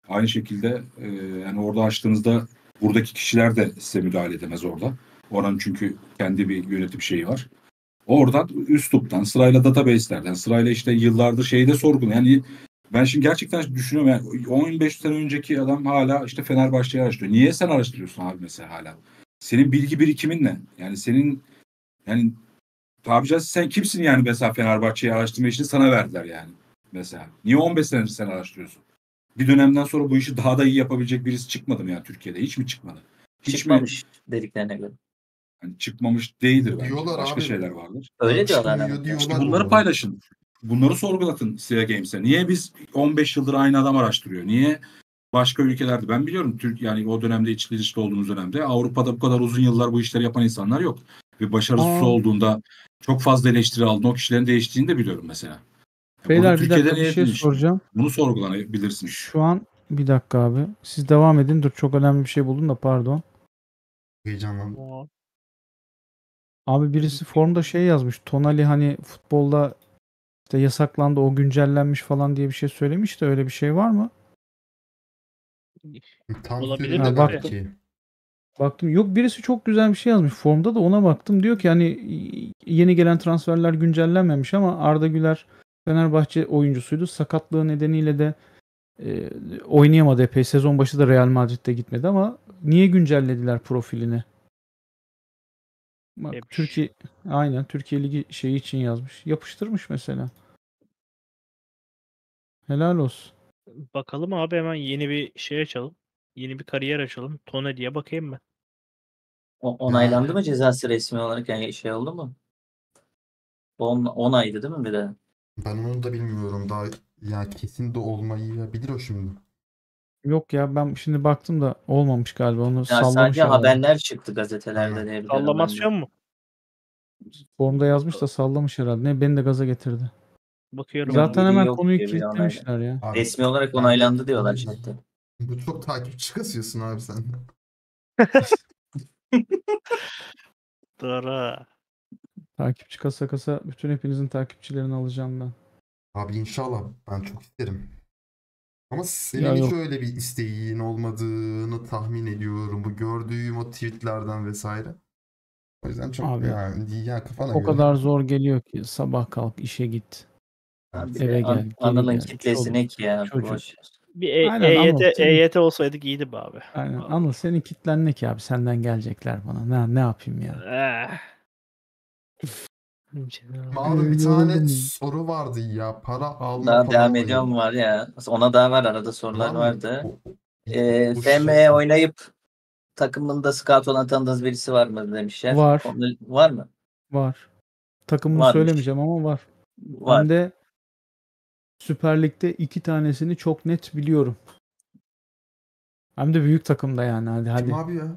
Aynı şekilde yani orada açtığınızda buradaki kişiler de size müdahale edemez orada. Oranın çünkü kendi bir yönetim şeyi var. Oradan üsluptan, sırayla database'lerden, sırayla işte yıllardır şeyde sorgun. Yani ben şimdi gerçekten düşünüyorum yani 15 sene önceki adam hala işte Fenerbahçe'yi araştırıyor. Niye sen araştırıyorsun abi mesela hala? Senin bilgi birikimin ne? Yani senin yani tabiri caizse sen kimsin yani mesela Fenerbahçe'yi araştırma işini sana verdiler yani mesela. Niye 15 senedir sen araştırıyorsun? Bir dönemden sonra bu işi daha da iyi yapabilecek birisi çıkmadı mı yani Türkiye'de? Hiç mi çıkmadı? Hiç mi Çıkmamış dediklerine göre. hani çıkmamış değildir bence. Diyorlar Başka abi. şeyler vardır. Öyle Barış diyorlar duyuyor ama. diyorlar. İşte bunları baba. paylaşın. Bunları sorgulatın Sierra Games'e. Niye biz 15 yıldır aynı adam araştırıyor? Niye başka ülkelerde? Ben biliyorum Türk yani o dönemde içli dışlı olduğumuz dönemde Avrupa'da bu kadar uzun yıllar bu işleri yapan insanlar yok. Ve başarısız Aa, olduğunda çok fazla eleştiri aldığında o kişilerin değiştiğini de biliyorum mesela. Ya burada beyler bir Türkiye'de dakika bir ne şey edin işte? soracağım. Bunu sorgulanabilirsiniz. Şu an bir dakika abi. Siz devam edin. Dur çok önemli bir şey buldum da pardon. Heyecanlandım. Abi birisi forumda şey yazmış. Tonali hani futbolda işte yasaklandı o güncellenmiş falan diye bir şey söylemiş de öyle bir şey var mı? Tam Olabilir sürede Ha, baktım. belki. Baktım yok birisi çok güzel bir şey yazmış forumda da ona baktım. Diyor ki hani yeni gelen transferler güncellenmemiş ama Arda Güler Fenerbahçe oyuncusuydu. Sakatlığı nedeniyle de oynayamadı epey. Sezon başı da Real Madrid'de gitmedi ama niye güncellediler profilini? Bak Demiş. aynen Türkiye Ligi şeyi için yazmış. Yapıştırmış mesela. Helal olsun. Bakalım abi hemen yeni bir şey açalım. Yeni bir kariyer açalım. Tone diye bakayım ben. Onaylandı Yani mı cezası resmi olarak? Yani şey oldu mu? 10 aydı değil mi bir de? ben onu da bilmiyorum. Daha ya kesin de olmayı bilir o şimdi. Yok ya ben şimdi baktım da olmamış galiba. Onu Ya sallamış sadece herhalde. haberler çıktı gazetelerde Aynen. diye biliyorum ben de. Sallamasyon mu? Forumda yazmış da sallamış herhalde. Ne beni de gaza getirdi. Bakıyorum Yok, abi. Zaten biri hemen yok konuyu diye biri onaylandı. kilitlemişler ya. Abi Resmi olarak ben onaylandı diyorlar chatte. bu çok takipçi kasıyorsun abi sen. Doğru. Takipçi kasa kasa bütün hepinizin takipçilerini alacağım ben. Abi inşallah ben çok isterim. Ama Ya senin hiç yok. öyle bir isteğin olmadığını tahmin ediyorum. Bu gördüğüm o tweetlerden vesaire. O yüzden çok Abi yani ya kafana o göre. kadar zor geliyor ki sabah kalk işe git. Bir Evet. de Eve gel, geri Anıl'ın gel. kitlesi Çoluk, ne ki ya? çocuk. Boş. Bir Aynen Anıl senin, EYT olsaydık iyiydi be abi. aynen. Vallahi. Anıl senin kitlen ne ki abi? Senden gelecekler bana. Ne yapayım ya? Eh. Abi bir tane Yoruldum ya. soru vardı ya. Para alma Daha devam falan ediyor mıydı? mu var ya? Ona daha var, arada sorular Var mı? vardı. Bu FM oynayıp takımında scout olan tanıdığınız birisi var mı demişler. Var. Var mı? Var. Takımını Varmış. söylemeyeceğim ama var. Var. Hem de Süper Lig'de 2 tanesini çok net biliyorum. Hem de büyük takımda yani. Kim Hadi. abi ya?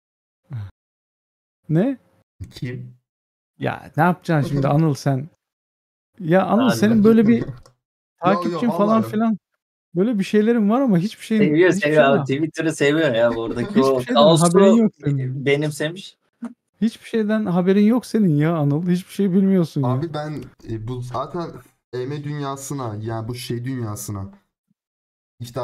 Ne? Kim? Ya ne yapacaksın şimdi Anıl sen? Ya Anıl Abi, senin böyle bir Yok takipçin falan vallahi yok. filan böyle bir şeylerin var ama hiçbir seviyor şeyden abi. Twitter'ı seviyor ya. Buradaki hiçbir o şeyden haberin kaosu yok senin. benimsemiş. Hiçbir şeyden haberin yok senin ya Anıl. Hiçbir şey bilmiyorsun ya. Abi ben bu zaten EM dünyasına yani bu şey dünyasına işte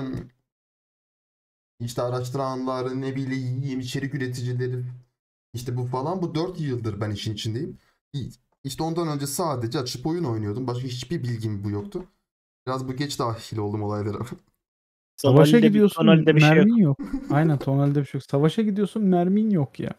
araştıranları ne bileyim içerik üreticileri işte bu falan bu 4 yıldır ben işin içindeyim. İşte ondan önce sadece açıp oyun oynuyordum. Başka hiçbir bilgim bu yoktu. Biraz bu geç dahil oldum olaylara. Savaşa Tonali'de gidiyorsun bir şey yok. mermin yok. Aynen tonalde bir şey yok. Savaşa gidiyorsun mermin yok ya.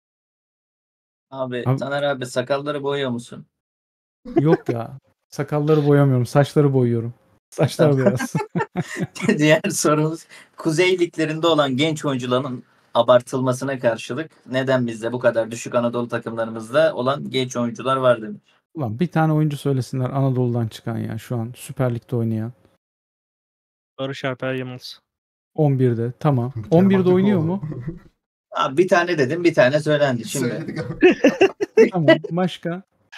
Abi Abi, Taner abi, sakalları boyuyor musun? yok ya. Sakalları boyamıyorum. Saçları boyuyorum. Saçlar Tamam. beyaz. Diğer sorumuz, Kuzey liglerinde olan genç oyuncuların abartılmasına karşılık neden bizde bu kadar düşük Anadolu takımlarımızda olan genç oyuncular var demiş. Ulan bir tane oyuncu söylesinler Anadolu'dan çıkan ya şu an Süper Lig'de oynayan. Barış Alper Yılmaz. 11'de tamam. Kerem 11'de oynuyor Aktürkoğlu. mu? Abi bir tane dedim, bir tane söylendi şimdi. Söyledik abi. Tamam. Başka?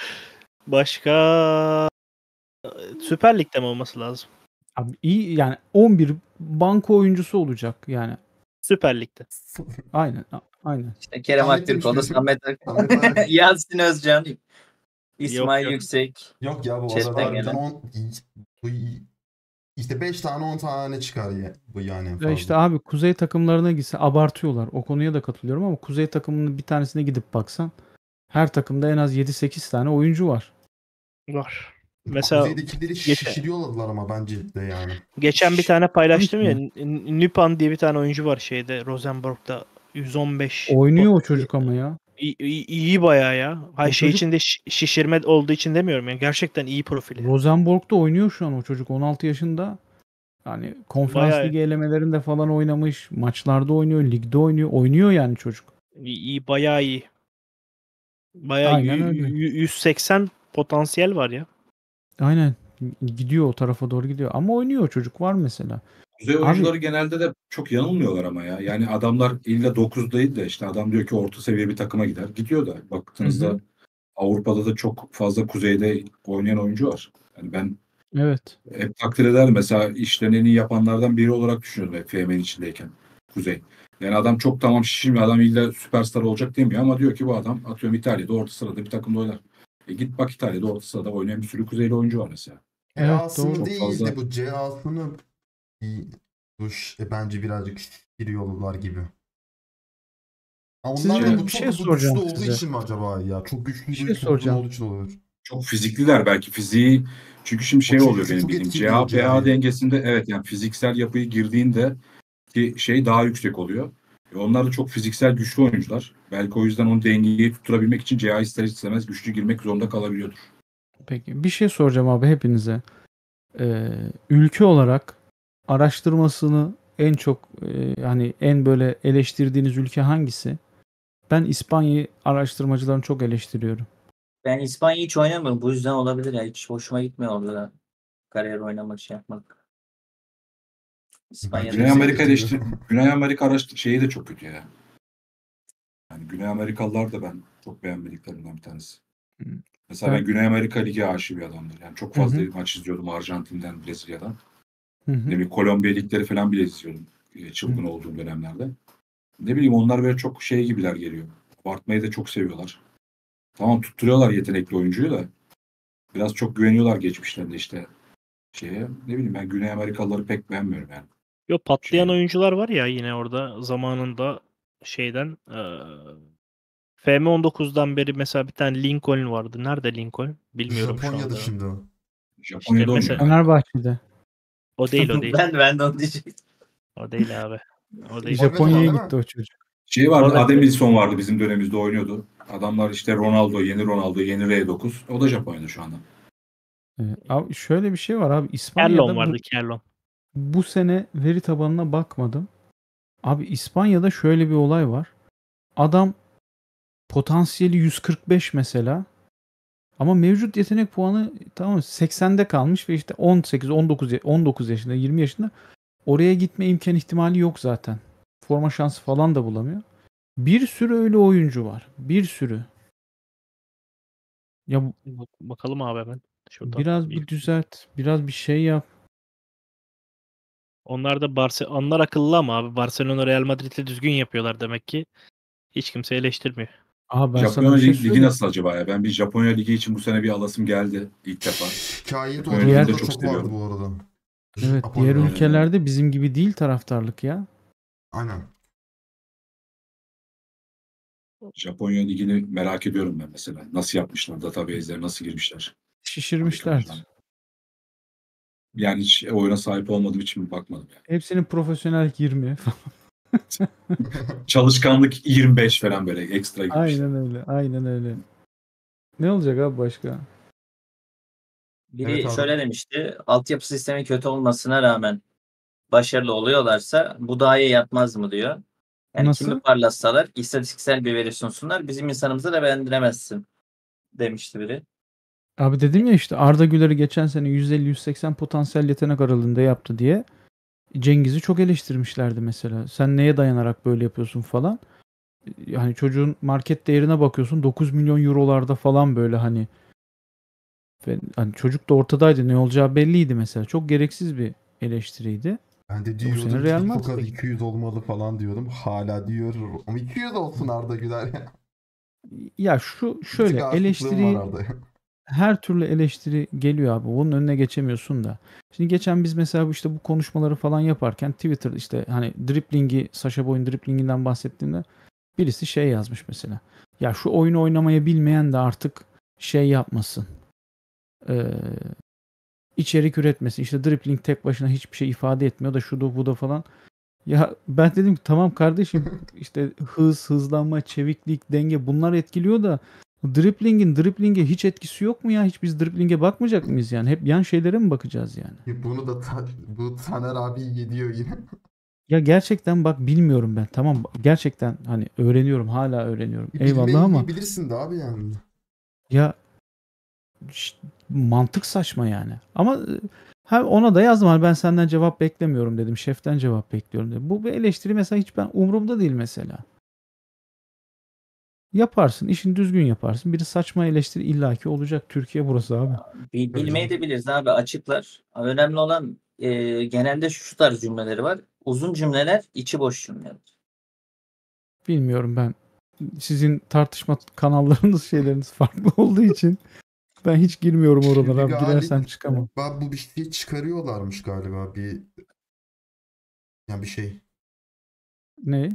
Başka Süper Lig'de mi olması lazım? Abi iyi yani 11 banko oyuncusu olacak yani. Süper Lig'de. Aynen. Aynen. İşte Kerem Ahmet demiş Aktürkoğlu, birisi. Samet Ahmet Ayak. Yasin Özcan, Yok, İsmail yok. Yüksek. Yok ya bu arada Chatten harbiden gelen. İşte 5 tane 10 tane çıkar ya, bu yani en Ya fazla. işte abi kuzey takımlarına gitse abartıyorlar. O konuya da katılıyorum ama kuzey takımının bir tanesine gidip baksan her takımda en az 7-8 tane oyuncu var. Var. Mesela Kuzeydekileri geçen, şişiriyorlar ama bence de yani. geçen bir tane paylaştım ya. Tabii Nüpan diye bir tane oyuncu var şeyde Rosenborg'da 115 Oynuyor o çocuk ama ya. iyi bayağı ya. Hay O şey çocuk içinde şişirme olduğu için demiyorum ya. Gerçekten iyi profili. Rosenborg'da oynuyor şu an o çocuk. 16 yaşında. Yani konferans Bayağı ligi elemelerinde falan oynamış. Maçlarda oynuyor. Ligde oynuyor. Oynuyor yani çocuk. iyi, bayağı iyi. Bayağı Aynen öyle. 180 potansiyel var ya. Aynen. Gidiyor o tarafa doğru gidiyor. Ama oynuyor o çocuk var mesela. Kuzey Abi oyuncuları genelde de çok yanılmıyorlar ama ya. Yani adamlar illa 9 değil de işte adam diyor ki orta seviye bir takıma gider. Gidiyor da. hı Baktığınızda hı, Avrupa'da da çok fazla kuzeyde oynayan oyuncu var. Yani ben evet. hep takdir ederdim. Mesela işlerini en iyi yapanlardan biri olarak düşünüyordum hep FM'nin içindeyken. Kuzey. Yani adam çok tamam şişirmiyor. Adam illa süperstar olacak demiyor ama diyor ki bu adam atıyorum İtalya'da orta sırada bir takımda oynar. Git bak İtalya'da orta sırada oynayan bir sürü Kuzeyli oyuncu var mesela. Evet A'sını doğru. Çok değil fazla de bu C'A'sını bence birazcık şişiriyorlar gibi. Ha, onlar da Size bu bir şey çok bu güçlü soracağım olduğu size. için mi acaba ya? Çok Bir güçlü şey ve çok uzun soracağım. olduğu için olabilir. çok fizikliler belki fiziği. Çünkü şimdi O şey oluyor benim çok bildiğim. etkiliyor CA-PA C'yi. dengesinde evet yani fiziksel yapıyı girdiğinde ki şey daha yüksek oluyor. Onlar da çok fiziksel güçlü oyuncular. Belki o yüzden onu dengeyi tutturabilmek için CA ister istemez güçlü girmek zorunda kalabiliyordur. Peki bir şey soracağım abi hepinize. Ülke olarak araştırmasını en çok hani en böyle eleştirdiğiniz ülke hangisi? Ben İspanya'yı araştırmacılarını çok eleştiriyorum. Ben İspanya hiç oynamıyorum. Bu yüzden olabilir ya. Hiç hoşuma gitmiyor orada kariyer oynamak, şey yapmak. Bence İspanya'da Güney bizi Amerika eleştiriyor. Güney Amerika şeyi de çok kötü ya. Yani Güney Amerikalılar da ben çok beğenmediklerimden bir tanesi. Hı. Mesela ben Ben Güney Amerika Ligi aşığı bir adamdır. Yani çok hı fazla hı, maç izliyordum Arjantin'den, Brezilya'dan. hı Ne hı, bileyim Kolombiya ligleri falan bile izliyordum hı. çılgın olduğum dönemlerde. Ne bileyim onlar böyle çok şey gibiler geliyor. Abartmayı da çok seviyorlar. Tamam tutturuyorlar yetenekli oyuncuyu da. Biraz çok güveniyorlar geçmişlerinde işte şeye. Ne bileyim ben Güney Amerikalıları pek beğenmiyorum yani. Yo patlayan Şeye. oyuncular var ya yine orada zamanında şeyden FM19'dan beri mesela bir tane Lincoln vardı. Nerede Lincoln? Bilmiyorum şu Japonya'da anda. şimdi o. İşte Japonya'da oynuyor mesela galiba. Fenerbahçe'de. o değil o değil. Ben de onu diyecektim. O değil abi. O değil. Forvet olan Japonya'ya değil gitti mi? o çocuk. Şey vardı Forvet. Ademilson vardı bizim dönemimizde oynuyordu. Adamlar işte Ronaldo, yeni Ronaldo, yeni R9. O da Japonya'da şu anda. Abi şöyle bir şey var abi Kerlon İspanya'da vardı Kerlon. bu sene veri tabanına bakmadım. Abi İspanya'da şöyle bir olay var. Adam potansiyeli 145 mesela. Ama mevcut yetenek puanı tamam 80'de kalmış ve işte 18, 19 yaşında, 20 yaşında oraya gitme imkan ihtimali yok zaten. Forma şansı falan da bulamıyor. Bir sürü öyle oyuncu var. Bir sürü. Ya Bakalım abi hemen. Şuradan. biraz bir düzelt, biraz bir şey yap. Onlar da onlar akıllı ama abi Barcelona Real Madrid'le düzgün yapıyorlar demek ki. Hiç kimse eleştirmiyor. Aha ben sana Japonya bir şey Ligi söyleyeyim. nasıl acaba ya? Ben bir Japonya Ligi için bu sene bir alasım geldi ilk defa. Şikayet Japonya Ligi'ni Diğer de oranında çok çok vardı seviyorum. bu arada. evet diğer Japonya'dan. Aynen öyle. ülkelerde bizim gibi değil taraftarlık ya. Aynen. Japonya Ligi'ni merak ediyorum ben mesela. Nasıl yapmışlar? Database'lere nasıl girmişler? Harika bir Şişirmişlerdir. plan. Yani hiç oyuna sahip olmadığım için bakmadım yani. Hepsinin profesyonel 20. Çalışkanlık 25 falan böyle ekstra girmişler. Aynen öyle. Aynen öyle. Ne olacak abi başka? Evet Biri abi. şöyle demişti. Altyapı sistemi kötü olmasına rağmen başarılı oluyorlarsa bu daha iyi yapmaz mı diyor. Yani kimi Nasıl? parlatsalar istatistiksel bir veri sunsunlar bizim insanımıza da beğendiremezsin demişti biri. Abi dedim ya işte Arda Güler'i geçen sene 150-180 potansiyel yetenek aralığında yaptı diye Cengiz'i çok eleştirmişlerdi mesela. Sen neye dayanarak böyle yapıyorsun falan. Yani çocuğun market değerine bakıyorsun 9 milyon eurolarda falan böyle hani. Ve hani çocuk da ortadaydı ne olacağı belliydi mesela. Çok gereksiz bir eleştiriydi. Ben de Bu sene diyordum Real ki çok az Madrid'e gitti. 200 olmalı falan diyordum. Hala diyor. Ama 200 olsun Arda Güler. Ya Bir tık şöyle aşıklığım var Arda'ya. her türlü eleştiri geliyor abi. Bunun önüne geçemiyorsun da. Şimdi geçen biz mesela işte bu konuşmaları falan yaparken Twitter işte hani driplingi, Sasha Boy'un driplinginden bahsettiğinde birisi şey yazmış mesela. Ya şu oyunu oynamayı bilmeyen de artık şey yapmasın. Ee, içerik üretmesin. İşte dribbling tek başına hiçbir şey ifade etmiyor da şu da bu da falan. Ya ben dedim ki tamam kardeşim işte hızlanma, çeviklik, denge bunlar etkiliyor da dribbling'e hiç etkisi yok mu ya? Hiç biz dribbling'e bakmayacak mıyız yani? Hep yan şeylere mi bakacağız yani? Bunu da bu Taner abi yediyor yine. Ya gerçekten bak bilmiyorum ben. Tamam gerçekten hani öğreniyorum, hala öğreniyorum. Eyvallah ama Bilmeyi bilirsin de abi yani. ya mantık saçma yani. Ama ona da yazdım hani ben senden cevap beklemiyorum dedim. Şeften cevap bekliyorum dedim. Bu bir eleştiri mesela hiç ben umurumda değil mesela. Yaparsın, işini düzgün yaparsın. Biri saçma eleştiri illaki olacak. Türkiye burası abi. Bilmeyi de biliriz abi, açıklar. Önemli olan genelde şu tarz cümleleri var. Uzun cümleler, içi boş cümleler. Bilmiyorum ben. Sizin tartışma kanallarınız şeyleriniz farklı olduğu için ben hiç girmiyorum oralara abi. Girersem çıkamam. Bu bir şey çıkarıyorlarmış galiba yani bir şey. Ne?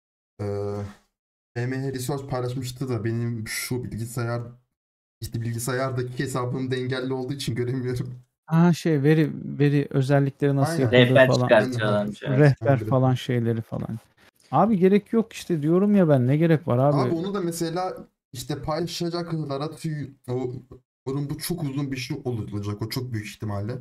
EMH Research paylaşmıştı da benim şu bilgisayardaki hesabım da engelli olduğu için göremiyorum. Ha şey veri özellikleri nasıl Aynen. yapılır Rehber falan. çıkartıyorlarmış. Evet. Rehber Aynen. falan şeyleri falan. Abi gerek yok işte diyorum ya ben ne gerek var abi. Abi onu da mesela işte paylaşacaklara bu çok uzun bir şey olacak, o çok büyük ihtimalle.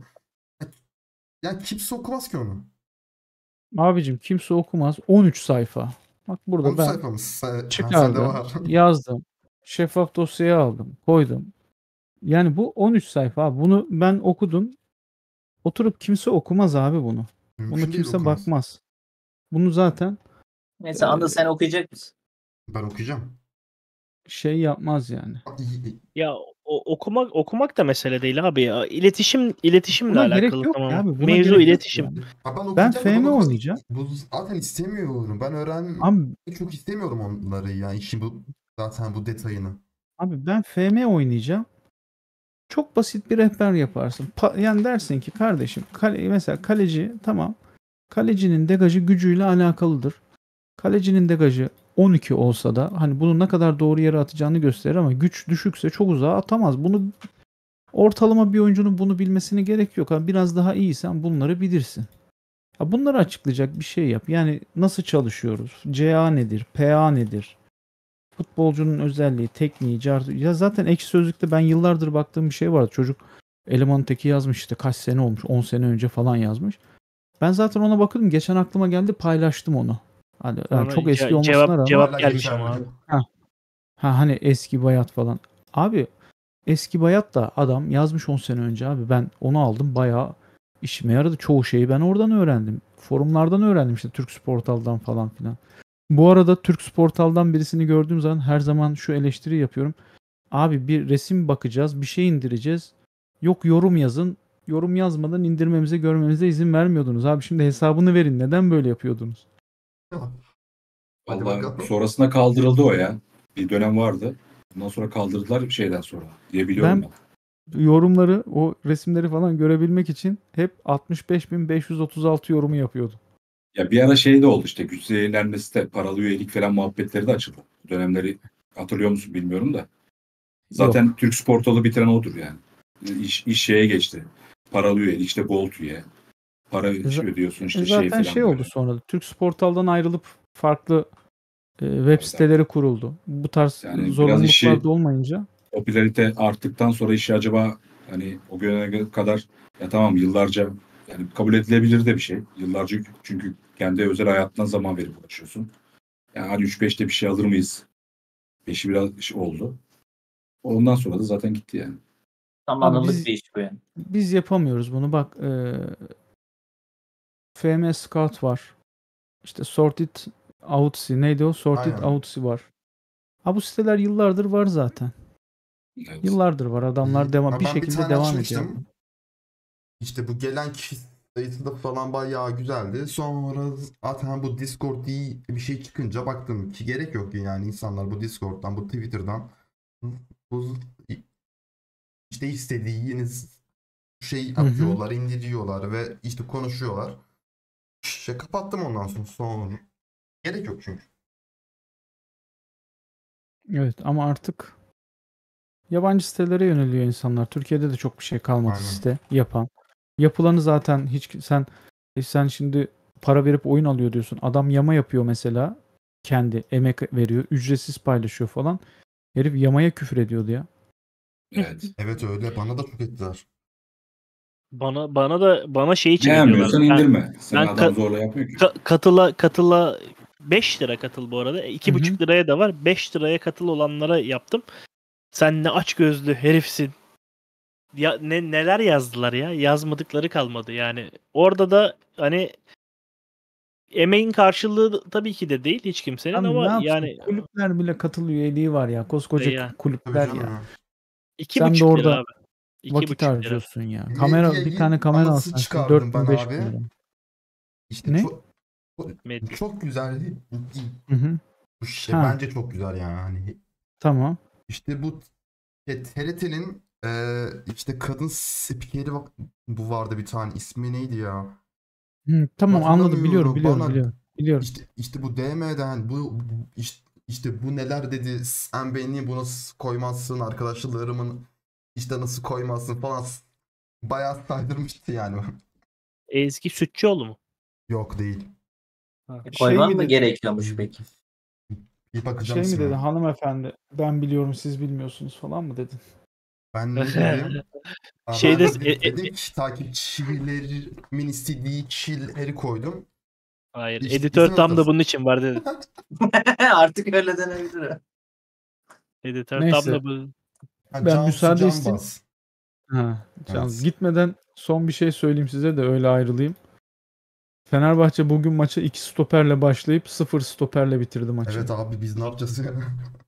Ya kimse okumaz ki onu. Abicim kimse okumaz. 13 sayfa. Bak burada 13 ben sayfa mı? Sende çıkardım, var. yazdım. Şeffaf dosyaya aldım, koydum. Yani bu 13 sayfa abi. Bunu ben okudum. Oturup kimse okumaz abi bunu. Buna Mümkün değil kimse okumaz. bakmaz. Bunu zaten Mesela Anıl, sen okuyacak mısın? Ben okuyacağım. şey yapmaz yani. Ya okumak da mesele değil abi ya. İletişimle Buna gerek alakalı yok ya tamamen. abi. Buna Mevzu gerek yok iletişim. yani. Ben Ben okuyacağım da FM oynayacağım. bu zaten istemiyorum. Ben Abi, çok istemiyorum onları ya. İşin zaten bu detayını. abi ben FM oynayacağım. Çok basit bir rehber yaparsın. Yani dersin ki kardeşim mesela kaleci tamam. Kalecinin degajı gücüyle alakalıdır. Kalecinin degajı 12 olsa da hani bunu ne kadar doğru yere atacağını gösterir ama güç düşükse çok uzağa atamaz. Bunu ortalama bir oyuncunun bunu bilmesine gerek yok. Yani biraz daha iyiysen bunları bilirsin. Ya bunları açıklayacak bir şey yap. Yani nasıl çalışıyoruz? CA nedir? PA nedir? Futbolcunun özelliği, tekniği, ya zaten Ekşi Sözlük'te ben yıllardır baktığım bir şey vardı. Çocuk elemanın teki yazmış işte kaç sene olmuş? 10 sene önce falan yazmış. Ben zaten ona bakıyordum. Geçen aklıma geldi, paylaştım onu. Hani yani Sonra çok eski olmasına rağmen. cevap Hala gelmiş geçerli. ama abi. Hani eski bayat falan. Abi eski bayat da adam yazmış 10 sene önce abi. Ben onu aldım, bayağı işime yaradı. Çoğu şeyi ben oradan öğrendim. Forumlardan öğrendim işte Türk Sportal'dan falan filan. Bu arada Türk Sportal'dan birisini gördüğüm zaman her zaman şu eleştiri yapıyorum. Abi bir resim bakacağız, bir şey indireceğiz. Yok yorum yazın. Yorum yazmadan indirmemize, görmemize izin vermiyordunuz. Abi şimdi hesabını verin. Neden böyle yapıyordunuz? Hadi Vallahi bakalım. sonrasında kaldırıldı o ya. Bir dönem vardı. Ondan sonra kaldırdılar şeyden sonra diye biliyorum Ben ben. yorumları, o resimleri falan görebilmek için hep 65.536 yorumu yapıyordum. Ya bir ara şey de oldu işte güç zehirlenmesi de paralı üyelik falan muhabbetleri de açıldı. Bu dönemleri hatırlıyor musun bilmiyorum da. Zaten Yok. Türk Sportalı bitiren odur yani. İş şeye geçti. Paralı üyelik işte Gold üye. Para ödüyorsun işte şey Zaten falan şey oldu böyle. sonra da Türk Sportal'dan ayrılıp farklı web siteleri kuruldu. Bu tarz Yani biraz zorunluluklar işi da olmayınca popülarite arttıktan sonra işi acaba hani o güne kadar ya tamam yıllarca yani kabul edilebilir de bir şey. Yıllarca çünkü kendi özel hayatından zaman verip uğraşıyorsun. Yani hadi 3-5'te bir şey alır mıyız? 5'i biraz iş oldu. Ondan sonra da zaten gitti yani. Tam abi anılık bir iş bu yani. biz yapamıyoruz bunu. Bak FM Scout var. İşte Sorted Outsy neydi o? Sorted Aynen. Outsy var. Ha bu siteler yıllardır var zaten. Evet. Yıllardır var. Adamlar Ha, bir ben bir şekilde tane devam ediyor. açmıştım. İşte bu gelen kişi sayısı da falan bayağı güzeldi. Sonra zaten bu Discord diye bir şey çıkınca baktım ki gerek yok yani insanlar bu Discord'dan, bu Twitter'dan bu işte istediğiniz şey Hı hı. atıyorlar, indiriyorlar ve işte konuşuyorlar. Kapattım ondan sonra. Gerek yok çünkü. Evet ama artık yabancı sitelere yöneliyor insanlar. Türkiye'de de çok bir şey kalmadı Aynen. site yapan. Yapılanı zaten sen şimdi para verip oyun alıyor diyorsun. Adam yama yapıyor mesela. Kendi emek veriyor. Ücretsiz paylaşıyor falan. Herif yamaya küfür ediyordu ya. Evet. Evet öyle. Bana da çok ettiler. Bana şey için ediyorlar. Beğenmiyorsan indirme. Seni ben adam zorla yapmıyor ki. katıla 5 lira katıl bu arada. Hı hı. 2,5 liraya da var. 5 liraya katıl olanlara yaptım. Sen ne açgözlü herifsin. Ya neler yazdılar ya? Yazmadıkları kalmadı yani. Orada da hani emeğin karşılığı tabii ki de değil hiç kimsenin Abi ne ama yapsın? yani Kulüpler bile katıl üyeliği var ya. Koskoca yani Tabii kulüpler canım ya. ya. iki Sen de buçuk lira orada abi. vakit 2,5 lira. harcıyorsun ya. Bir tane Medyayı kamera anası alsan şimdi çıkardım 4 ben bin 5 bin abi. lira. İşte Ne? Medya. çok güzeldi. Hı hı. Bu şey Ha, bence çok güzel yani. tamam. İşte bu TRT'nin işte kadın spikeri bu vardı bir tane. İsmi neydi ya? Hı, tamam anladım. Biliyorum, Hatırlamıyorum. biliyorum, Bana biliyorum. Biliyorum. işte bu DM'den işte bu neler dedi. Sen beni buna koymazsın. Arkadaşlarımın işte nasıl koymazsın falan. Bayağı saydırmıştı yani. Ezgi Sütçüoğlu mu? Yok değil. Ha. Şey Koyman mi mı dedi? gerekiyormuş peki? Bir bakacağım Şey mi dedi ismine. hanımefendi? Ben biliyorum siz bilmiyorsunuz falan mı dedin? Ben ne dedim? Ben Şeyde dedim ki takipçilerimin istediği kişileri koydum. hayır, İşte editör izin tam da ortası. bunun için var dedi. Artık öyle denebilir. Editör tam Neyse da bu. Ha, ben Cansu müsaade isteyeyim. Canbaz. Ha, Evet. gitmeden son bir şey söyleyeyim size de öyle ayrılayım. Fenerbahçe bugün maça 2 stoperle başlayıp 0 stoperle bitirdi maçı. Evet abi biz ne yapacağız ya?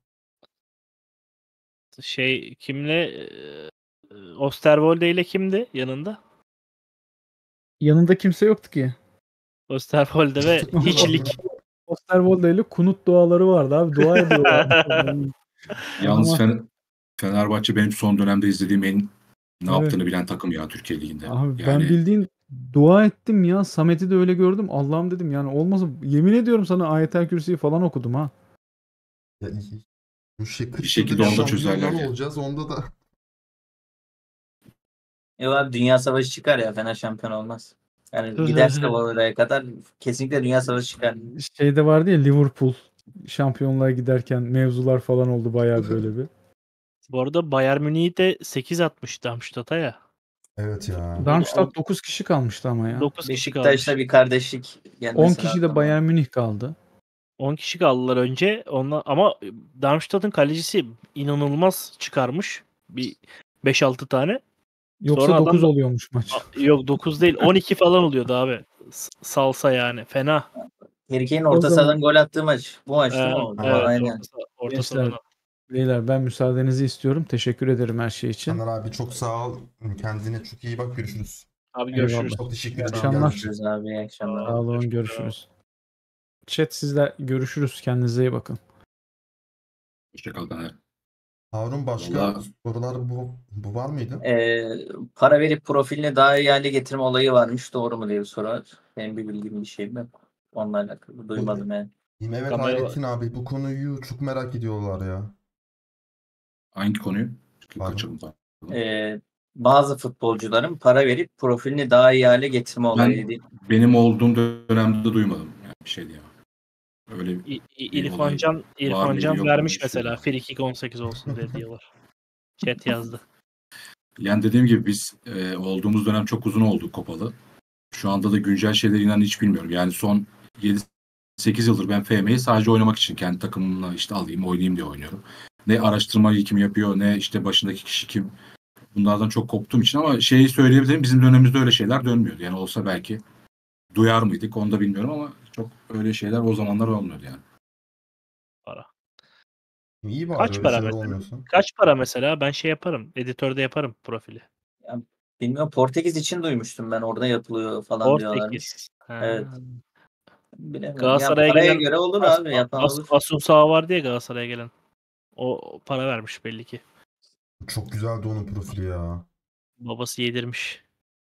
Şey kimle Osterwolde ile kimdi yanında? Yanında kimse yoktu ki. Osterwolde ve hiçlik. Osterwolde ile Kunut duaları vardı abi. Dua ediyorlardı. Yalnız Adama Fenerbahçe benim son dönemde izlediğim en ne evet. yaptığını bilen takım ya Türkiye Ligi'nde. Abi ben Yani bildiğin dua ettim ya. Samet'i de öyle gördüm. Allah'ım dedim yani olmasın. Yemin ediyorum sana Ayetel Kürsi'yi falan okudum ha. Ya, bu şey 40 bir yıldır şekilde onu da şampiyonlar çözerler ya. olacağız. Onda da Abi Dünya Savaşı çıkar ya. Fener şampiyon olmaz. Yani giderse oraya kadar kesinlikle Dünya Savaşı çıkar. Şeyde vardı ya Liverpool şampiyonluğa giderken mevzular falan oldu bayağı böyle bir. Bu arada Bayern Münih'i de 8 atmış Darmstadt'a ya. evet ya. Darmstadt 9 kişi kalmıştı ama ya. 9 kişi Beşiktaş'ta kalmış. bir kardeşlik 10 gelmesi kişi de lazım. Bayern Münih kaldı. 10 kişi kaldılar önce. Ama Darmstadt'ın kalecisi inanılmaz çıkarmış. Bir 5-6 tane. Yoksa Sonra 9 adam da oluyormuş maç. yok 9 değil 12 falan oluyordu abi. Salsa yani. Fena. Harry Kane O orta zaman sahadan gol attığı maç. Bu maç değil mi o? Evet, Aynen. Aynen. orta gençler, sahadan. beyler ben müsaadenizi istiyorum. Teşekkür ederim her şey için. Taner abi çok sağ ol. Kendine çok iyi bak. Görüşürüz. Abi görüşürüz. Eyvallah. Çok teşekkür İyi ederim. akşamlar. Geldiğin için. Görüşürüz abi. İyi akşamlar. Sağ olun, görüşürüz. Chat sizler görüşürüz. Kendinize iyi bakın. Hoşçakal Taner. Harun başka Vallahi sorular bu var mıydı? Para verip profilini daha iyi hale getirme olayı varmış. Doğru mu diye bir soru var. Benim bir bildiğim bir şey mi? Onunla alakalı duymadım yani. Evet Kamera- Hayrettin abi bu konuyu çok merak ediyorlar ya. hangi konuyu? Pardon. Kaçırdım tam. Bazı futbolcuların para verip profilini daha iyi hale getirme olayı değil. Benim olduğum dönemde duymadım. Yani bir şey diyemem. Öyle İrfan Can, var İrfan mıydı, Can yok vermiş muydu, mesela. şöyle. Frikik 18 olsun diye diyorlar. Chat yazdı. Yani dediğim gibi biz olduğumuz dönem çok uzun oldu kopalı. Şu anda da güncel şeyleri inan hiç bilmiyorum. Yani son 7-8 yıldır ben FM'yi sadece oynamak için kendi takımımla işte alayım oynayayım diye oynuyorum. Ne araştırmayı kim yapıyor ne işte başındaki kişi kim. Bunlardan çok koptuğum için ama şeyi söyleyebilirim bizim dönemimizde öyle şeyler dönmüyordu. Yani olsa belki duyar mıydık onu da bilmiyorum ama çok öyle şeyler o zamanlar olmuyordu yani. Para. İyi bari Kaç öyle para şeyler mesela? olmuyorsa. Kaç para mesela? Ben şey yaparım. Editörde yaparım profili. Yani bilmiyorum, Portekiz için duymuştum ben. Orada yapılıyor falan diyorlarmış. Portekiz. Ha. Evet. Bilemiyorum. Ya Galatasaray'a paraya gelen göre olur abi. Yapan olur. Asun Sağ var diye Galatasaray'a gelen. O para vermiş belli ki. Çok güzeldi onun profili ya. Babası yedirmiş.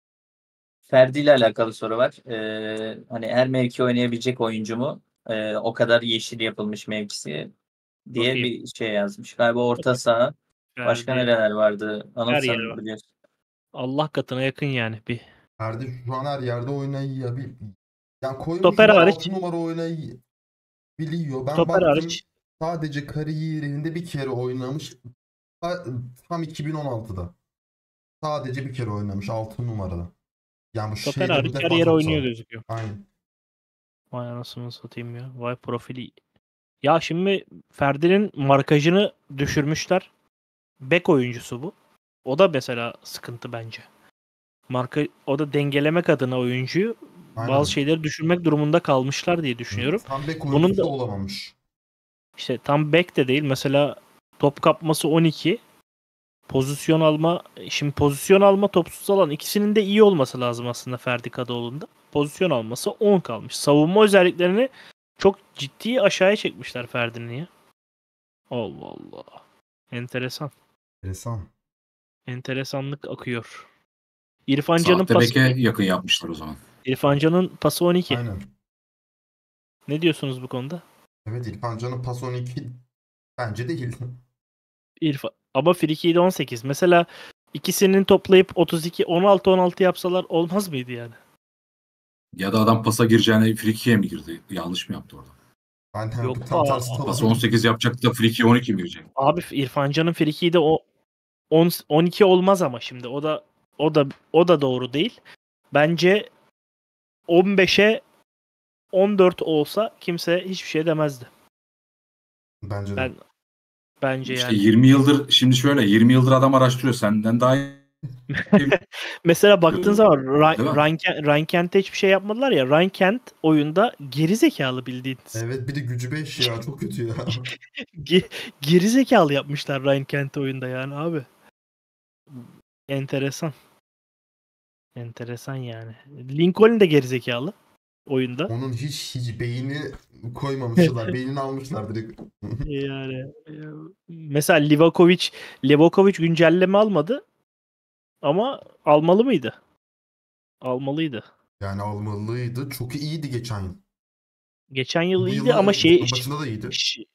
Ferdi ile alakalı soru var. Hani her mevki oynayabilecek oyuncu mu? O kadar yeşil yapılmış mevkisi diye Bakayım. bir şey yazmış. Galiba orta saha. Başka Ferdi nereler vardı? Anıl her sen yere var. biliyorsun. Allah katına yakın yani bir. Ferdi şu an her yerde oynayıyor. Yani Stoper koymuşlar hariç. 6 numara oynayabiliyor. Ben Stoper baktım hariç. sadece kariyerinde bir kere oynamış. Tam 2016'da. Sadece bir kere oynamış 6 numarada. Yani bu Stoper şeyde bu hariç her defans yere orta oynuyor saha. gözüküyor. Aynen. Vay anasını satayım ya. Vay profili. Ya şimdi Ferdi'nin markajını düşürmüşler. Bek oyuncusu bu. O da mesela sıkıntı bence. O da dengelemek adına oyuncuyu bazı Aynen. şeyleri düşürmek durumunda kalmışlar diye düşünüyorum. Tam bek Bunun oyuncusu da olamamış. işte tam bek de değil. Mesela top kapması 12. Pozisyon alma, şimdi pozisyon alma, topsuz alan ikisinin de iyi olması lazım aslında Ferdi Kadıoğlu'nda. Pozisyon alması 10 kalmış. Savunma özelliklerini çok ciddi aşağıya çekmişler Ferdi'nin ya. Allah Allah. Enteresan. Enteresan. Enteresanlık akıyor. İrfan Can'ın Sahte pası beke yakın yapmışlar o zaman. İrfan Can'ın pası 12. Aynen. Ne diyorsunuz bu konuda? Evet, İrfan Can'ın pas 12 bence değil. Ama Friki'yi de 18. Mesela ikisinin toplayıp 32 16 yapsalar olmaz mıydı yani? Ya da adam pasa gireceğine frikiye mi girdi? Yanlış mı yaptı orada? Aynen, Yok. tam tersi de Pası var. 18 yapacaktı da frikiye 12 mi girecek? Abi İrfan Can'ın frikiği de 12 olmaz ama şimdi o da doğru değil. Bence 15'e 14 olsa kimse hiçbir şey demezdi. Bence de. Bence İşte yani. 20 yıldır şimdi şöyle 20 yıldır adam araştırıyor. Senden daha iyi Mesela baktığın zaman değil mi? Ryan Kent'e hiçbir şey yapmadılar ya. Ryan Kent oyunda geri zekalı bildiğiniz. Evet, bir de gücü 5 ya, çok kötü ya. Geri zekalı yapmışlar Ryan Kent'i oyunda yani abi. Enteresan. Enteresan yani. Lincoln de geri zekalı oyunda. Onun hiç beyni koymamışlar. Beynini almışlar direkt. Yani mesela Livakovic güncelleme almadı ama almalı mıydı? Almalıydı. Yani almalıydı. Çok iyiydi geçen yıl. Geçen yıl Bu iyiydi ama yılın başında da iyiydi.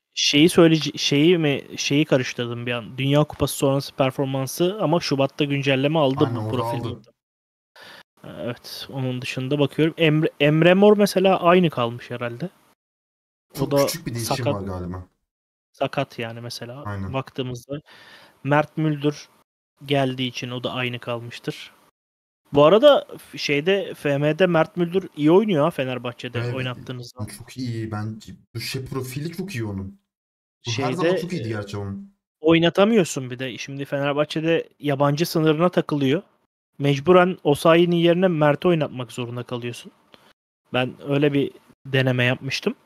şeyi karıştırdım bir an. Dünya Kupası sonrası performansı ama Şubat'ta güncelleme aldı Aynen, bu orada profil. aldı. Evet, onun dışında bakıyorum. Emre Mor mesela aynı kalmış herhalde. O Çok da küçük bir değişim var galiba. sakat yani mesela Aynen. baktığımızda. Mert Müldür geldiği için o da aynı kalmıştır. Bu arada FM'de Mert Müldür iyi oynuyor ha Fenerbahçe'de Evet, oynattığınız zaman. çok iyi. Bu profili çok iyi onun. Bu her zaman çok iyiydi gerçi onun. Oynatamıyorsun bir de. Şimdi Fenerbahçe'de yabancı sınırına takılıyor. Mecburen Osayi'nin yerine Mert'i oynatmak zorunda kalıyorsun. Ben öyle bir deneme yapmıştım.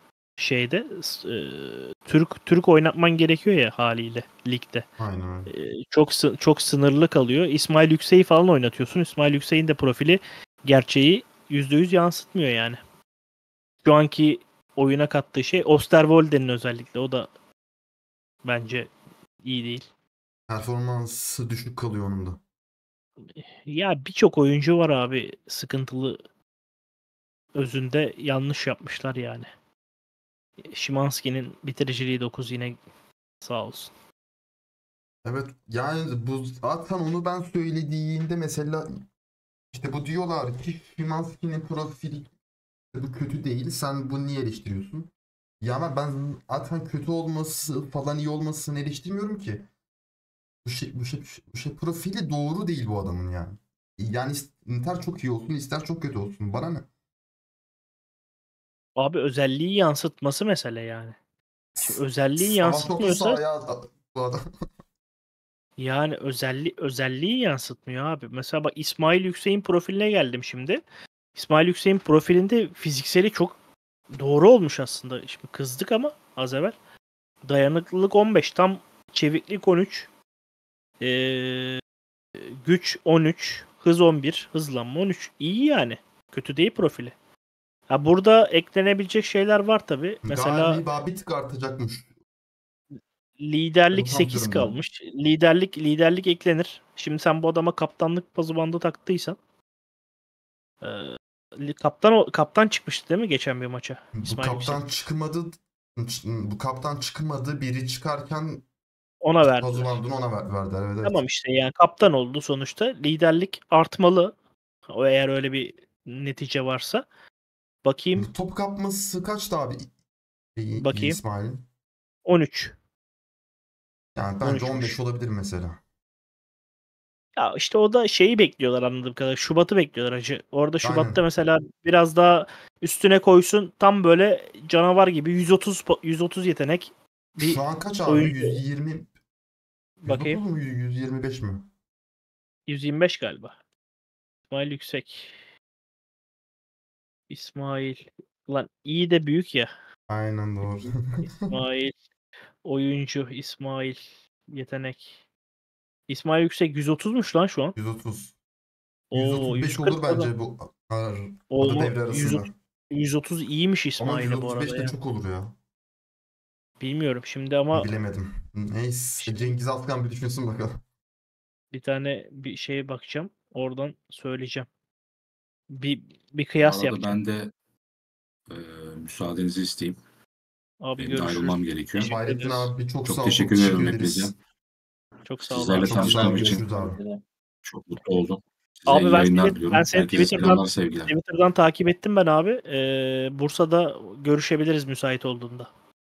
Türk oynatman gerekiyor ya haliyle ligde. Aynen. Çok sınırlı kalıyor. İsmail Yüksek'i falan oynatıyorsun. İsmail Yüksek'in de profili gerçeği %100 yansıtmıyor yani. Şu anki oyuna kattığı şey Osterwolde'nin özellikle. O da bence iyi değil. Performansı düşük kalıyor onun da. Ya birçok oyuncu var abi sıkıntılı, özünde yanlış yapmışlar yani. Szymański'nin bitiriciliği 9 yine sağ olsun. Evet, yani bu zaten onu ben söylediğimde mesela işte bu diyorlar ki Szymański'nin profili bu kötü değil. Sen bunu niye eleştiriyorsun? Ya ama ben zaten kötü olması falan iyi olmasını eleştirmiyorum ki. Bu profili doğru değil bu adamın yani. Yani ister çok iyi olsun, ister çok kötü olsun. Bana ne? Abi özelliği yansıtması mesele yani. Şimdi özelliği Savaş orta yansıtmıyorsa sahaya bu adam. yani özelliği yansıtmıyor abi. Mesela bak İsmail Yüksek'in profiline geldim şimdi. İsmail Yüksek'in profilinde fizikseli çok doğru olmuş aslında. Şimdi kızdık ama az evvel. Dayanıklılık 15, tam çeviklik 13. Güç 13, hız 11, hızlanma 13. İyi yani. Kötü değil profili. Ha burada eklenebilecek şeyler var tabi. Mesela Galiba bir tık artacakmış. liderlik Tam 8 diyorum ben. kalmış. Liderlik eklenir. Şimdi sen bu adama kaptanlık pazı bandı taktıysan kaptan çıkmıştı değil mi geçen bir maça? Bu İsmail Yüksek. kaptan çıkmadı. Bu kaptan çıkmadı. Biri çıkarken Ona verdiler. Pazuvandunu ona verdiler. Evet, evet. Tamam işte yani kaptan oldu sonuçta. Liderlik artmalı. O eğer öyle bir netice varsa. Bakayım. Top kapması kaçtı abi Bakayım. İsmail'in? 13. Yani bence 13'müş. 15 olabilir mesela. Ya işte o da şeyi bekliyorlar anladığım kadarıyla. Şubat'ı bekliyorlar hacı. Orada Şubat'ta Aynen. mesela biraz daha üstüne koysun. Tam böyle canavar gibi 130 yetenek bir Şu an kaç abi? oyuncu. 120 130 Bakayım. mu? 125 mi? 125 galiba. İsmail Yüksek. İsmail. Ulan iyi de büyük ya. Aynen doğru. İsmail. Oyuncu. İsmail. Yetenek. İsmail Yüksek 130'muş lan şu an. 130. Oo, 135 140 olur bence bu arada Oo, devre arasında. 130 iyiymiş Ama İsmail'e bu arada 135 de ya. çok olur ya. Bilmiyorum şimdi ama Bilemedim. Neyse. Şimdi- Cengiz Alkan bir düşünsün bakalım. bir şeye bakacağım. Oradan söyleyeceğim. Bir Bu kıyas arada yapacağım. ben de müsaadenizi isteyeyim. Abi Benim de görüşürüz. ayrılmam gerekiyor. Teşekkür Fahrettin ederiz. abi çok Çok sağ ol. teşekkür Çok ederim teşekkür hepinize. ederiz. Çok sağ ol Sizlerle abi. Çok sağ ol. tanıştığım için Görüşürüz abi. çok mutlu oldum. Size Abi iyi ben yayınlar seni, diliyorum. ben seni Herkese selamlar, sevgiler. Twitter'dan takip ettim ben abi. Bursa'da görüşebiliriz müsait olduğunda.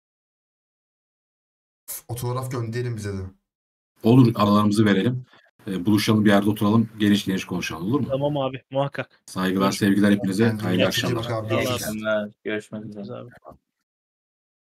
Otograf gönderin bize de. Olur, aralarımızı verelim. Buluşalım, bir yerde oturalım. Geniş geniş konuşalım, olur mu? Tamam abi muhakkak. Saygılar, Görüşmek sevgiler hepinize. Kendine Hayırlı iyi akşamlar. bak abi. Sağ ol İyi abi. Görüşürüz. akşamlar. Görüşmek üzere. Abi.